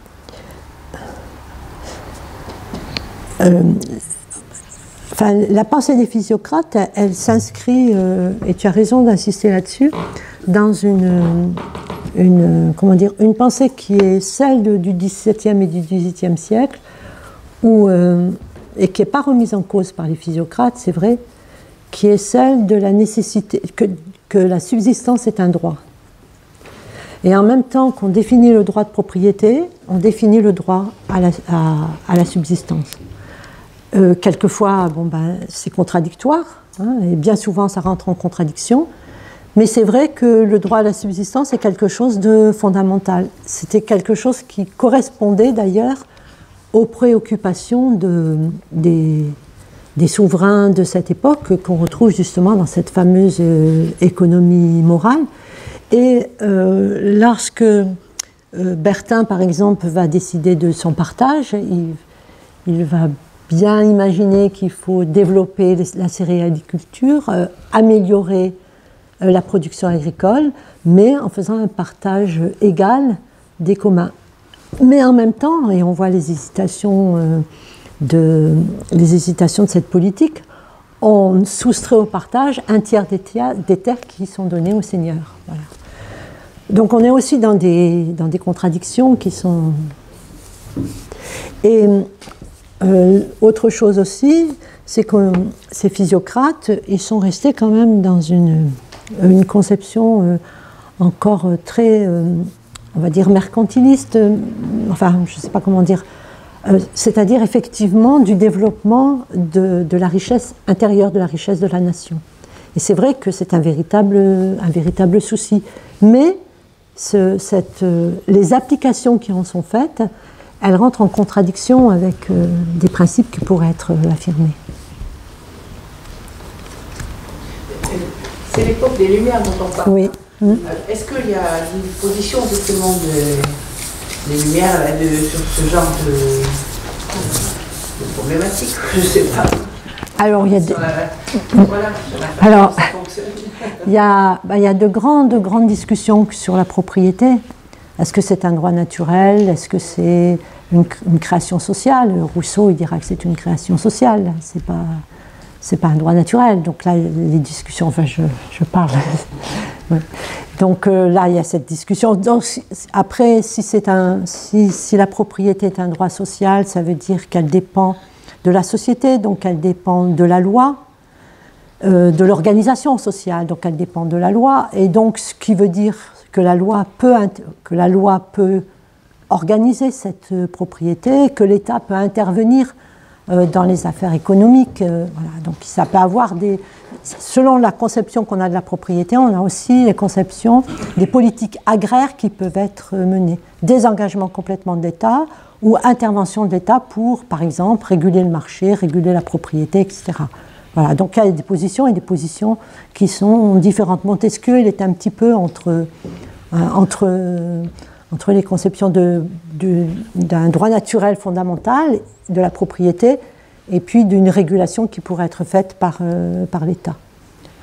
euh, enfin, la pensée des physiocrates, elle, elle s'inscrit, euh, et tu as raison d'insister là-dessus, dans une, une, comment dire, une pensée qui est celle de, du dix-septième et du dix-huitième siècle, où, euh, et qui n'est pas remise en cause par les physiocrates, c'est vrai, qui est celle de la nécessité, que, que la subsistance est un droit. Et en même temps qu'on définit le droit de propriété, on définit le droit à la, à, à la subsistance. Euh, quelquefois, bon, ben, c'est contradictoire, hein, et bien souvent ça rentre en contradiction, mais c'est vrai que le droit à la subsistance est quelque chose de fondamental. C'était quelque chose qui correspondait d'ailleurs aux préoccupations de, des, des souverains de cette époque, qu'on retrouve justement dans cette fameuse euh, économie morale. Et euh, lorsque euh, Bertin, par exemple, va décider de son partage, il, il va bien imaginer qu'il faut développer la céréaliculture, euh, améliorer euh, la production agricole, mais en faisant un partage égal des communs. Mais en même temps, et on voit les hésitations, euh, de, les hésitations de cette politique, on soustrait au partage un tiers des, tia, des terres qui sont données aux seigneurs. Voilà. Donc on est aussi dans des, dans des contradictions qui sont... Et euh, autre chose aussi, c'est que ces physiocrates, ils sont restés quand même dans une, une conception euh, encore très, euh, on va dire, mercantiliste, euh, enfin, je ne sais pas comment dire, euh, c'est-à-dire effectivement du développement de, de la richesse intérieure, de la richesse de la nation. Et c'est vrai que c'est un véritable, un véritable souci. Mais ce, cette, euh, les applications qui en sont faites, elles rentrent en contradiction avec euh, des principes qui pourraient être euh, affirmés. C'est l'époque des Lumières dont on parle. Oui. Mmh. Est-ce qu'il y a une position justement de, des Lumières là, de, sur ce genre de, de problématique? Je ne sais pas. Alors, il y a de... la... voilà, Alors, il y a, bah, il y a de grandes, grandes discussions sur la propriété. Est-ce que c'est un droit naturel? Est-ce que c'est une, une création sociale? Rousseau, il dira que c'est une création sociale. C'est pas, c'est pas un droit naturel. Donc là, les discussions, enfin, je, je parle. Ouais. Donc euh, là, il y a cette discussion. Donc, après, si, c'est un, si, si la propriété est un droit social, ça veut dire qu'elle dépend de la société, donc elle dépend de la loi, euh, de l'organisation sociale, donc elle dépend de la loi, et donc ce qui veut dire que la loi peut, que la loi peut organiser cette euh, propriété, que l'État peut intervenir euh, dans les affaires économiques. Euh, voilà. Donc ça peut avoir des... Selon la conception qu'on a de la propriété, on a aussi les conceptions des politiques agraires qui peuvent être menées. Désengagement complètement de l'État, ou intervention de l'État pour, par exemple, réguler le marché, réguler la propriété, et cetera. Voilà, donc il y a des positions et des positions qui sont différentes. Montesquieu, il est un petit peu entre, euh, entre, euh, entre les conceptions de, de, d'un droit naturel fondamental, de la propriété, et puis d'une régulation qui pourrait être faite par, euh, par l'État.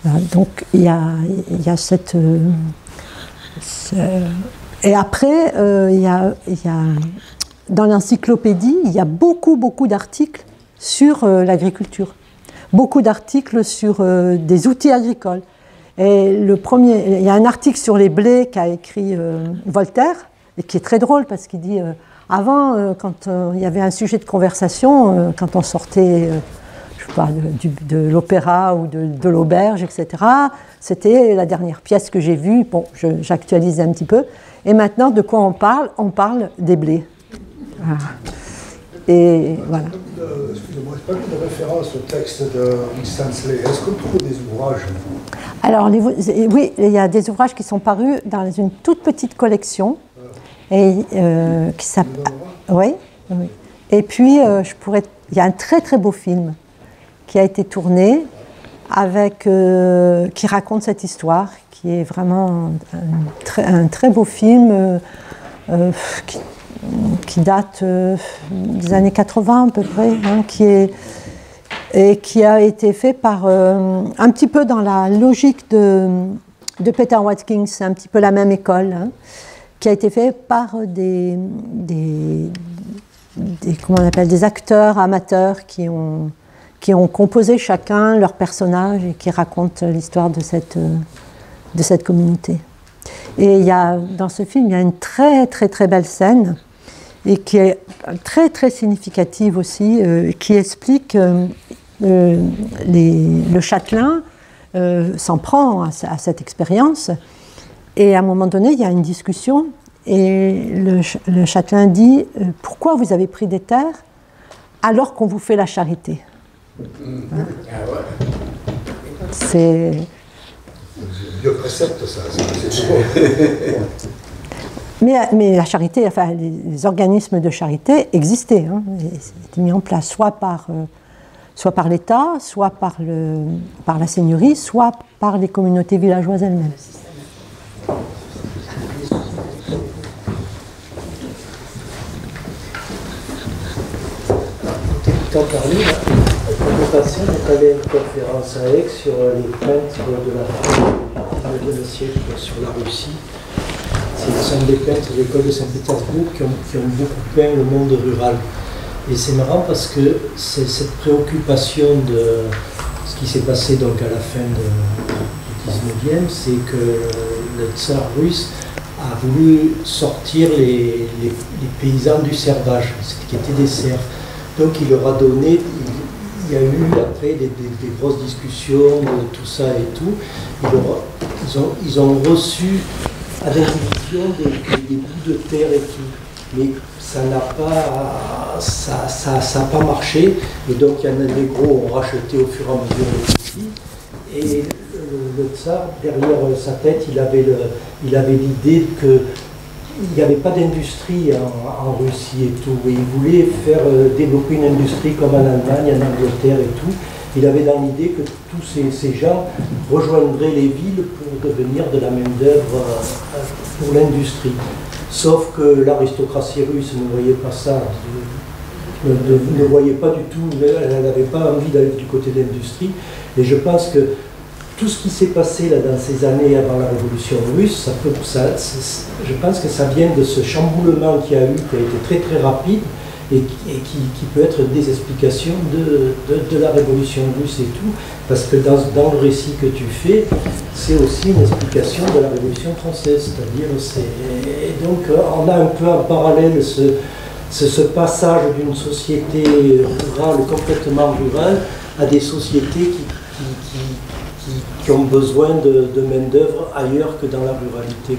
Voilà, donc il y a, il y a cette... Euh, ce, et après, euh, il y a, il y a, dans l'encyclopédie, il y a beaucoup, beaucoup d'articles sur euh, l'agriculture. Beaucoup d'articles sur euh, des outils agricoles. Et le premier, il y a un article sur les blés qu'a écrit euh, Voltaire, et qui est très drôle parce qu'il dit, euh, avant, euh, quand euh, il y avait un sujet de conversation, euh, quand on sortait... Euh, je sais pas, de, de, de l'opéra ou de, de l'auberge, et cetera. C'était la dernière pièce que j'ai vue. Bon, j'actualise un petit peu. Et maintenant, de quoi on parle? On parle des blés. Voilà. Et voilà. Excusez-moi, je n'ai pas vu de référence au texte de Winstanley. Est-ce qu'on trouve des ouvrages? Alors, les, oui, il y a des ouvrages qui sont parus dans une toute petite collection. Et, euh, qui s'appelle... Oui, oui. Et puis, euh, je pourrais... il y a un très très beau film qui a été tourné, avec, euh, qui raconte cette histoire, qui est vraiment un, un, très, un très beau film euh, euh, qui, qui date euh, des années quatre-vingts à peu près, hein, qui, est, et qui a été fait par, euh, un petit peu dans la logique de, de Peter Watkins, c'est un petit peu la même école, hein, qui a été fait par des, des, des, comment on appelle, des acteurs amateurs qui ont... qui ont composé chacun leur personnage et qui racontent l'histoire de cette, de cette communauté. Et il y a, dans ce film, il y a une très très très belle scène et qui est très très significative aussi, euh, qui explique euh, euh, les, le châtelain euh, s'en prend à, à cette expérience et à un moment donné, il y a une discussion et le, le châtelain dit euh, « Pourquoi vous avez pris des terres alors qu'on vous fait la charité ?» Hein? C'est vieux précepte, ça. C'est beau. mais, mais la charité, enfin, les, les organismes de charité existaient. Hein, c'était mis en place soit par, euh, soit par l'État, soit par, le, par la seigneurie, soit par les communautés villageoises elles-mêmes. T'en parler, là. L'année passée, on est allé à une conférence à Aix sur les peintres de la fin du dix-neuvième siècle sur la Russie. Ce sont des peintres de l'école de Saint-Pétersbourg qui ont, qui ont beaucoup peint le monde rural. Et c'est marrant parce que c'est cette préoccupation de ce qui s'est passé donc à la fin de, du dix-neuvième, c'est que le tsar russe a voulu sortir les, les, les paysans du servage, ce qui étaient des serfs. Donc il leur a donné, il y a eu après des, des, des grosses discussions de tout ça et tout. Ils, leur, ils, ont, ils ont reçu à l'individuation des, des, des bouts de terre et tout. Mais ça n'a pas, ça, ça, ça n'a pas marché. Et donc il y en a des gros ont racheté au fur et à mesure les petits. Et le, le tsar, derrière sa tête, il avait, le, il avait l'idée que il n'y avait pas d'industrie en, en Russie et tout, et il voulait faire euh, développer une industrie comme en Allemagne, en Angleterre et tout. Il avait dans l'idée que tous ces, ces gens rejoindraient les villes pour devenir de la main-d'œuvre euh, pour l'industrie. Sauf que l'aristocratie russe ne voyait pas ça, ne, ne, ne voyait pas du tout, elle n'avait pas envie d'aller du côté de l'industrie. Et je pense que tout ce qui s'est passé là, dans ces années avant la révolution russe, ça peut, ça, je pense que ça vient de ce chamboulement qu'il y a eu, qui a été très très rapide, et, et qui, qui peut être des explications de, de, de la révolution russe et tout, parce que dans, dans le récit que tu fais, c'est aussi une explication de la révolution française, c'est-à-dire, et donc on a un peu en parallèle ce, ce, ce passage d'une société rurale, complètement rurale, à des sociétés qui, qui, qui Qui, qui ont besoin de, de main-d'œuvre ailleurs que dans la ruralité.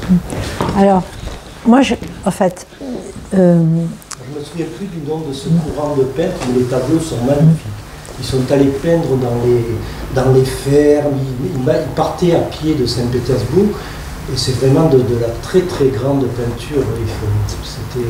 Alors, moi, je, en fait... Euh... Je ne me souviens plus du nom de ce courant de peintre, mais les tableaux sont magnifiques. Ils sont allés peindre dans les, dans les fermes, ils, ils partaient à pied de Saint-Pétersbourg, et c'est vraiment de, de la très très grande peinture. C'était...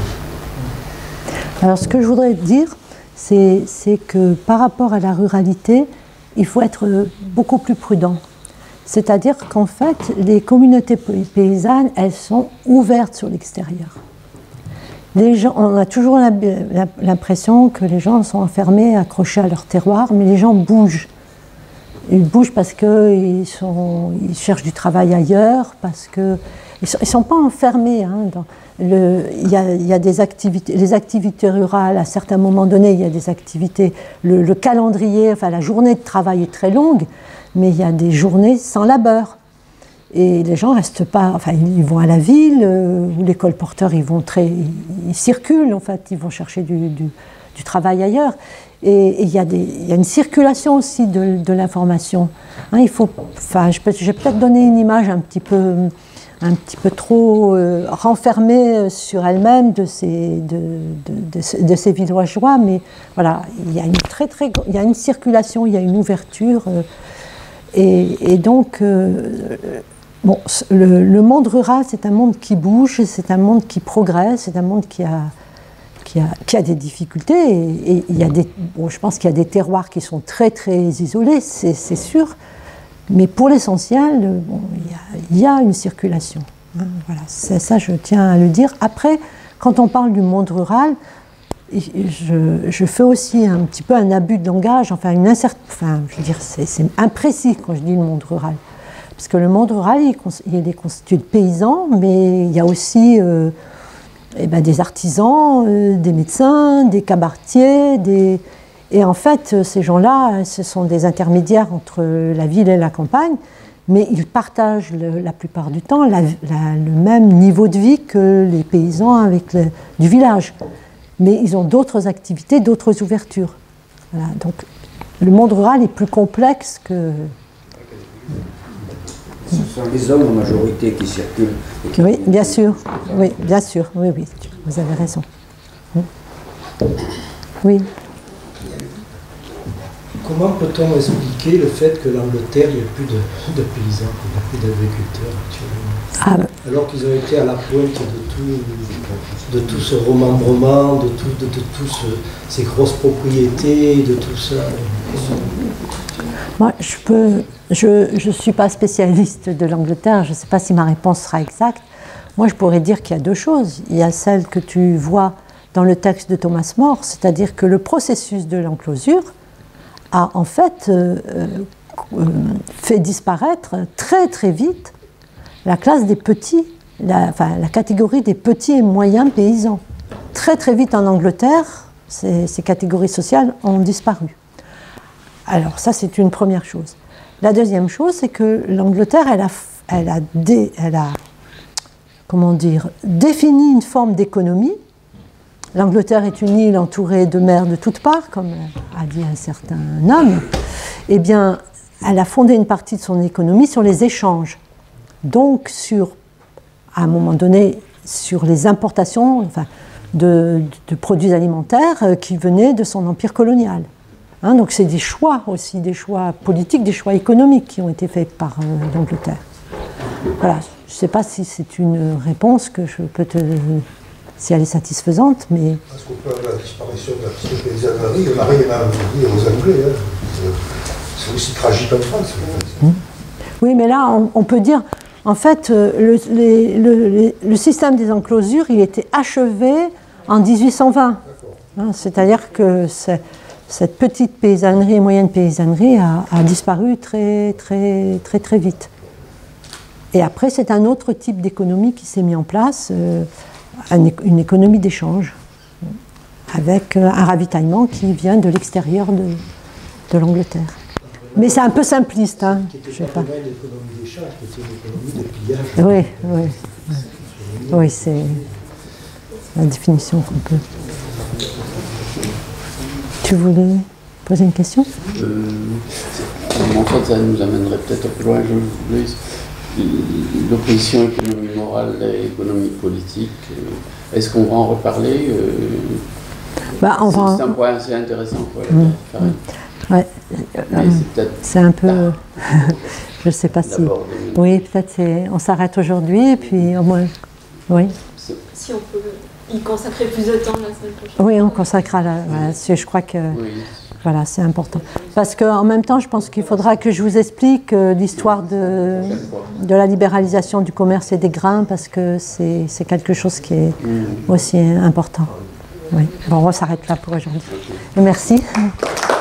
Alors, ce que je voudrais dire, c'est, c'est que par rapport à la ruralité, il faut être beaucoup plus prudent. C'est-à-dire qu'en fait, les communautés paysannes, elles sont ouvertes sur l'extérieur. Les gens, on a toujours l'impression que les gens sont enfermés, accrochés à leur terroir, mais les gens bougent. ils bougent parce qu'ils sont, ils cherchent du travail ailleurs, parce que ils sont, ils sont pas enfermés. Hein, dans le, il y a, il y a des activités, les activités rurales. À certains moments donnés, il y a des activités. Le, le calendrier, enfin la journée de travail est très longue, mais il y a des journées sans labeur. Et les gens restent pas, enfin ils vont à la ville, euh, où les colporteurs ils vont très, ils, ils circulent en fait, ils vont chercher du, du, du travail ailleurs. Et il y, y a une circulation aussi de, de l'information. Hein, il faut, enfin, je peux, j'ai peut-être donné une image un petit peu, un petit peu trop euh, renfermée sur elle-même de ces, de, de, de, de ces villageois, mais voilà, il y a une très très, il y a une circulation, il y a une ouverture, euh, et, et donc. Euh, Bon, le, le monde rural, c'est un monde qui bouge, c'est un monde qui progresse, c'est un monde qui a, qui a, qui a des difficultés. Et, et il y a des, bon, je pense qu'il y a des terroirs qui sont très très isolés, c'est, c'est sûr. Mais pour l'essentiel, bon, il, y a, il y a une circulation. Hein, voilà, c'est ça, je tiens à le dire. Après, quand on parle du monde rural, je, je fais aussi un petit peu un abus de langage, enfin, une incert... enfin je veux dire, c'est, c'est imprécis quand je dis le monde rural. Parce que le monde rural, il est constitué de paysans, mais il y a aussi euh, eh ben, des artisans, euh, des médecins, des cabaretiers, des... et en fait, ces gens-là, ce sont des intermédiaires entre la ville et la campagne, mais ils partagent le, la plupart du temps la, la, le même niveau de vie que les paysans avec le, du village. Mais ils ont d'autres activités, d'autres ouvertures. Voilà, donc le monde rural est plus complexe que... Ce sont les hommes en majorité qui circulent. Qui oui, bien sûr. Oui, bien sûr. Oui, oui, vous avez raison. Oui. Comment peut-on expliquer le fait que l'Angleterre, il n'y a plus de, de paysans, il n'y a plus d'agriculteurs actuellement, ah, ben. alors qu'ils ont été à la pointe de tout, de tout ce remembrement, de tout, de, de tout ce, ces grosses propriétés, de tout ça. Moi, je peux, je ne suis pas spécialiste de l'Angleterre, je ne sais pas si ma réponse sera exacte. Moi, je pourrais dire qu'il y a deux choses. Il y a celle que tu vois dans le texte de Thomas More, c'est-à-dire que le processus de l'enclosure a en fait euh, euh, fait disparaître très très vite la classe des petits, la, enfin, la catégorie des petits et moyens paysans. Très très vite en Angleterre, ces, ces catégories sociales ont disparu. Alors ça, c'est une première chose. La deuxième chose, c'est que l'Angleterre, elle a, elle a, dé, elle a comment dire, défini une forme d'économie. L'Angleterre est une île entourée de mers de toutes parts, comme a dit un certain homme. Eh bien, elle a fondé une partie de son économie sur les échanges. Donc, sur, à un moment donné, sur les importations enfin, de, de produits alimentaires qui venaient de son empire colonial. Hein, donc c'est des choix aussi, des choix politiques, des choix économiques qui ont été faits par euh, l'Angleterre. Voilà, je ne sais pas si c'est une réponse que je peux te... si elle est satisfaisante, mais... Parce qu'on peut avoir la disparition de la petite paysannerie, on n'a rien à dire aux Anglais. Hein. C'est aussi tragique en France. Mmh. Oui, mais là, on, on peut dire, en fait, le, les, le, les, le système des enclosures, il était achevé en dix-huit cent vingt. Hein, c'est-à-dire que c'est... cette petite paysannerie, moyenne paysannerie, a, a disparu très, très, très, très vite. Et après, c'est un autre type d'économie qui s'est mis en place, euh, une économie d'échange, avec un ravitaillement qui vient de l'extérieur de, de l'Angleterre. Mais c'est un peu simpliste, hein. Je sais pas. Une économie d'échange, qui était une économie de pillage. Oui, oui. Oui, c'est la définition qu'on peut... Tu voulais poser une question? euh, En fait, ça nous amènerait peut-être plus loin. L'opposition économie morale et économie politique, est-ce qu'on va en reparler? euh, bah, on C'est va... un point assez intéressant. Quoi, mmh. Ouais. c'est, c'est un peu... je ne sais pas si... Oui, peut-être c'est... on s'arrête aujourd'hui et puis au moins... Oui. Si on peut y consacrer plus de temps la semaine prochaine. Oui, on consacrera la... Voilà, je crois que... Oui. Voilà, c'est important. Parce qu'en même temps, je pense qu'il faudra que je vous explique euh, l'histoire de, de la libéralisation du commerce et des grains, parce que c'est, c'est quelque chose qui est aussi important. Oui. Bon, on s'arrête là pour aujourd'hui. Merci.